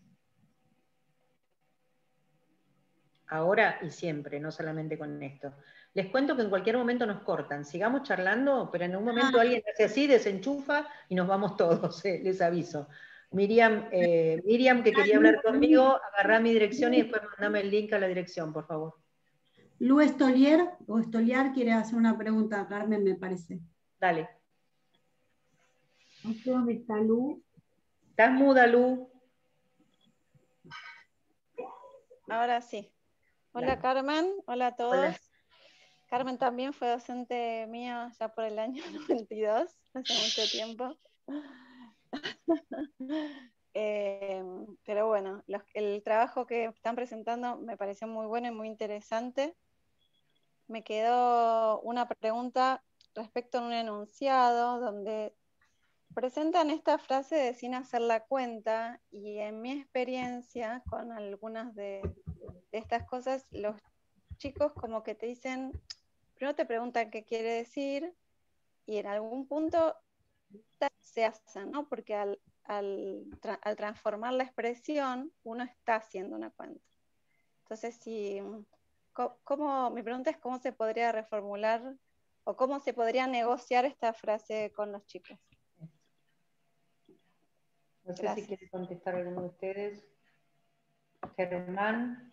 Ahora y siempre, no solamente con esto. Les cuento que en cualquier momento nos cortan, sigamos charlando, pero en un momento alguien hace así, desenchufa y nos vamos todos, les aviso. Miriam, que quería hablar conmigo, agarrá mi dirección y después mandame el link a la dirección, por favor. Lu Estoliar quiere hacer una pregunta a Carmen, me parece. Dale. No sé dónde está Lu. ¿Estás muda, Lu? Ahora sí. Hola, Carmen, hola a todos. Hola. Carmen también fue docente mía ya por el año 92, hace mucho tiempo. Pero bueno, el trabajo que están presentando me pareció muy bueno y muy interesante. Me quedó una pregunta respecto a un enunciado donde presentan esta frase de sin hacer la cuenta, y en mi experiencia con algunas de estas cosas, los chicos como que te dicen, primero te preguntan qué quiere decir, y en algún punto se hacen, ¿no? Porque al transformar la expresión, uno está haciendo una cuenta. Entonces, mi pregunta es cómo se podría reformular o cómo se podría negociar esta frase con los chicos. No sé si quiere contestar alguno de ustedes. Germán.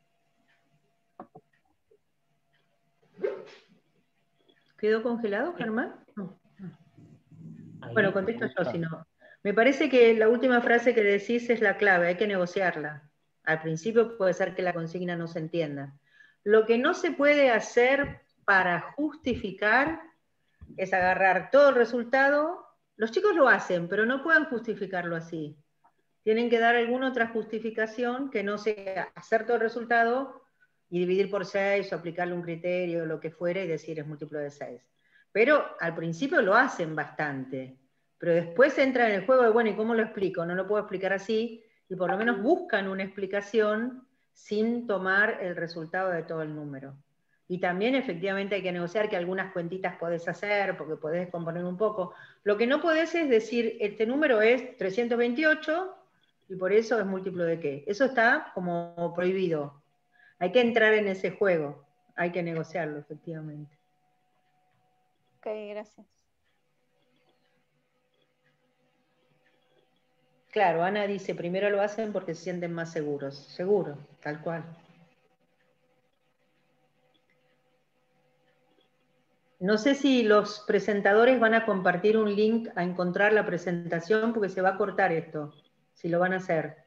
¿Quedó congelado, Germán? No. Bueno, contesto yo, si no. Me parece que la última frase que decís es la clave, hay que negociarla. Al principio puede ser que la consigna no se entienda. Lo que no se puede hacer para justificar es agarrar todo el resultado. Los chicos lo hacen, pero no pueden justificarlo así. Tienen que dar alguna otra justificación que no sea hacer todo el resultado y dividir por 6 o aplicarle un criterio o lo que fuera y decir es múltiplo de 6. Pero al principio lo hacen bastante, pero después entra en el juego de, bueno, ¿y cómo lo explico? No lo puedo explicar así, y por lo menos buscan una explicación sin tomar el resultado de todo el número. Y también efectivamente hay que negociar que algunas cuentitas podés hacer, porque podés componer un poco. Lo que no podés es decir, este número es 328, y por eso es múltiplo de qué. Eso está como prohibido. Hay que entrar en ese juego, hay que negociarlo, efectivamente. Ok, gracias. Claro, Ana dice, primero lo hacen porque se sienten más seguros. Seguro, tal cual. No sé si los presentadores van a compartir un link a encontrar la presentación, porque se va a cortar esto, si lo van a hacer.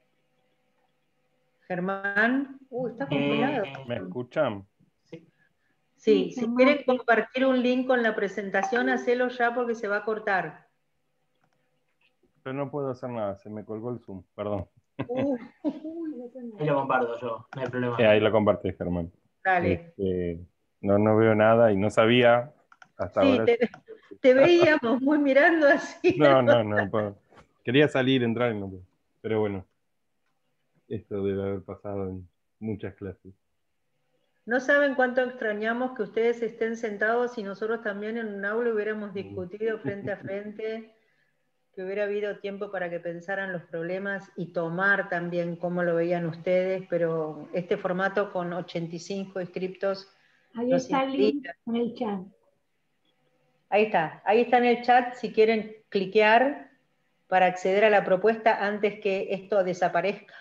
Germán, está congelado. ¿Me escuchan? Sí, si quieren compartir un link con la presentación, hacelo ya porque se va a cortar. Pero no puedo hacer nada, se me colgó el Zoom, perdón. Ahí lo comparto yo, no hay problema. Ahí lo compartí, Germán. Dale. No veo nada y no sabía hasta Sí, ahora. te veíamos muy mirando así. No puedo. Quería salir, entrar y no puedo. Pero bueno, esto debe haber pasado en muchas clases. No saben cuánto extrañamos que ustedes estén sentados y nosotros también en un aula hubiéramos discutido frente a frente, que hubiera habido tiempo para que pensaran los problemas y tomar también cómo lo veían ustedes, pero este formato con 85 inscriptos. Ahí está el link en el chat. Ahí está en el chat si quieren cliquear para acceder a la propuesta antes que esto desaparezca.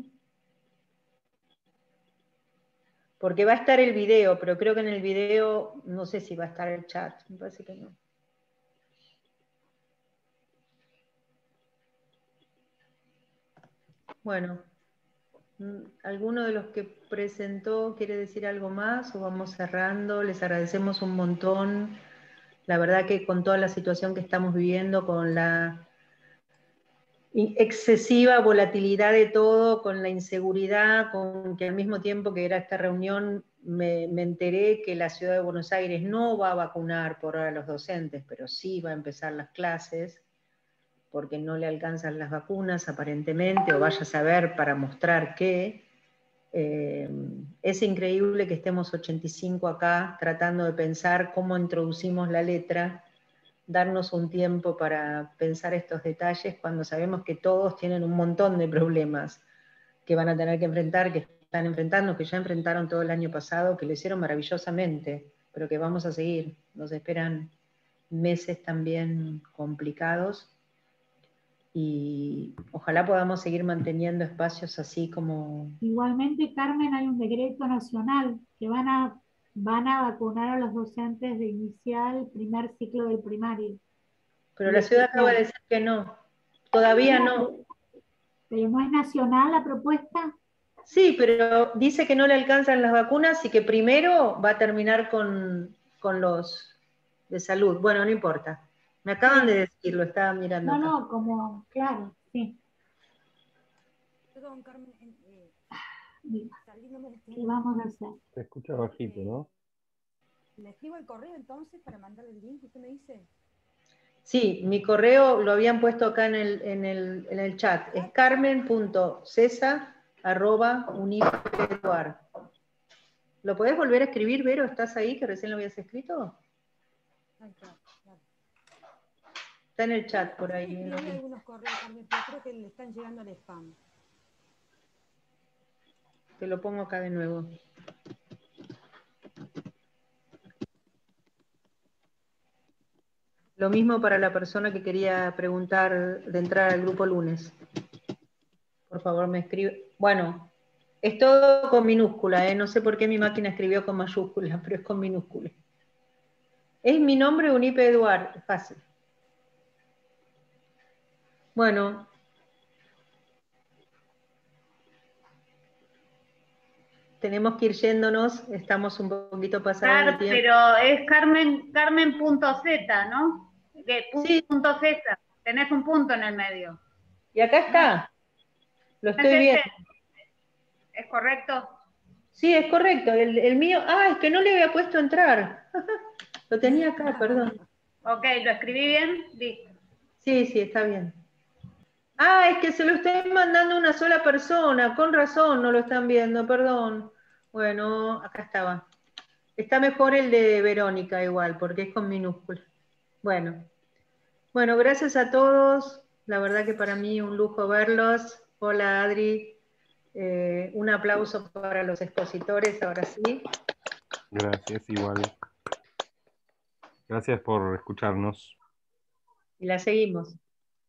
Porque va a estar el video, pero creo que en el video no sé si va a estar el chat, me parece que no. Bueno, ¿alguno de los que presentó quiere decir algo más o vamos cerrando? Les agradecemos un montón. La verdad que con toda la situación que estamos viviendo, con la excesiva volatilidad de todo, con la inseguridad, con que al mismo tiempo que era esta reunión me enteré que la Ciudad de Buenos Aires no va a vacunar por ahora a los docentes, pero sí va a empezar las clases, porque no le alcanzan las vacunas aparentemente, o vaya a saber para mostrar que es increíble que estemos 85 acá tratando de pensar cómo introducimos la letra, darnos un tiempo para pensar estos detalles cuando sabemos que todos tienen un montón de problemas que van a tener que enfrentar, que están enfrentando, que ya enfrentaron todo el año pasado, que lo hicieron maravillosamente, pero que vamos a seguir. Nos esperan meses también complicados y ojalá podamos seguir manteniendo espacios así como... Igualmente, Carmen, hay un decreto nacional que van a vacunar a los docentes de inicial primer ciclo del primario. Pero la ciudad acaba de decir que no, todavía no. ¿Pero no es nacional la propuesta? Sí, pero dice que no le alcanzan las vacunas y que primero va a terminar con los de salud. Bueno, no importa. Me acaban de decir, lo estaba mirando. No, como, claro, sí. Perdón, Carmen. ¿Qué vamos a hacer? Se escucha bajito, ¿no? ¿Le escribo el correo entonces para mandarle el link? ¿Usted me dice? Sí, mi correo lo habían puesto acá en el chat. Es carmen.cesa@unipeduar. ¿Lo podés volver a escribir, Vero? ¿Estás ahí, que recién lo habías escrito? Ay, claro. Está en el chat por ahí. Sí, hay algunos correos, Carmen, pero creo que le están llegando al spam. Te lo pongo acá de nuevo. Lo mismo para la persona que quería preguntar de entrar al grupo lunes. Por favor, me escribe. Bueno, es todo con minúscula, ¿eh? No sé por qué mi máquina escribió con mayúscula, pero es con minúscula. Es mi nombre, Unipe Eduard, es fácil. Bueno. Tenemos que ir yéndonos, estamos un poquito pasados de tiempo. Pero es carmen.z, ¿no? Sí. Punto Z, tenés un punto en el medio. Y acá está, lo estoy viendo. ¿Es correcto? Sí, es correcto, el mío, es que no le había puesto entrar. Lo tenía acá, perdón. Ok, ¿lo escribí bien? Listo. Sí, está bien. Es que se lo estoy mandando a una sola persona, con razón no lo están viendo, perdón. Bueno, acá estaba. Está mejor el de Verónica igual, porque es con minúscula. Bueno, gracias a todos. La verdad que para mí un lujo verlos. Hola Adri. Un aplauso para los expositores, ahora sí. Gracias, igual. Gracias por escucharnos. Y la seguimos.